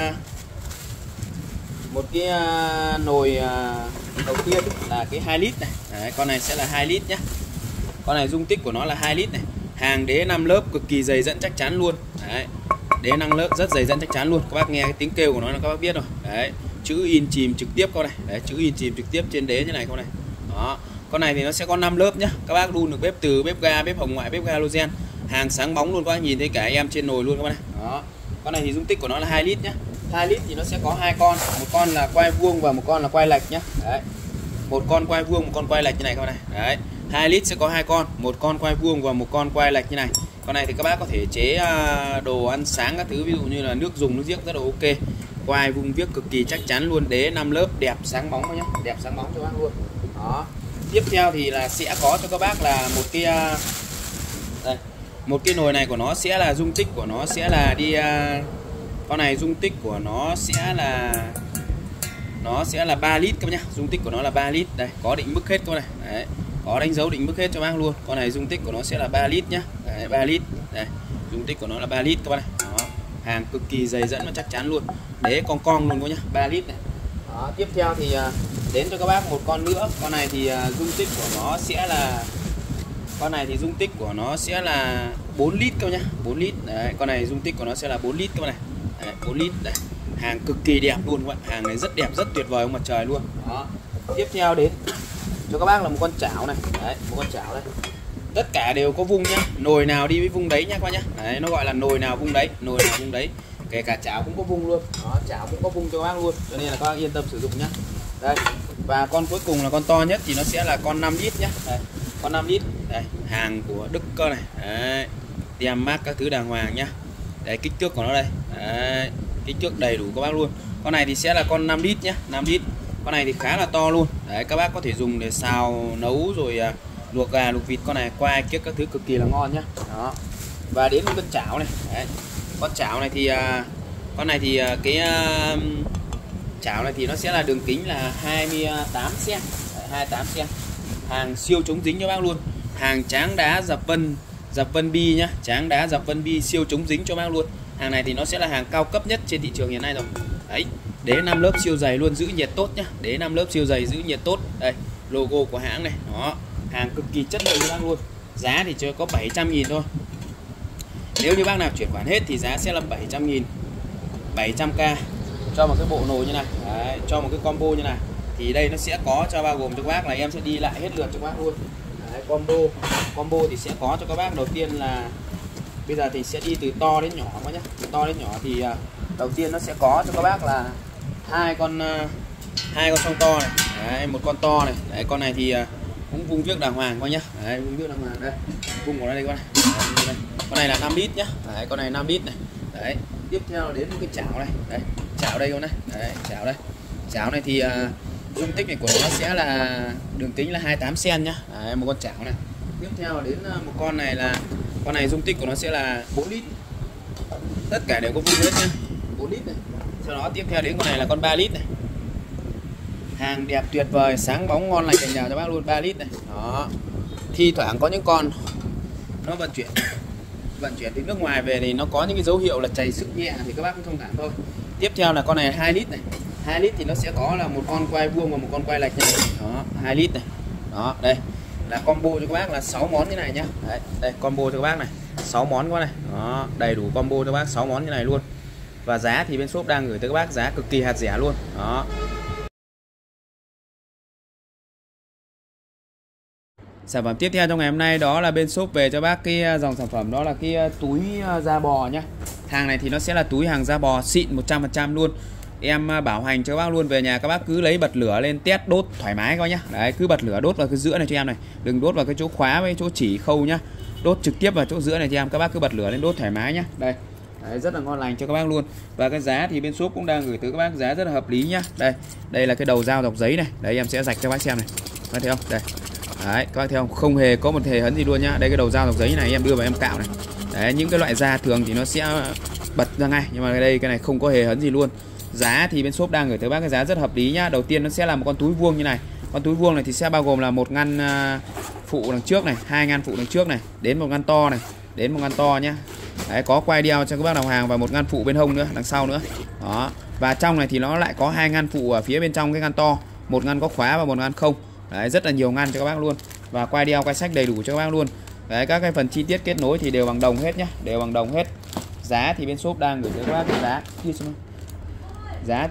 cái nồi đầu tiên là cái 2 lít này. Đấy, con này sẽ là 2 lít nhá. Con này dung tích của nó là 2 lít này. Hàng đế 5 lớp cực kỳ dày dẫn chắc chắn luôn. Đấy. Đế 5 lớp rất dày dẫn chắc chắn luôn. Các bác nghe cái tiếng kêu của nó là các bác biết rồi. Đấy. Chữ in chìm trực tiếp con này. Đấy, chữ in chìm trực tiếp trên đế như này con này. Đó. Con này thì nó sẽ có 5 lớp nhá. Các bác đun được bếp từ, bếp ga, bếp hồng ngoại, bếp ga halogen. Hàng sáng bóng luôn, các bác nhìn thấy cả em trên nồi luôn các bác này. Đó. Con này thì dung tích của nó là 2 lít nhá. 2 lít thì nó sẽ có hai con, một con là quay vuông và một con là quay lệch nhá. Đấy. Một con quay vuông, một con quay lệch như này các bạn này. Đấy. 2 lít sẽ có hai con, một con quay vuông và một con quay lệch như này. Con này thì các bác có thể chế đồ ăn sáng các thứ, ví dụ như là nước dùng, nước giếc rất là ok. Quay vuông viết cực kỳ chắc chắn luôn, đế 5 lớp đẹp sáng bóng nhá, đẹp sáng bóng cho bác luôn. Đó. Tiếp theo thì là sẽ có cho các bác là một cái đây. Một cái nồi này của nó sẽ là dung tích của nó sẽ là đi con này dung tích của nó sẽ là 3 lít các bác nhá. Dung tích của nó là 3 lít. Đây, có định mức hết các bác này. Đấy. Có đánh dấu định mức hết cho bác luôn. Con này dung tích của nó sẽ là 3 lít nhá. Đấy, 3 lít. Đây, dung tích của nó là 3 lít các bác này. Đó. Hàng cực kỳ dày dẫn và chắc chắn luôn. Đế cong luôn các nhá, 3 lít này. Đó, tiếp theo thì đến cho các bác một con nữa. Con này thì dung tích của nó sẽ là dung tích của nó sẽ là 4 lít các nhá, 4 lít. Đấy, con này dung tích của nó sẽ là 4 lít các bạn này. Đấy, 4 lít. Đấy. Hàng cực kỳ đẹp luôn các bạn. Hàng này rất đẹp, rất tuyệt vời ông mặt trời luôn. Đó. Tiếp theo đến cho các bác là một con chảo này. Đấy, một con chảo đây. Tất cả đều có vung nhá. Nồi nào đi với vung đấy nhá các bác nhá. Đấy, nó gọi là nồi nào vung đấy, nồi nào vung đấy. Kể cả chảo cũng có vung luôn. Đó, chảo cũng có vung cho các bác luôn. Cho nên là các bác yên tâm sử dụng nhá. Đây. Và con cuối cùng là con to nhất thì nó sẽ là con 5 lít nhá. Đây, con 5 lít. Đây, hàng của Đức cơ này. Đấy. tem mác các thứ đàng hoàng nhá. Đấy, kích thước của nó đây. Đấy, kích thước đầy đủ các bác luôn. Con này thì sẽ là con 5 lít nhá, 5 lít. Con này thì khá là to luôn. Đấy, các bác có thể dùng để xào nấu rồi luộc gà, luộc vịt. Con này quay kiếc các thứ cực kỳ là ngon nhá. Đó. Và đến con chảo này. Đấy. Con chảo này thì con này thì cái chảo này thì nó sẽ là đường kính là 28 cm. 28 cm. Hàng siêu chống dính cho bác luôn. Hàng tráng đá dập vân bi nhá, tráng đá dập vân bi siêu chống dính cho bác luôn. Hàng này thì nó sẽ là hàng cao cấp nhất trên thị trường hiện nay rồi. Đấy, đế 5 lớp siêu dày luôn, giữ nhiệt tốt nhá. Đế 5 lớp siêu dày giữ nhiệt tốt. Đây, logo của hãng này. Đó, hàng cực kỳ chất lượng cho bác luôn. Giá thì chỉ có 700.000 thôi. Nếu như bác nào chuyển khoản hết thì giá sẽ là 700.000, 700k cho một cái bộ nồi như này. Đấy, cho một cái combo như này. Thì đây nó sẽ có cho bao gồm cho các bác là em sẽ đi lại hết lượt cho các bác luôn. Đấy, combo thì sẽ có cho các bác. Đầu tiên là bây giờ thì sẽ đi từ to đến nhỏ quá nhé. Từ to đến nhỏ thì đầu tiên nó sẽ có cho các bác là hai con song to này. Đấy, một con to này. Đấy, con này thì cũng vung viếc đàng hoàng coi nhá. Đấy, vung viếc đàng hoàng đây. Vung của nó đây con này. Đấy, con này là 5 lít nhá. Đấy, con này 5 lít này. Đấy, tiếp theo đến một cái chảo này. Đấy, chảo đây con này. Đấy, chảo đây. Chảo này thì dung tích này của nó sẽ là đường kính là 28 cm nhá. Đấy, một con chảo này. Tiếp theo đến một con này là con này dung tích của nó sẽ là 4 lít. Tất cả đều có vung hết nhá. 4 lít này. Sau đó tiếp theo đến con này là con 3 lít này. Hàng đẹp tuyệt vời, sáng bóng ngon lành cành nhào cho bác luôn, 3 lít này. Đó. Thi thoảng có những con nó vận chuyển từ nước ngoài về thì nó có những cái dấu hiệu là chảy xước nhẹ thì các bác cũng thông cảm thôi. Tiếp theo là con này 2 lít này. 2 lít thì nó sẽ có là một con quay vuông và một con quay lệch này. Đó, 2 lít này. Đó, đây là combo cho các bác là 6 món như này nhá. Đấy, đây combo cho các bác này, 6 món quá này. Đó, đầy đủ combo cho các bác 6 món như này luôn. Và giá thì bên shop đang gửi tới các bác giá cực kỳ hạt rẻ luôn. Đó. Sản phẩm tiếp theo trong ngày hôm nay đó là bên shop về cho bác cái dòng sản phẩm đó là cái túi da bò nhá. Hàng này thì nó sẽ là túi hàng da bò xịn 100% luôn. Em bảo hành cho các bác luôn, về nhà các bác cứ lấy bật lửa lên test đốt thoải mái coi nhá. Đấy, cứ bật lửa đốt vào cái giữa này cho em này, đừng đốt vào cái chỗ khóa với chỗ chỉ khâu nhá. Đốt trực tiếp vào chỗ giữa này cho em, các bác cứ bật lửa lên đốt thoải mái nhá. Đây. Đấy, rất là ngon lành cho các bác luôn. Và cái giá thì bên shop cũng đang gửi tới các bác giá rất là hợp lý nhá. Đây là cái đầu dao dọc giấy này. Đấy, em sẽ rạch cho bác xem này. Các bác thấy không? Đây. Đấy, các bác thấy không? Không hề có một hề hấn gì luôn nhá. Đây cái đầu dao dọc giấy này em đưa vào em cạo này. Đấy, những cái loại da thường thì nó sẽ bật ra ngay, nhưng mà đây cái này không có hề hấn gì luôn. Giá thì bên shop đang gửi tới bác cái giá rất hợp lý nhá. Đầu tiên nó sẽ là một con túi vuông như này. Con túi vuông này thì sẽ bao gồm là một ngăn phụ đằng trước này, 2 ngăn phụ đằng trước này, đến một ngăn to này, đến một ngăn to nhá. Đấy, có quai đeo cho các bác đầu hàng và một ngăn phụ bên hông nữa, đằng sau nữa. Đó. Và trong này thì nó lại có 2 ngăn phụ ở phía bên trong cái ngăn to, một ngăn có khóa và một ngăn không. Đấy, rất là nhiều ngăn cho các bác luôn. Và quai đeo, quai sách đầy đủ cho các bác luôn. Đấy, các cái phần chi tiết kết nối thì đều bằng đồng hết nhá, đều bằng đồng hết. Giá thì bên shop đang gửi tới các bác cái giá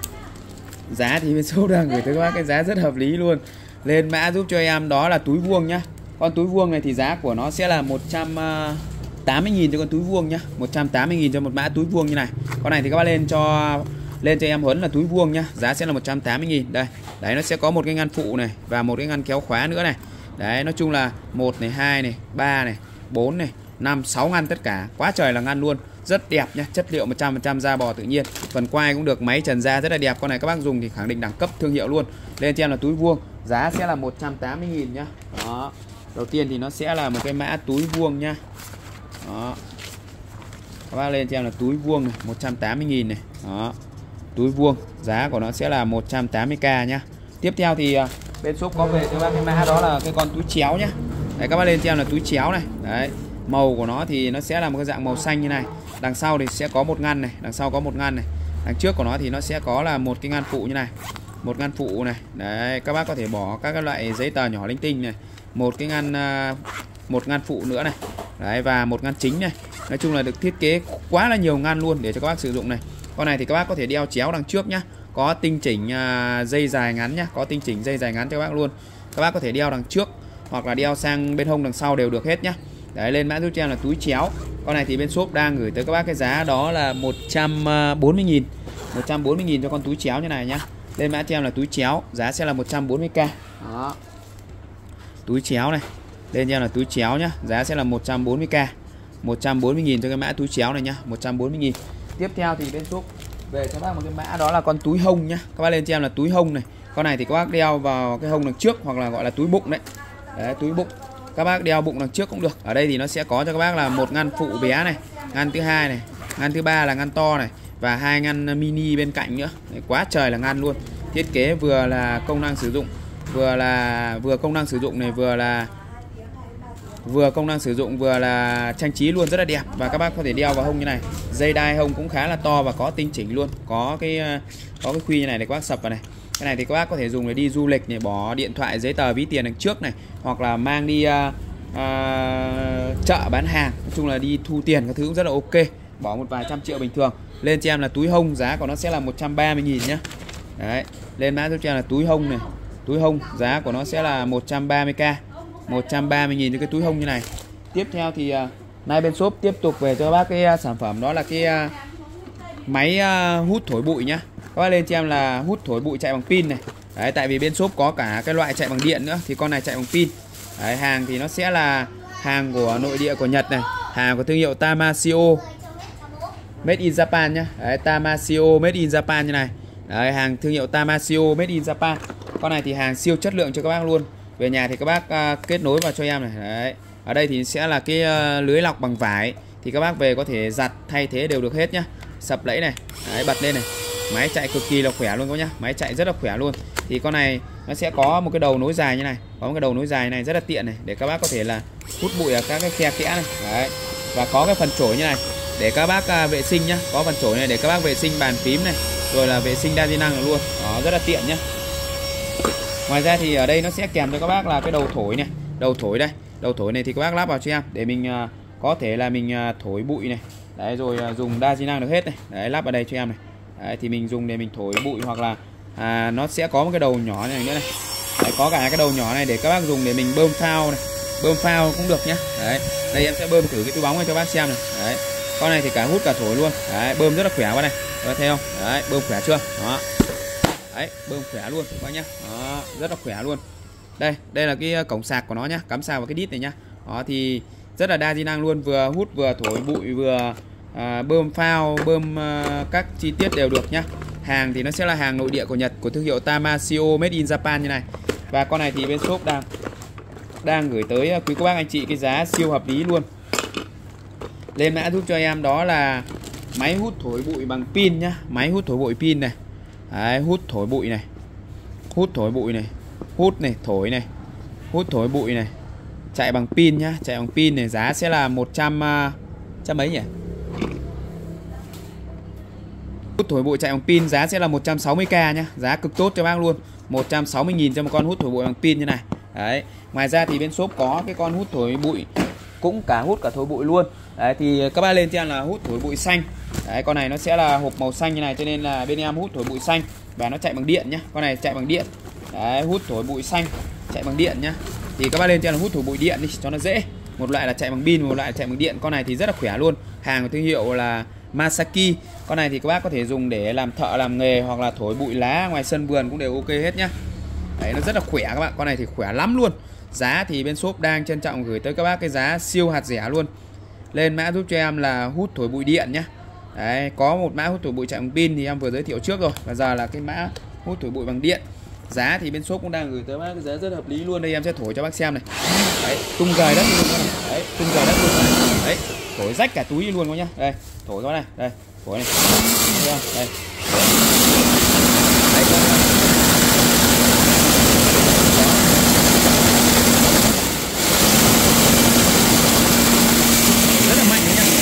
thì bên shop đang gửi tới các bác cái giá rất hợp lý luôn. Lên mã giúp cho em đó là túi vuông nhá. Con túi vuông này thì giá của nó sẽ là 180.000 cho con túi vuông nhá. 180.000 cho một mã túi vuông như này. Con này thì các bác lên cho em Huấn là túi vuông nhá. Giá sẽ là 180.000. Đây. Đấy, nó sẽ có một cái ngăn phụ này và một cái ngăn kéo khóa nữa này. Đấy, nói chung là 1 này, 2 này, 3 này, 4 này, 5, 6 ngăn tất cả. Quá trời là ngăn luôn. Rất đẹp nhá, chất liệu 100% da bò tự nhiên. Phần quai cũng được máy trần da rất là đẹp. Con này các bác dùng thì khẳng định đẳng cấp thương hiệu luôn. Lên cho em là túi vuông, giá sẽ là 180.000 nhá. Đó. Đầu tiên thì nó sẽ là một cái mã túi vuông nhá. Đó. Các bác lên cho em là túi vuông này, 180.000 này. Đó. Túi vuông, giá của nó sẽ là 180k nhá. Tiếp theo thì bên shop có về cho bác cái mã đó là cái con túi chéo nhá. Đấy, các bác lên cho em là túi chéo này. Đấy. Màu của nó thì nó sẽ là một cái dạng màu xanh như này. Đằng sau thì sẽ có một ngăn này, đằng sau có một ngăn này. Đằng trước của nó thì nó sẽ có là một cái ngăn phụ như này. Một ngăn phụ này. Đấy, các bác có thể bỏ các cái loại giấy tờ nhỏ linh tinh này. Một ngăn phụ nữa này. Đấy, và một ngăn chính này. Nói chung là được thiết kế quá là nhiều ngăn luôn để cho các bác sử dụng này. Con này thì các bác có thể đeo chéo đằng trước nhá. Có tinh chỉnh dây dài ngắn nhá, có tinh chỉnh dây dài ngắn cho các bác luôn. Các bác có thể đeo đằng trước hoặc là đeo sang bên hông đằng sau đều được hết nhá. Đấy, lên mã giúp cho em là túi chéo. Con này thì bên shop đang gửi tới các bác cái giá đó là 140.000. 140.000 cho con túi chéo như này nhá. Lên mã cho em là túi chéo, giá sẽ là 140k. Đó. Túi chéo này. Lên cho em là túi chéo nhá, giá sẽ là 140k. 140.000 cho cái mã túi chéo này nhá, 140.000. Tiếp theo thì bên shop về cho bác một cái mã đó là con túi hông nhá. Các bác lên cho em là túi hông này. Con này thì các bác đeo vào cái hông đằng trước hoặc là gọi là túi bụng đấy. Đấy, túi bụng. Các bác đeo bụng đằng trước cũng được. Ở đây thì nó sẽ có cho các bác là một ngăn phụ bé này, ngăn thứ hai này, ngăn thứ ba là ngăn to này và 2 ngăn mini bên cạnh nữa. Đấy, quá trời là ngăn luôn. Thiết kế vừa là công năng sử dụng, vừa công năng sử dụng này, vừa công năng sử dụng vừa là trang trí luôn, rất là đẹp. Và các bác có thể đeo vào hông như này. Dây đai hông cũng khá là to và có tinh chỉnh luôn. Có cái khuy như này để các bác sập vào này. Cái này thì các bác có thể dùng để đi du lịch này, bỏ điện thoại, giấy tờ, ví tiền đằng trước này, hoặc là mang đi chợ bán hàng, nói chung là đi thu tiền các thứ cũng rất là ok. Bỏ một vài trăm triệu bình thường. Lên cho em là túi hông, giá của nó sẽ là 130.000 nhá. Đấy, lên mã giúp cho em là túi hông này. Túi hông giá của nó sẽ là 130k, 130.000 cho cái túi hông như này. Tiếp theo thì nay bên shop tiếp tục về cho các bác cái sản phẩm đó là cái máy hút thổi bụi nhá. Các bác lên cho em là hút thổi bụi chạy bằng pin này. Đấy, tại vì bên shop có cả cái loại chạy bằng điện nữa, thì con này chạy bằng pin. Đấy, hàng thì nó sẽ là hàng của nội địa của Nhật này, hàng của thương hiệu Tamasio, made in Japan nhá. Đấy, Tamasio made in Japan như này. Đấy, hàng thương hiệu Tamasio made in Japan. Con này thì hàng siêu chất lượng cho các bác luôn. Về nhà thì các bác kết nối vào cho em này. Đấy, ở đây thì sẽ là cái lưới lọc bằng vải, thì các bác về có thể giặt thay thế đều được hết nhá. Sập lẫy này. Đấy, bật lên này. Máy chạy cực kỳ là khỏe luôn các nhá. Máy chạy rất là khỏe luôn. Thì con này nó sẽ có một cái đầu nối dài như này, có một cái đầu nối dài này rất là tiện này, để các bác có thể là hút bụi ở các cái khe kẽ này. Đấy. Và có cái phần chổi như này để các bác vệ sinh nhá. Có phần chổi này để các bác vệ sinh bàn phím này, rồi là vệ sinh đa di năng luôn. Đó, rất là tiện nhá. Ngoài ra thì ở đây nó sẽ kèm cho các bác là cái đầu thổi này. Đầu thổi đây. Đầu thổi này thì các bác lắp vào cho em để mình có thể là mình thổi bụi này. Đấy, rồi dùng đa di năng được hết này. Đấy, lắp vào đây cho em này. Đấy, thì mình dùng để mình thổi bụi, hoặc là nó sẽ có một cái đầu nhỏ này nữa này. Đấy, có cả cái đầu nhỏ này để các bác dùng để mình bơm phao này. Bơm phao cũng được nhá. Đấy, đây em sẽ bơm thử cái túi bóng này cho bác xem này. Đấy, con này thì cả hút cả thổi luôn. Đấy, bơm rất là khỏe vào này. Các thấy không? Đấy, bơm khỏe chưa? Đó. Đấy, bơm khỏe luôn các bác nhá. Đó, rất là khỏe luôn. Đây là cái cổng sạc của nó nhá, cắm sạc vào cái đít này nhá. Đó thì rất là đa di năng luôn, vừa hút vừa thổi bụi, vừa bơm phao, bơm các chi tiết đều được nhá. Hàng thì nó sẽ là hàng nội địa của Nhật, của thương hiệu Tamasio made in Japan như này. Và con này thì bên shop đang gửi tới quý cô bác anh chị cái giá siêu hợp lý luôn. Lên mã giúp cho em đó là máy hút thổi bụi bằng pin nhá. Máy hút thổi bụi pin này. Đấy, hút thổi bụi này. Hút thổi bụi này. Hút này, thổi này. Hút thổi bụi này. Chạy bằng pin nhá, chạy bằng pin này, giá sẽ là 100 mấy nhỉ? Hút thổi bụi chạy bằng pin giá sẽ là 160k nhá, giá cực tốt cho bác luôn. 160.000 cho một con hút thổi bụi bằng pin như này. Đấy, ngoài ra thì bên shop có cái con hút thổi bụi cũng cả hút cả thổi bụi luôn. Đấy, thì các bác lên cho em là hút thổi bụi xanh. Đấy, con này nó sẽ là hộp màu xanh như này, cho nên là bên em hút thổi bụi xanh và nó chạy bằng điện nhá. Con này chạy bằng điện. Đấy, hút thổi bụi xanh chạy bằng điện nhá. Thì các bác lên cho em là hút thổi bụi điện đi cho nó dễ. Một loại là chạy bằng pin, một loại là chạy bằng điện. Con này thì rất là khỏe luôn. Hàng của thương hiệu là Masaki. Con này thì các bác có thể dùng để làm thợ, làm nghề, hoặc là thổi bụi lá ngoài sân vườn cũng đều ok hết nhá. Đấy, nó rất là khỏe các bạn. Con này thì khỏe lắm luôn. Giá thì bên shop đang trân trọng gửi tới các bác cái giá siêu hạt rẻ luôn. Lên mã giúp cho em là hút thổi bụi điện nhá. Đấy, có một mã hút thổi bụi chạy bằng pin thì em vừa giới thiệu trước rồi. Và giờ là cái mã hút thổi bụi bằng điện. Giá thì bên shop cũng đang gửi tới bác cái giá rất hợp lý luôn. Đây em sẽ thổi cho bác xem này. Đấy, tung rời đất luôn này. Đấy, tung rời đất luôn này. Đấy, thổi rách cả túi luôn các nhá. Đây, thổi các bác này. Đây, thổi này. Thấy không? Đây. Đấy. Rất là mạnh đấy nhá.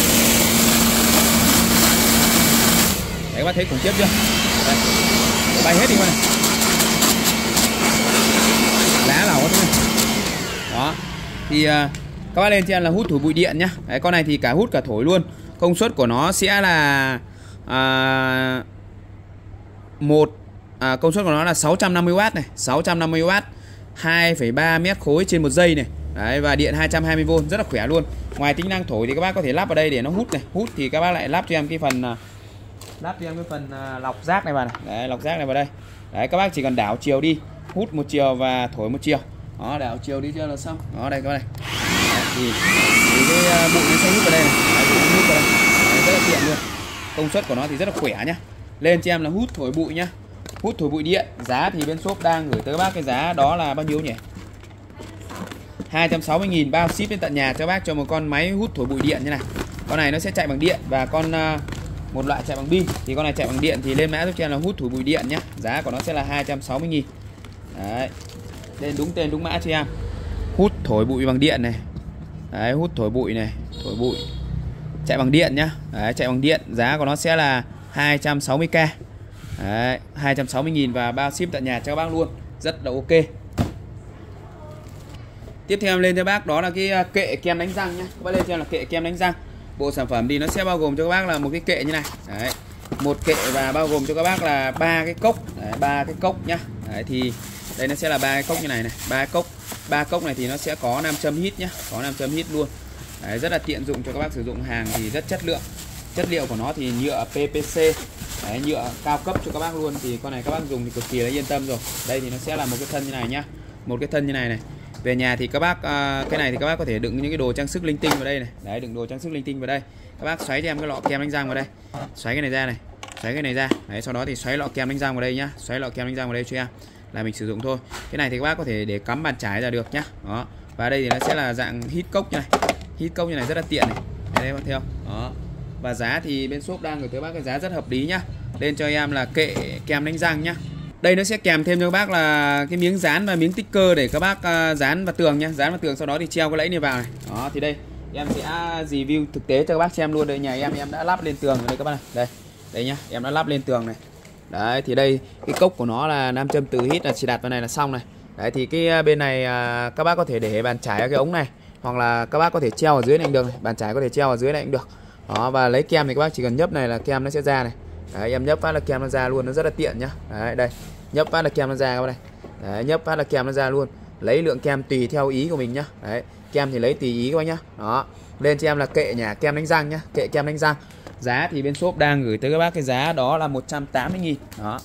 Đấy, các bác thấy khủng khiếp chưa? Đây. Bay hết đi con này. Lá nào thôi. Đó. Thì các bác lên cho em là hút thổi bụi điện nhá. Đấy, con này thì cả hút cả thổi luôn. Công suất của nó sẽ là công suất của nó là 650W này, 650W, 2,3 mét khối trên 1 giây này. Đấy, và điện 220V, rất là khỏe luôn. Ngoài tính năng thổi thì các bác có thể lắp vào đây để nó hút này. Hút thì các bác lại lắp cho em cái phần lọc rác này vào này. Đấy, lọc rác này vào đây. Đấy, các bác chỉ cần đảo chiều đi, hút một chiều và thổi một chiều. Đó, đảo chiều đi cho là xong. Đó, đây các bác này. Đấy, thì cái bụi nó sẽ hút vào đây này. Đấy, bụi nó hút vào đây. Đấy, rất là tiện luôn. Công suất của nó thì rất là khỏe nhá. Lên cho em là hút thổi bụi nhá. Hút thổi bụi điện. Giá thì bên shop đang gửi tới các bác cái giá đó là bao nhiêu nhỉ? 260.000 bao ship đến tận nhà cho các bác cho một con máy hút thổi bụi điện như này. Con này nó sẽ chạy bằng điện và con một loại chạy bằng pin. Thì con này chạy bằng điện thì lên mã giúp cho em là hút thổi bụi điện nhá. Giá của nó sẽ là 260.000. Đấy. Lên đúng tên đúng mã cho em. Hút thổi bụi bằng điện này. Đấy, hút thổi bụi này, thổi bụi. Chạy bằng điện nhá. Đấy, chạy bằng điện, giá của nó sẽ là 260k. Đấy, 260.000 và bao ship tận nhà cho các bác luôn. Rất là ok. Tiếp theo em lên cho bác đó là cái kệ kem đánh răng nhá. Các bác lên cho em là kệ kem đánh răng. Bộ sản phẩm thì nó sẽ bao gồm cho các bác là một cái kệ như này. Đấy. Một kệ và bao gồm cho các bác là 3 cái cốc. Đấy, 3 cái cốc nhá. Đấy thì đây nó sẽ là 3 cái cốc như này này, 3 cốc. 3 cốc này thì nó sẽ có 5 châm hít nhá, có 5 châm hít luôn. Đấy, rất là tiện dụng cho các bác sử dụng, hàng thì rất chất lượng. Chất liệu của nó thì nhựa PPC. Đấy, nhựa cao cấp cho các bác luôn, thì con này các bác dùng thì cực kỳ là yên tâm rồi. Đây thì nó sẽ là một cái thân như này nhá. Một cái thân như này này. Về nhà thì các bác cái này thì các bác có thể đựng những cái đồ trang sức linh tinh vào đây này. Đấy, đựng đồ trang sức linh tinh vào đây. Các bác xoáy cho em cái lọ kem đánh răng vào đây. Xoáy cái này ra này, xoáy cái này ra. Đấy, sau đó thì xoáy lọ kem đánh răng vào đây nhá. Xoáy lọ kem đánh răng vào đây cho em là mình sử dụng thôi. Cái này thì các bác có thể để cắm bàn chải ra được nhá. Đó. Và đây thì nó sẽ là dạng hít cốc như này. Hít cốc như này rất là tiện này. Đây bác thấy không? Đó. Và giá thì bên shop đang gửi tới bác cái giá rất hợp lý nhá. Lên cho em là kệ kem đánh răng nhá. Đây nó sẽ kèm thêm cho các bác là cái miếng dán và miếng sticker để các bác dán vào tường nhá, dán vào tường sau đó thì treo cái lẫy này vào này. Đó thì đây em sẽ review thực tế cho các bác xem luôn. Đây nhà em đã lắp lên tường rồi đây các bác này. Đây. Đây nhá, em đã lắp lên tường này. Đấy thì đây cái cốc của nó là 5 châm từ hít là chỉ đặt vào này là xong này. Đấy thì cái bên này các bác có thể để bàn chải ở cái ống này, hoặc là các bác có thể treo ở dưới này cũng được này. Bàn chải có thể treo ở dưới này cũng được. Đó, và lấy kem thì các bác chỉ cần nhấp này là kem nó sẽ ra này. Đấy, em nhấp phát là kem nó ra luôn, nó rất là tiện nhá. Đấy, đây. Nhấp phát là kem nó ra các bác này. Đấy, nhấp phát là kem nó ra luôn. Lấy lượng kem tùy theo ý của mình nhá. Đấy, kem thì lấy tùy ý các bác nhá. Đó. Lên cho em là kệ nhà kem đánh răng nhá, kệ kem đánh răng. Giá thì bên shop đang gửi tới các bác cái giá đó là 180.000. Đó.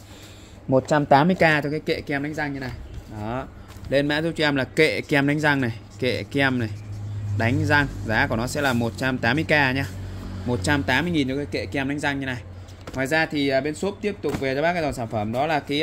180k cho cái kệ kem đánh răng như này. Đó. Lên mã giúp cho em là kệ kem đánh răng này, kệ kem này đánh răng, giá của nó sẽ là 180k nhá. 180.000 cho cái kệ kem đánh răng như này. Ngoài ra thì bên shop tiếp tục về cho bác cái dòng sản phẩm đó là cái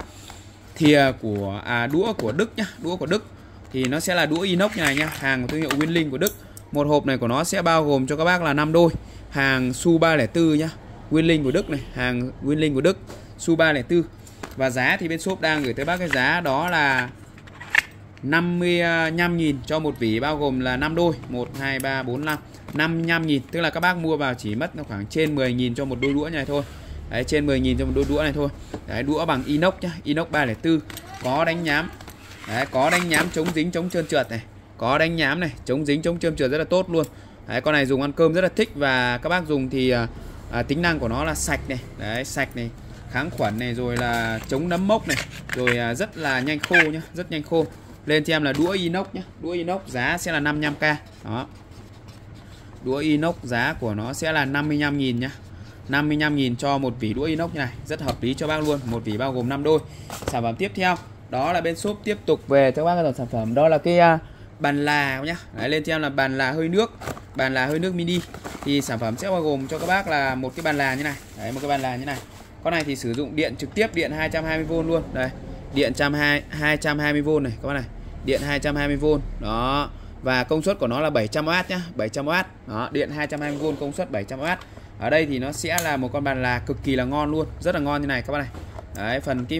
thìa của đũa của Đức nhá, đũa của Đức. Thì nó sẽ là đũa inox như này nhá, hàng của thương hiệu Winling của Đức. Một hộp này của nó sẽ bao gồm cho các bác là 5 đôi. Hàng Su 304 nhá, Winling của Đức này, hàng Winling của Đức, Su 304. Và giá thì bên shop đang gửi tới bác cái giá đó là 55.000 cho một vỉ bao gồm là 5 đôi, 1 2 3 4 5, 55.000, tức là các bác mua vào chỉ mất khoảng trên 10.000 cho một đôi đũa này thôi. Đấy, trên 10.000 cho một đôi đũa này thôi. Đấy, đũa bằng inox nhá, inox 304, có đánh nhám. Đấy, có đánh nhám chống dính chống trơn trượt này, có đánh nhám này, chống dính chống trơn trượt rất là tốt luôn. Đấy, con này dùng ăn cơm rất là thích, và các bác dùng thì tính năng của nó là sạch này, đấy, sạch này, kháng khuẩn này, rồi là chống nấm mốc này, rồi rất là nhanh khô nhá, rất nhanh khô. Lên cho em là đũa inox nhá, đũa inox giá sẽ là 55k. Đó. Đũa inox giá của nó sẽ là 55.000 nhá. 55.000 cho một vỉ đũa inox như này, rất hợp lý cho bác luôn, một vỉ bao gồm 5 đôi. Sản phẩm tiếp theo đó là bên shop tiếp tục về cho bác cái dòng sản phẩm đó là cái bàn là nhá. Đấy, lên cho em là bàn là hơi nước, bàn là hơi nước mini. Thì sản phẩm sẽ bao gồm cho các bác là một cái bàn là như này. Đấy, một cái bàn là như này. Con này thì sử dụng điện trực tiếp, điện 220V luôn. Đây, điện 220V này các bác này. Điện 220V. Đó. Và công suất của nó là 700W nhá, 700W. Đó, điện 220V, công suất 700W. Ở đây thì nó sẽ là một con bàn là cực kỳ là ngon luôn, rất là ngon như này các bác này. Đấy,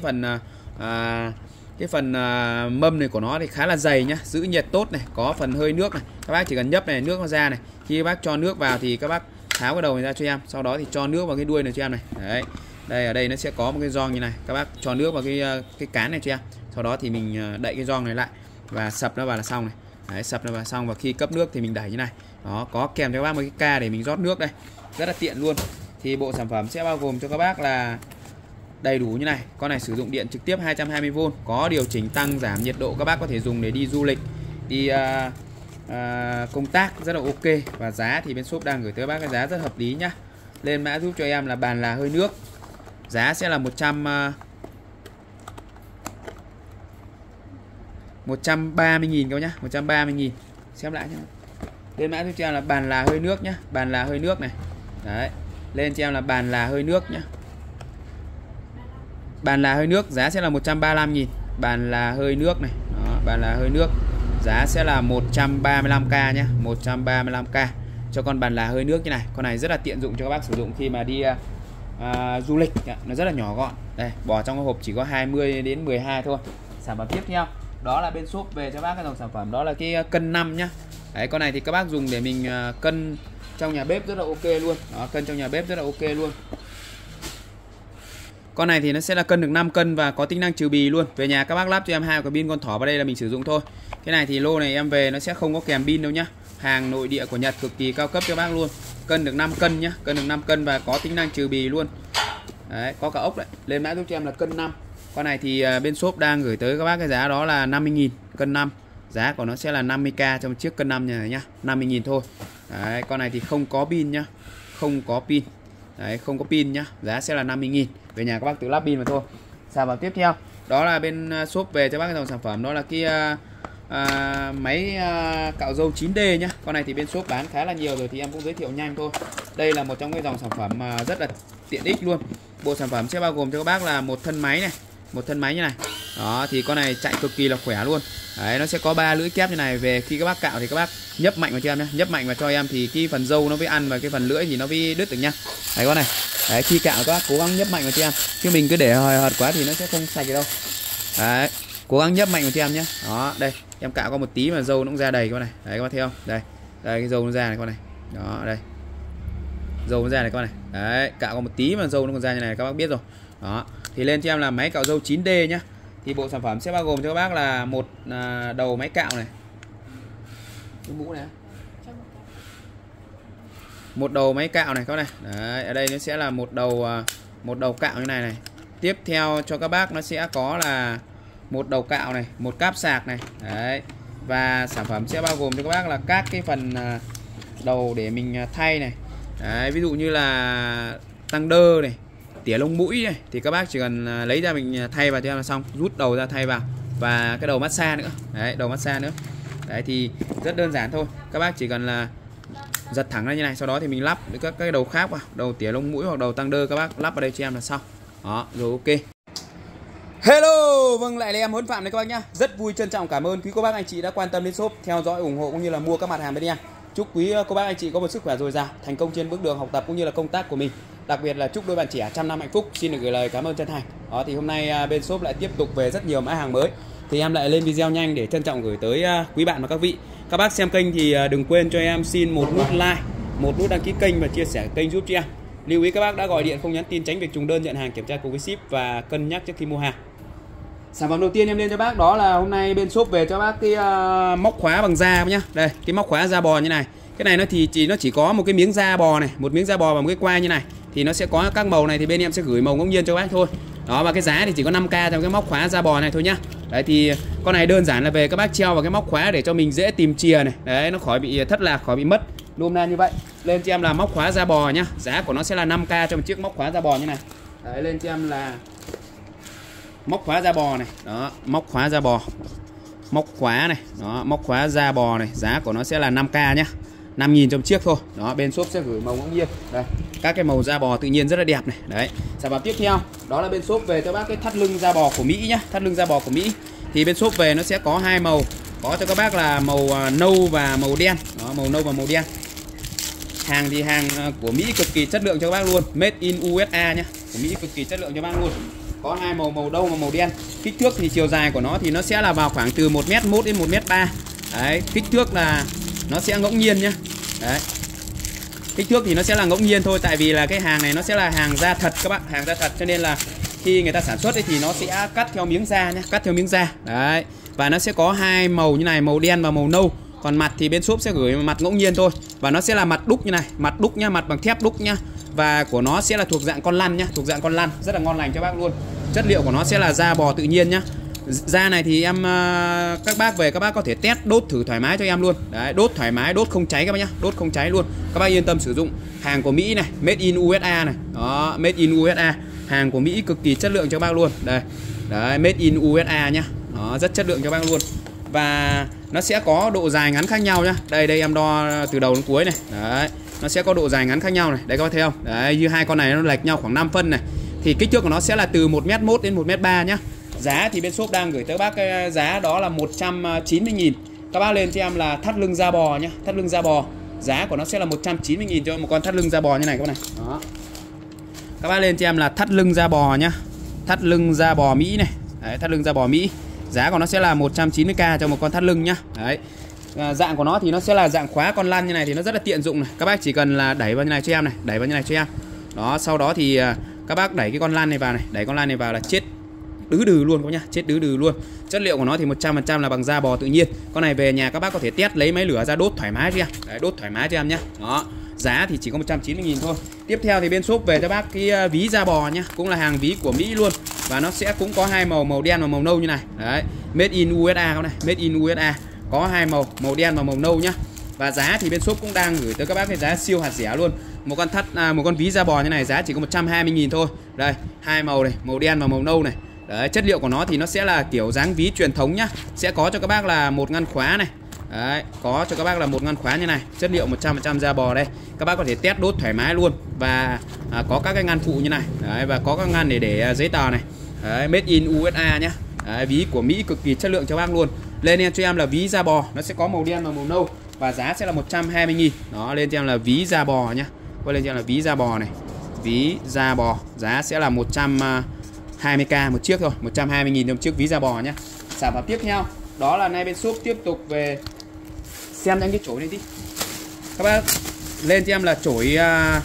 cái phần mâm này của nó thì khá là dày nhá, giữ nhiệt tốt này, có phần hơi nước này. Các bác chỉ cần nhấp này, nước nó ra này. Khi các bác cho nước vào thì các bác tháo cái đầu này ra cho em, sau đó thì cho nước vào cái đuôi này cho em này. Đấy. Đây, ở đây nó sẽ có một cái gioăng như này, các bác cho nước vào cái cán này cho em. Sau đó thì mình đậy cái gioăng này lại và sập nó vào là xong này. Đấy, sập nó vào xong, và khi cấp nước thì mình đẩy như này. Đó, có kèm cho các bác một cái ca để mình rót nước đây. Rất là tiện luôn. Thì bộ sản phẩm sẽ bao gồm cho các bác là đầy đủ như này. Con này sử dụng điện trực tiếp 220V, có điều chỉnh tăng giảm nhiệt độ, các bác có thể dùng để đi du lịch, đi công tác, rất là ok. Và giá thì bên shop đang gửi tới bác cái giá rất hợp lý nhá. Lên mã giúp cho em là bàn là hơi nước, giá sẽ là 130.000 các bác nhá, 130.000. Xem lại nhá. Lên mã tiếp theo là bàn là hơi nước nhá, bàn là hơi nước này. Đấy, lên cho em là bàn là hơi nước nhá. Bàn là hơi nước giá sẽ là 135.000. Bàn là hơi nước này. Đó, bàn là hơi nước giá sẽ là 135k nhá, 135k cho con bàn là hơi nước như này. Con này rất là tiện dụng cho các bác sử dụng khi mà đi du lịch, nó rất là nhỏ gọn. Đây, bỏ trong cái hộp chỉ có 20 đến 12 thôi. Sản phẩm tiếp theo đó là bên shop về cho bác cái dòng sản phẩm đó là cái cân 5 nhá. Đấy, con này thì các bác dùng để mình cân trong nhà bếp rất là ok luôn. Đó, cân trong nhà bếp rất là ok luôn. Con này thì nó sẽ là cân được 5 cân và có tính năng trừ bì luôn. Về nhà các bác lắp cho em 2 cái pin con thỏ vào đây là mình sử dụng thôi. Cái này thì lô này em về nó sẽ không có kèm pin đâu nhá. Hàng nội địa của Nhật cực kỳ cao cấp cho bác luôn. Cân được 5 cân nhá, cân được 5 cân và có tính năng trừ bì luôn. Đấy, có cả ốc đấy. Lên mã giúp cho em là cân 5. Con này thì bên shop đang gửi tới các bác cái giá đó là 50.000 cân 5. Giá của nó sẽ là 50k cho một chiếc cân 5 này nhá, 50.000 thôi. Đấy, con này thì không có pin nhá. Không có pin. Đấy, không có pin nhá, giá sẽ là 50.000. Về nhà các bác tự lắp pin vào thôi. Sản phẩm tiếp theo đó là bên shop về cho bác cái dòng sản phẩm đó là cái máy cạo râu 9D nhá. Con này thì bên shop bán khá là nhiều rồi thì em cũng giới thiệu nhanh thôi. Đây là một trong cái dòng sản phẩm rất là tiện ích luôn. Bộ sản phẩm sẽ bao gồm cho các bác là một thân máy này, một thân máy như này. Đó, thì con này chạy cực kỳ là khỏe luôn. Đấy, nó sẽ có 3 lưỡi kép như này. Về khi các bác cạo thì các bác nhấp mạnh vào cho em nhé, nhấp mạnh vào cho em thì cái phần râu nó mới ăn và cái phần lưỡi thì nó mới đứt được nhá. Đấy con này. Đấy, khi cạo các bác cố gắng nhấp mạnh vào cho em, chứ mình cứ để hời hợt quá thì nó sẽ không sạch được đâu. Đấy, cố gắng nhấp mạnh vào cho em nhé. Đó, đây em cạo có một tí mà râu nó cũng ra đầy con này. Đấy các bác thấy không? Đây, đây cái râu nó ra này con này. Đó, đây râu nó ra này con này. Đấy, cạo có một tí mà râu nó còn ra như này các bác biết rồi. Đó, thì lên cho em là máy cạo râu 9D nhá. Thì bộ sản phẩm sẽ bao gồm cho các bác là một đầu máy cạo này, cái mũ này, một đầu máy cạo này các bác này. Đấy, ở đây nó sẽ là một đầu cạo như này này. Tiếp theo cho các bác nó sẽ có là một đầu cạo này, một cáp sạc này. Đấy, và sản phẩm sẽ bao gồm cho các bác là các cái phần đầu để mình thay này. Đấy, ví dụ như là tăng đơ này, tỉa lông mũi này thì các bác chỉ cần lấy ra mình thay vào cho em là xong, rút đầu ra thay vào, và cái đầu massage nữa. Đấy, đầu massage nữa. Đấy thì rất đơn giản thôi, các bác chỉ cần là giật thẳng ra như này, sau đó thì mình lắp các cái đầu khác vào, đầu tỉa lông mũi hoặc đầu tăng đơ các bác lắp vào đây cho em là xong. Đó, rồi ok. Hello, vâng lại là em Huấn Phạm đấy các bác nhá. Rất vui trân trọng cảm ơn quý cô bác anh chị đã quan tâm đến shop, theo dõi ủng hộ cũng như là mua các mặt hàng bên em. Chúc quý cô bác anh chị có một sức khỏe dồi dào, thành công trên bước đường học tập cũng như là công tác của mình. Đặc biệt là chúc đôi bạn trẻ trăm năm hạnh phúc. Xin được gửi lời cảm ơn chân thành. Đó thì hôm nay bên shop lại tiếp tục về rất nhiều mã hàng mới. Thì em lại lên video nhanh để trân trọng gửi tới quý bạn và các vị. Các bác xem kênh thì đừng quên cho em xin một nút like, một nút đăng ký kênh và chia sẻ kênh giúp cho em. Lưu ý các bác đã gọi điện không nhắn tin tránh việc trùng đơn nhận hàng, kiểm tra cùng với ship và cân nhắc trước khi mua hàng. Sản phẩm đầu tiên em lên cho bác đó là hôm nay bên shop về cho bác cái móc khóa bằng da nhá. Đây, cái móc khóa da bò như này. Cái này nó chỉ có một cái miếng da bò này, một miếng da bò và một cái quai như này. Thì nó sẽ có các màu này thì bên em sẽ gửi màu ngẫu nhiên cho bác thôi. Đó, và cái giá thì chỉ có 5k trong cái móc khóa da bò này thôi nhá. Đấy thì con này đơn giản là về các bác treo vào cái móc khóa để cho mình dễ tìm chìa này. Đấy, nó khỏi bị thất lạc, khỏi bị mất. Nôm na như vậy. Lên cho em là móc khóa da bò nhá. Giá của nó sẽ là 5k cho một chiếc móc khóa da bò như này. Đấy, lên cho em là móc khóa da bò này. Đó, móc khóa da bò. Móc khóa này, đó, móc khóa da bò này, giá của nó sẽ là 5k nhá. 5.000 trong chiếc thôi. Đó, bên shop sẽ gửi màu ngẫu nhiên. Đây, các cái màu da bò tự nhiên rất là đẹp này. Đấy. Sản phẩm tiếp theo đó là bên shop về cho bác cái thắt lưng da bò của Mỹ nhá. Thắt lưng da bò của Mỹ. Thì bên shop về nó sẽ có hai màu, có cho các bác là màu nâu và màu đen. Đó, màu nâu và màu đen. Hàng thì hàng của Mỹ cực kỳ chất lượng cho các bác luôn, made in USA nhá. Của Mỹ cực kỳ chất lượng cho bác luôn. Có hai màu, màu nâu và màu đen. Kích thước thì chiều dài của nó thì nó sẽ là vào khoảng từ 1m1 đến 1m3. Đấy, kích thước là nó sẽ ngẫu nhiên nhá. Đấy. Kích thước thì nó sẽ là ngẫu nhiên thôi, tại vì là cái hàng này nó sẽ là hàng da thật các bạn, hàng da thật cho nên là khi người ta sản xuất ấy thì nó sẽ cắt theo miếng da nhá, cắt theo miếng da. Đấy. Và nó sẽ có hai màu như này, màu đen và màu nâu. Còn mặt thì bên shop sẽ gửi mặt ngẫu nhiên thôi. Và nó sẽ là mặt đúc như này, mặt đúc nhá, mặt bằng thép đúc nhá. Và của nó sẽ là thuộc dạng con lăn nhá, thuộc dạng con lăn, rất là ngon lành cho bác luôn. Chất liệu của nó sẽ là da bò tự nhiên nhá. Da này thì em các bác về các bác có thể test đốt thử thoải mái cho em luôn. Đấy, đốt thoải mái, đốt không cháy các bác nhá, đốt không cháy luôn. Các bác yên tâm sử dụng. Hàng của Mỹ này, made in USA này. Đó, made in USA. Hàng của Mỹ cực kỳ chất lượng cho bác luôn. Đây. Đấy, made in USA nhá. Đó, rất chất lượng cho bác luôn. Và nó sẽ có độ dài ngắn khác nhau nhá. Đây em đo từ đầu đến cuối này. Đấy, nó sẽ có độ dài ngắn khác nhau này. Đấy các bác thấy không? Đấy, như hai con này nó lệch nhau khoảng 5 phân này. Thì kích thước của nó sẽ là từ 1m1 đến 1m3 nhá. Giá thì bên shop đang gửi tới bác cái giá đó là 190.000. Các bác lên cho em là thắt lưng da bò nhá, thắt lưng da bò. Giá của nó sẽ là 190.000 cho một con thắt lưng da bò như này các bác này. Đó. Các bác lên cho em là thắt lưng da bò nhá. Thắt lưng da bò Mỹ này. Đấy, thắt lưng da bò Mỹ. Giá của nó sẽ là 190k cho một con thắt lưng nhá. Đấy. Dạng của nó thì nó sẽ là dạng khóa con lăn như này thì nó rất là tiện dụng này. Các bác chỉ cần là đẩy vào như này cho em này, đẩy vào như này cho em. Đó, sau đó thì các bác đẩy cái con lăn này vào này, đẩy con lăn này vào là chết đứ đừ luôn các nhá, chết đứ đừ luôn. Chất liệu của nó thì 100% là bằng da bò tự nhiên. Con này về nhà các bác có thể test lấy máy lửa ra đốt thoải mái cho em. Đấy, đốt thoải mái cho em nhá. Đó. Giá thì chỉ có 190.000 thôi. Tiếp theo thì bên shop về cho bác cái ví da bò nhá, cũng là hàng ví của Mỹ luôn. Và nó sẽ cũng có hai màu, màu đen và màu nâu như này. Đấy, made in USA các này, made in USA. Có hai màu, màu đen và màu nâu nhá. Và giá thì bên shop cũng đang gửi tới các bác cái giá siêu hạt rẻ luôn. Một con ví da bò như này giá chỉ có 120.000 thôi. Đây, hai màu này, màu đen và màu nâu này. Đấy, chất liệu của nó thì nó sẽ là kiểu dáng ví truyền thống nhá. Sẽ có cho các bác là một ngăn khóa này. Đấy, có cho các bác là một ngăn khóa như này. Chất liệu 100% da bò đây. Các bác có thể test đốt thoải mái luôn. Và có các cái ngăn phụ như này. Đấy, và có các ngăn để giấy tờ này. Đấy, made in USA nhá. Đấy, ví của Mỹ cực kỳ chất lượng cho bác luôn. Lên em cho em là ví da bò, nó sẽ có màu đen và màu nâu. Và giá sẽ là 120.000. Đó, lên cho em là ví da bò nhá. Quay lên cho em là ví da bò này. Ví da bò, giá sẽ là 120k một chiếc thôi, 120.000 đồng chiếc ví da bò nhá. Sản phẩm tiếp theo đó là nay bên shop tiếp tục về xem những cái chổi này đi. Các bác lên cho em là chổi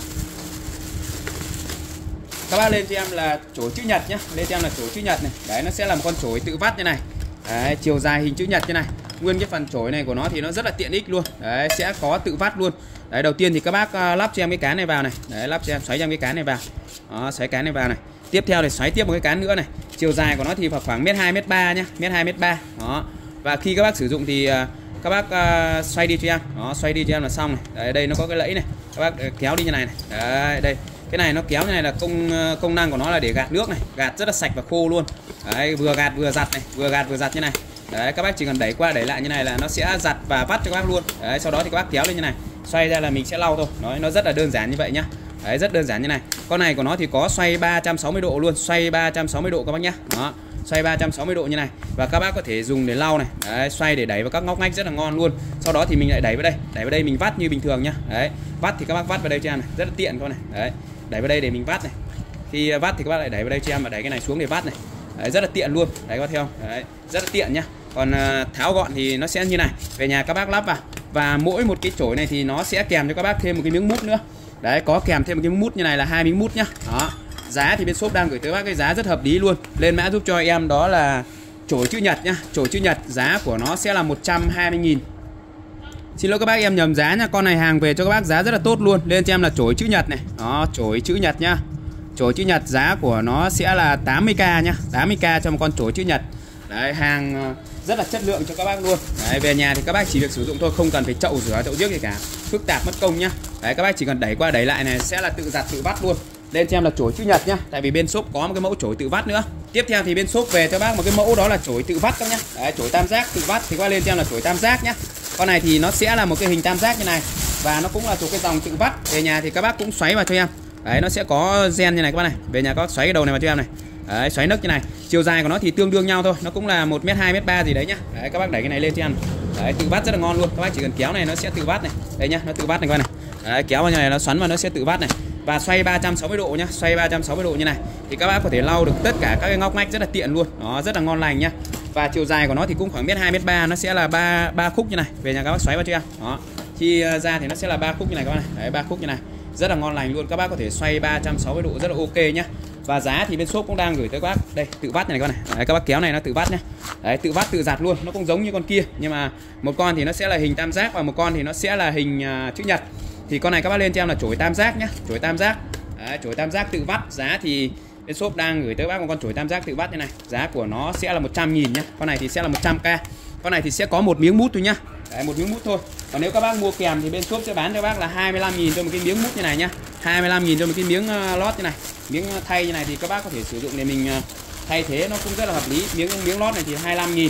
các bác lên cho em là chổi chữ nhật nhá. Lên cho em là chổi chữ nhật này. Đấy, nó sẽ là một con chổi tự vắt như này. Đấy, chiều dài hình chữ nhật như này. Nguyên cái phần chổi này của nó thì nó rất là tiện ích luôn. Đấy, sẽ có tự vắt luôn. Đấy, đầu tiên thì các bác lắp cho em cái cán này vào này. Đấy, lắp cho em, xoáy cho em cái cán này vào. Đó, xoáy cán này vào này. Tiếp theo thì xoáy tiếp một cái cán nữa này. Chiều dài của nó thì khoảng 1m2 1m3 nhá, 1m2 1m3. Đó. Và khi các bác sử dụng thì các bác xoay đi cho em. Đó, xoay đi cho em là xong này. Đấy, đây nó có cái lẫy này. Các bác kéo đi như này này. Đấy, đây. Cái này nó kéo như này là công năng của nó là để gạt nước này, gạt rất là sạch và khô luôn. Đấy, vừa gạt vừa giặt này, vừa gạt vừa giặt như này. Đấy, các bác chỉ cần đẩy qua đẩy lại như này là nó sẽ giặt và vắt cho các bác luôn. Đấy, sau đó thì các bác kéo lên như này, xoay ra là mình sẽ lau thôi. Nó rất là đơn giản như vậy nhá. Đấy, rất đơn giản như này. Con này của nó thì có xoay 360 độ luôn, xoay 360 độ các bác nhá. Đó, xoay 360 độ như này. Và các bác có thể dùng để lau này. Đấy, xoay để đẩy vào các ngóc ngách rất là ngon luôn. Sau đó thì mình lại đẩy vào đây mình vắt như bình thường nhá. Đấy, vắt thì các bác vắt vào đây cho em này, rất là tiện con này. Đấy, đẩy vào đây để mình vắt này. Khi vắt thì các bác lại đẩy vào đây cho em và đẩy cái này xuống để vắt này. Đấy, rất là tiện luôn. Đấy, các bác thấy không? Đấy, rất là tiện nhá. Còn tháo gọn thì nó sẽ như này. Về nhà các bác lắp vào. Và mỗi một cái chổi này thì nó sẽ kèm cho các bác thêm một cái miếng mút nữa. Đấy, có kèm thêm một cái miếng mút như này là 2 miếng mút nhá. Đó. Giá thì bên shop đang gửi tới bác cái giá rất hợp lý luôn. Lên mã giúp cho em đó là chổi chữ nhật nhá. Chổi chữ nhật giá của nó sẽ là 120.000. Xin lỗi các bác, em nhầm giá nha. Con này hàng về cho các bác giá rất là tốt luôn. Lên cho em là chổi chữ nhật này. Đó, chổi chữ nhật nhá. Chổi chữ nhật giá của nó sẽ là 80k nhá. 80k cho một con chổi chữ nhật. Đấy, hàng rất là chất lượng cho các bác luôn. Đấy, về nhà thì các bác chỉ việc sử dụng thôi, không cần phải chậu rửa chậu giếc gì cả, phức tạp mất công nhá. Đấy, các bác chỉ cần đẩy qua đẩy lại này sẽ là tự giặt tự vắt luôn. Lên cho em là chổi chữ nhật nhá, tại vì bên shop có một cái mẫu chổi tự vắt nữa. Tiếp theo thì bên shop về cho bác một cái mẫu đó là chổi tự vắt các nhá. Đấy, chổi tam giác tự vắt thì các bác lên cho em là chổi tam giác nhá. Con này thì nó sẽ là một cái hình tam giác như này và nó cũng là thuộc cái dòng tự vắt. Về nhà thì các bác cũng xoáy vào cho em. Đấy, nó sẽ có gen như này các bác này. Về nhà các bác xoáy cái đầu này vào cho em này. Đấy, xoáy nấc như này. Chiều dài của nó thì tương đương nhau thôi, nó cũng là 1m2 1m3 gì đấy nhá. Đấy, các bác đẩy cái này lên cho em. Đấy, tự vắt rất là ngon luôn. Các bác chỉ cần kéo này nó sẽ tự vắt này. Đây nhá, nó tự vắt này các bác này. Đấy, kéo vào như này nó xoắn vào nó sẽ tự vắt này. Và xoay 360 độ nhá, xoay 360 độ như này thì các bác có thể lau được tất cả các cái ngóc ngách rất là tiện luôn. Nó rất là ngon lành nhá. Và chiều dài của nó thì cũng khoảng 1m2 1m3, nó sẽ là 3 khúc như này. Về nhà các bác xoáy vào cho em. Đó. Khi ra thì nó sẽ là 3 khúc như này các bác này. Đấy, 3 khúc như này. Rất là ngon lành luôn. Các bác có thể xoay 360 độ rất là ok nhá. Và giá thì bên shop cũng đang gửi tới các bác. Đây, tự vắt này các bác này. Đấy, các bác kéo này nó tự vắt nhá. Đấy, tự vắt tự giặt luôn, nó cũng giống như con kia, nhưng mà một con thì nó sẽ là hình tam giác và một con thì nó sẽ là hình chữ nhật. Thì con này các bác lên cho em là chổi tam giác nhá, chổi tam giác. Đấy, chổi tam giác tự vắt, giá thì bên shop đang gửi tới bác một con chổi tam giác tự vắt như này. Giá của nó sẽ là 100.000 nhá. Con này thì sẽ là 100k. Con này thì sẽ có một miếng mút thôi nhá. Đấy, một miếng mút thôi. Còn nếu các bác mua kèm thì bên shop sẽ bán cho bác là 25.000 cho một cái miếng mút như này nhá. 25.000 cho một cái miếng lót như này. Miếng thay như này thì các bác có thể sử dụng để mình thay thế, nó cũng rất là hợp lý. Miếng lót này thì 25.000.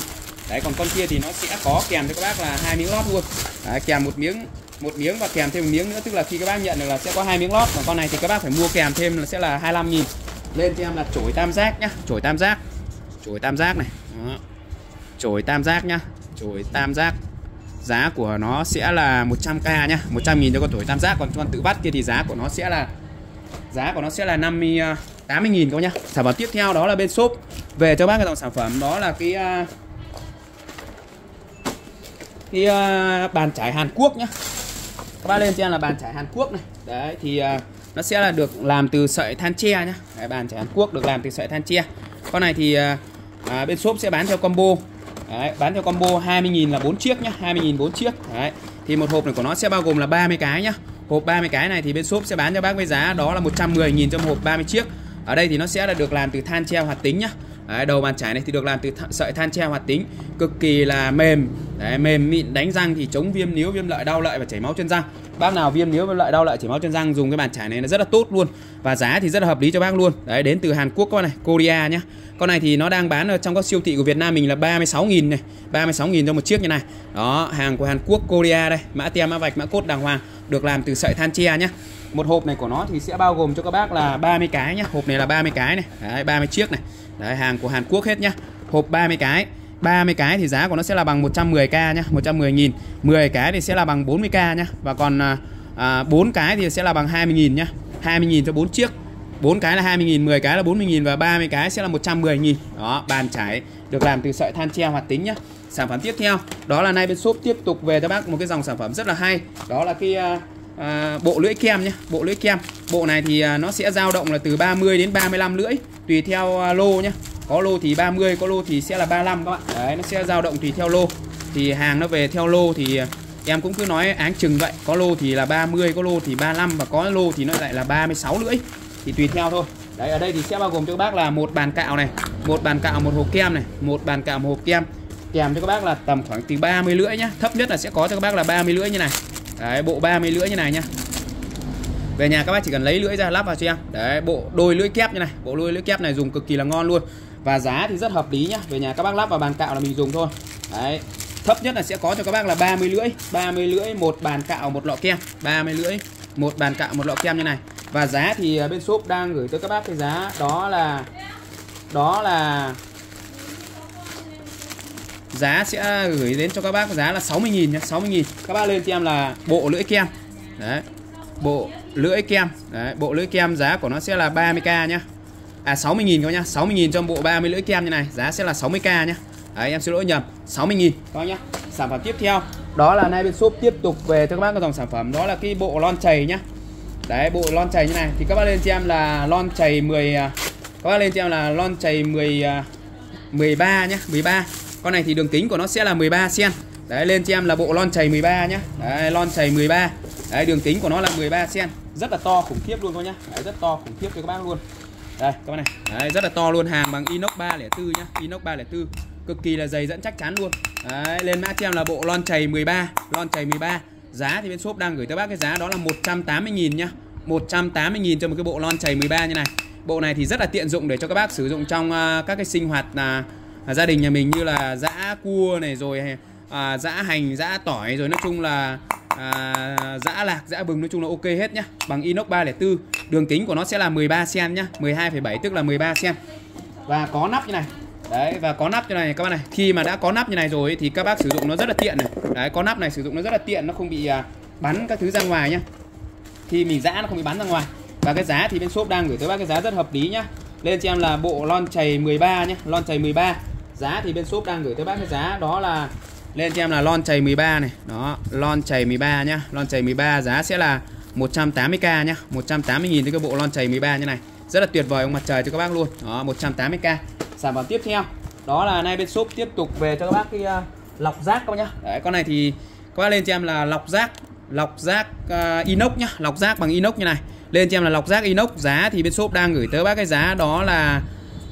Đấy, còn con kia thì nó sẽ có kèm cho các bác là 2 miếng lót luôn. Đấy, kèm một miếng và kèm thêm một miếng nữa, tức là khi các bác nhận được là sẽ có 2 miếng lót. Còn con này thì các bác phải mua kèm thêm là sẽ là 25.000. Lên cho em là chổi tam giác nhá, chổi tam giác. Chổi tam giác này. Đó. Chổi tam giác nhá, chổi tam giác. Giá của nó sẽ là 100k nhá, 100.000 cho con chổi tam giác. Còn con tự bắt kia thì giá của nó sẽ là 80.000 các bác nhá. Sản phẩm tiếp theo đó là bên shop về cho bác cái dòng sản phẩm đó là cái bàn chải Hàn Quốc nhá. Các bác lên trên là bàn chải Hàn Quốc này. Đấy thì nó sẽ là được làm từ sợi than tre nhá. Đấy, bàn chải Hàn Quốc được làm từ sợi than tre. Con này thì bên shop sẽ bán theo combo. Đấy, bán theo combo 20.000 là 4 chiếc nhá, 20.000 4 chiếc. Đấy. Thì một hộp này của nó sẽ bao gồm là 30 cái nhá. Hộp 30 cái này thì bên shop sẽ bán cho bác với giá đó là 110.000 cho một hộp 30 chiếc. Ở đây thì nó sẽ là được làm từ than tre hoạt tính nhá. Đấy, đầu bàn chải này thì được làm từ sợi than tre hoạt tính, cực kỳ là mềm. Đấy, mềm mịn, đánh răng thì chống viêm níu, viêm lợi, đau lợi và chảy máu chân răng. Bác nào viêm níu, viêm lợi, đau lợi, chảy máu chân răng dùng cái bàn chải này nó rất là tốt luôn. Và giá thì rất là hợp lý cho bác luôn. Đấy, đến từ Hàn Quốc con này, Korea nhá. Con này thì nó đang bán ở trong các siêu thị của Việt Nam mình là 36.000 này, 36.000 cho một chiếc như này. Đó, hàng của Hàn Quốc, Korea đây, mã tem, mã vạch, mã cốt đàng hoàng, được làm từ sợi than tre nhá. Một hộp này của nó thì sẽ bao gồm cho các bác là 30 cái nhá. Hộp này là 30 cái này. Đấy, 30 chiếc này. Đấy, hàng của Hàn Quốc hết nhá. Hộp 30 cái. 30 cái thì giá của nó sẽ là bằng 110k nhá, 110.000. 10 cái thì sẽ là bằng 40k nhá. Và còn 4 cái thì sẽ là bằng 20.000 nhá. 20.000 cho 4 chiếc. 4 cái là 20.000, 10 cái là 40.000 và 30 cái sẽ là 110.000. Đó, bàn chải được làm từ sợi than tre hoạt tính nhá. Sản phẩm tiếp theo đó là nay bên shop tiếp tục về cho bác một cái dòng sản phẩm rất là hay. Đó là cái bộ lưỡi kem nhé. Bộ lưỡi kem. Bộ này thì nó sẽ dao động là từ 30 đến 35 lưỡi tùy theo lô nhé. Có lô thì 30, có lô thì sẽ là 35 các bạn. Đấy, nó sẽ dao động tùy theo lô. Thì hàng nó về theo lô thì em cũng cứ nói áng chừng vậy. Có lô thì là 30, có lô thì 35 và có lô thì nó lại là 36 lưỡi. Thì tùy theo thôi. Đấy, ở đây thì sẽ bao gồm cho các bác là một bàn cạo này, một bàn cạo, một hộp kem này, một bàn cạo, một hộp kem. Kèm cho các bác là tầm khoảng từ 30 lưỡi nhá. Thấp nhất là sẽ có cho các bác là 30 lưỡi như này. Đấy, bộ 30 lưỡi như này nhá. Về nhà các bác chỉ cần lấy lưỡi ra lắp vào cho em. Đấy, bộ đôi lưỡi kép như này. Bộ đôi lưỡi kép này dùng cực kỳ là ngon luôn. Và giá thì rất hợp lý nhá. Về nhà các bác lắp vào bàn cạo là mình dùng thôi. Đấy, thấp nhất là sẽ có cho các bác là 30 lưỡi. 30 lưỡi, một bàn cạo, một lọ kem. 30 lưỡi, một bàn cạo, một lọ kem như này. Và giá thì bên shop đang gửi tới các bác cái giá đó là giá sẽ gửi đến cho các bác giá là 60.000 nhá, 60.000. Các bác lên cho em là bộ lưỡi kem. Đấy. Bộ lưỡi kem. Đấy, bộ lưỡi kem giá của nó sẽ là 30k nhá. 60.000 các bác nhá, 60.000 cho bộ 30 lưỡi kem như này, giá sẽ là 60k nhá. Đấy, em xin lỗi nhầm, 60.000 các bác nhá. Sản phẩm tiếp theo đó là nay bên shop tiếp tục về cho các bác cái dòng sản phẩm đó là cái bộ lon chày nhá. Đấy, bộ lon chày như này thì các bác lên cho em là lon chày 10, các bác lên cho em là lon chày 13 nhá, 13. Con này thì đường kính của nó sẽ là 13 cm. Đấy, lên cho em là bộ lon chày 13 nhá. Đấy, lon chày 13. Đấy, đường kính của nó là 13 cm. Rất là to khủng khiếp luôn các nhá. Đấy, rất to khủng khiếp cho các bác luôn. Đây, các bác này. Đấy, rất là to luôn, hàng bằng inox 304 nhá, inox 304. Cực kỳ là dày dẫn chắc chắn luôn. Đấy, lên mã cho em là bộ lon chày 13, lon chày 13. Giá thì bên shop đang gửi tới bác cái giá đó là 180.000 nhá. 180.000 cho một cái bộ lon chày 13 như này. Bộ này thì rất là tiện dụng để cho các bác sử dụng trong các cái sinh hoạt gia đình nhà mình như là giã cua này rồi giã hành, giã tỏi rồi nói chung là giã lạc, giã bừng, nói chung là ok hết nhá. Bằng inox 304. Đường kính của nó sẽ là 13 cm nhá, 12,7 tức là 13 cm. Và có nắp như này. Đấy, và có nắp như này các bác này. Khi mà đã có nắp như này rồi thì các bác sử dụng nó rất là tiện này. Đấy, có nắp này sử dụng nó rất là tiện, nó không bị bắn các thứ ra ngoài nhá. Khi mình giã nó không bị bắn ra ngoài. Và cái giá thì bên shop đang gửi tới bác cái giá rất hợp lý nhá. Lên cho em là bộ lon chày 13 nhá, lon chày 13. Giá thì bên shop đang gửi tới bác cái giá đó là lên cho em là lon chày 13 này. Đó, lon chày 13 nhá. Lon chày 13 giá sẽ là 180k nhá, 180.000 cho cái bộ lon chày 13 như này. Rất là tuyệt vời ông mặt trời cho các bác luôn. Đó, 180k. Sản phẩm tiếp theo đó là nay bên shop tiếp tục về cho các bác cái lọc rác các bác nhá. Đấy, con này thì các bác lên cho em là lọc rác inox nhá, lọc rác bằng inox như này. Lên cho em là lọc rác inox, giá thì bên shop đang gửi tới bác cái giá đó là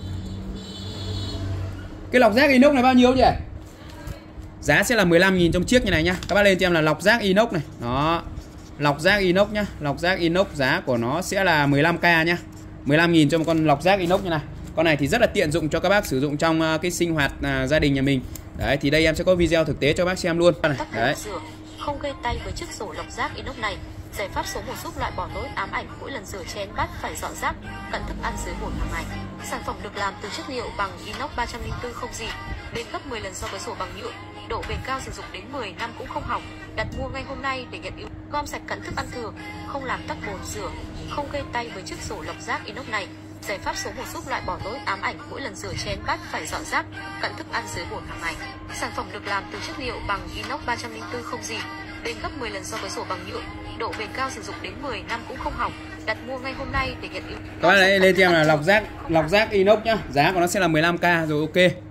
cái lọc rác inox này bao nhiêu nhỉ? Giá sẽ là 15.000 trong chiếc như này nhá. Các bác lên cho em là lọc rác inox này. Đó. Lọc rác inox nhá, lọc rác inox giá của nó sẽ là 15k nhá. 15.000 cho một con lọc rác inox như này. Con này thì rất là tiện dụng cho các bác sử dụng trong cái sinh hoạt gia đình nhà mình. Đấy thì đây em sẽ có video thực tế cho bác xem luôn. Đấy. Rửa, không gây tay với chiếc sổ lọc rác inox này. Giải pháp số 1 giúp loại bỏ nỗi ám ảnh mỗi lần rửa chén bát phải dọn rác, cẩn thức ăn dưới bồn hàng ngày. Sản phẩm được làm từ chất liệu bằng inox 304 không gì, bền gấp 10 lần so với sổ bằng nhựa. Độ bền cao sử dụng đến 10 năm cũng không hỏng. Đặt mua ngay hôm nay để nhận ưu. Gom sạch cẩn thức ăn thừa, không làm tắc bồn rửa, không gây tay với chiếc sổ lọc rác inox này. Giải pháp số 1 giúp loại bỏ nỗi ám ảnh mỗi lần rửa chén bát phải dọn rác, cẩn thức ăn dưới bồn hàng ngày. Sản phẩm được làm từ chất liệu bằng inox 304 không gì, bền gấp 10 lần so với sổ bằng nhựa. Độ bền cao sử dụng đến 10 năm cũng không hỏng. Đặt mua ngay hôm nay để nhận ưu. Các bạn hãy lên cho em là lọc rác inox nhá. Giá của nó sẽ là 15k rồi, ok.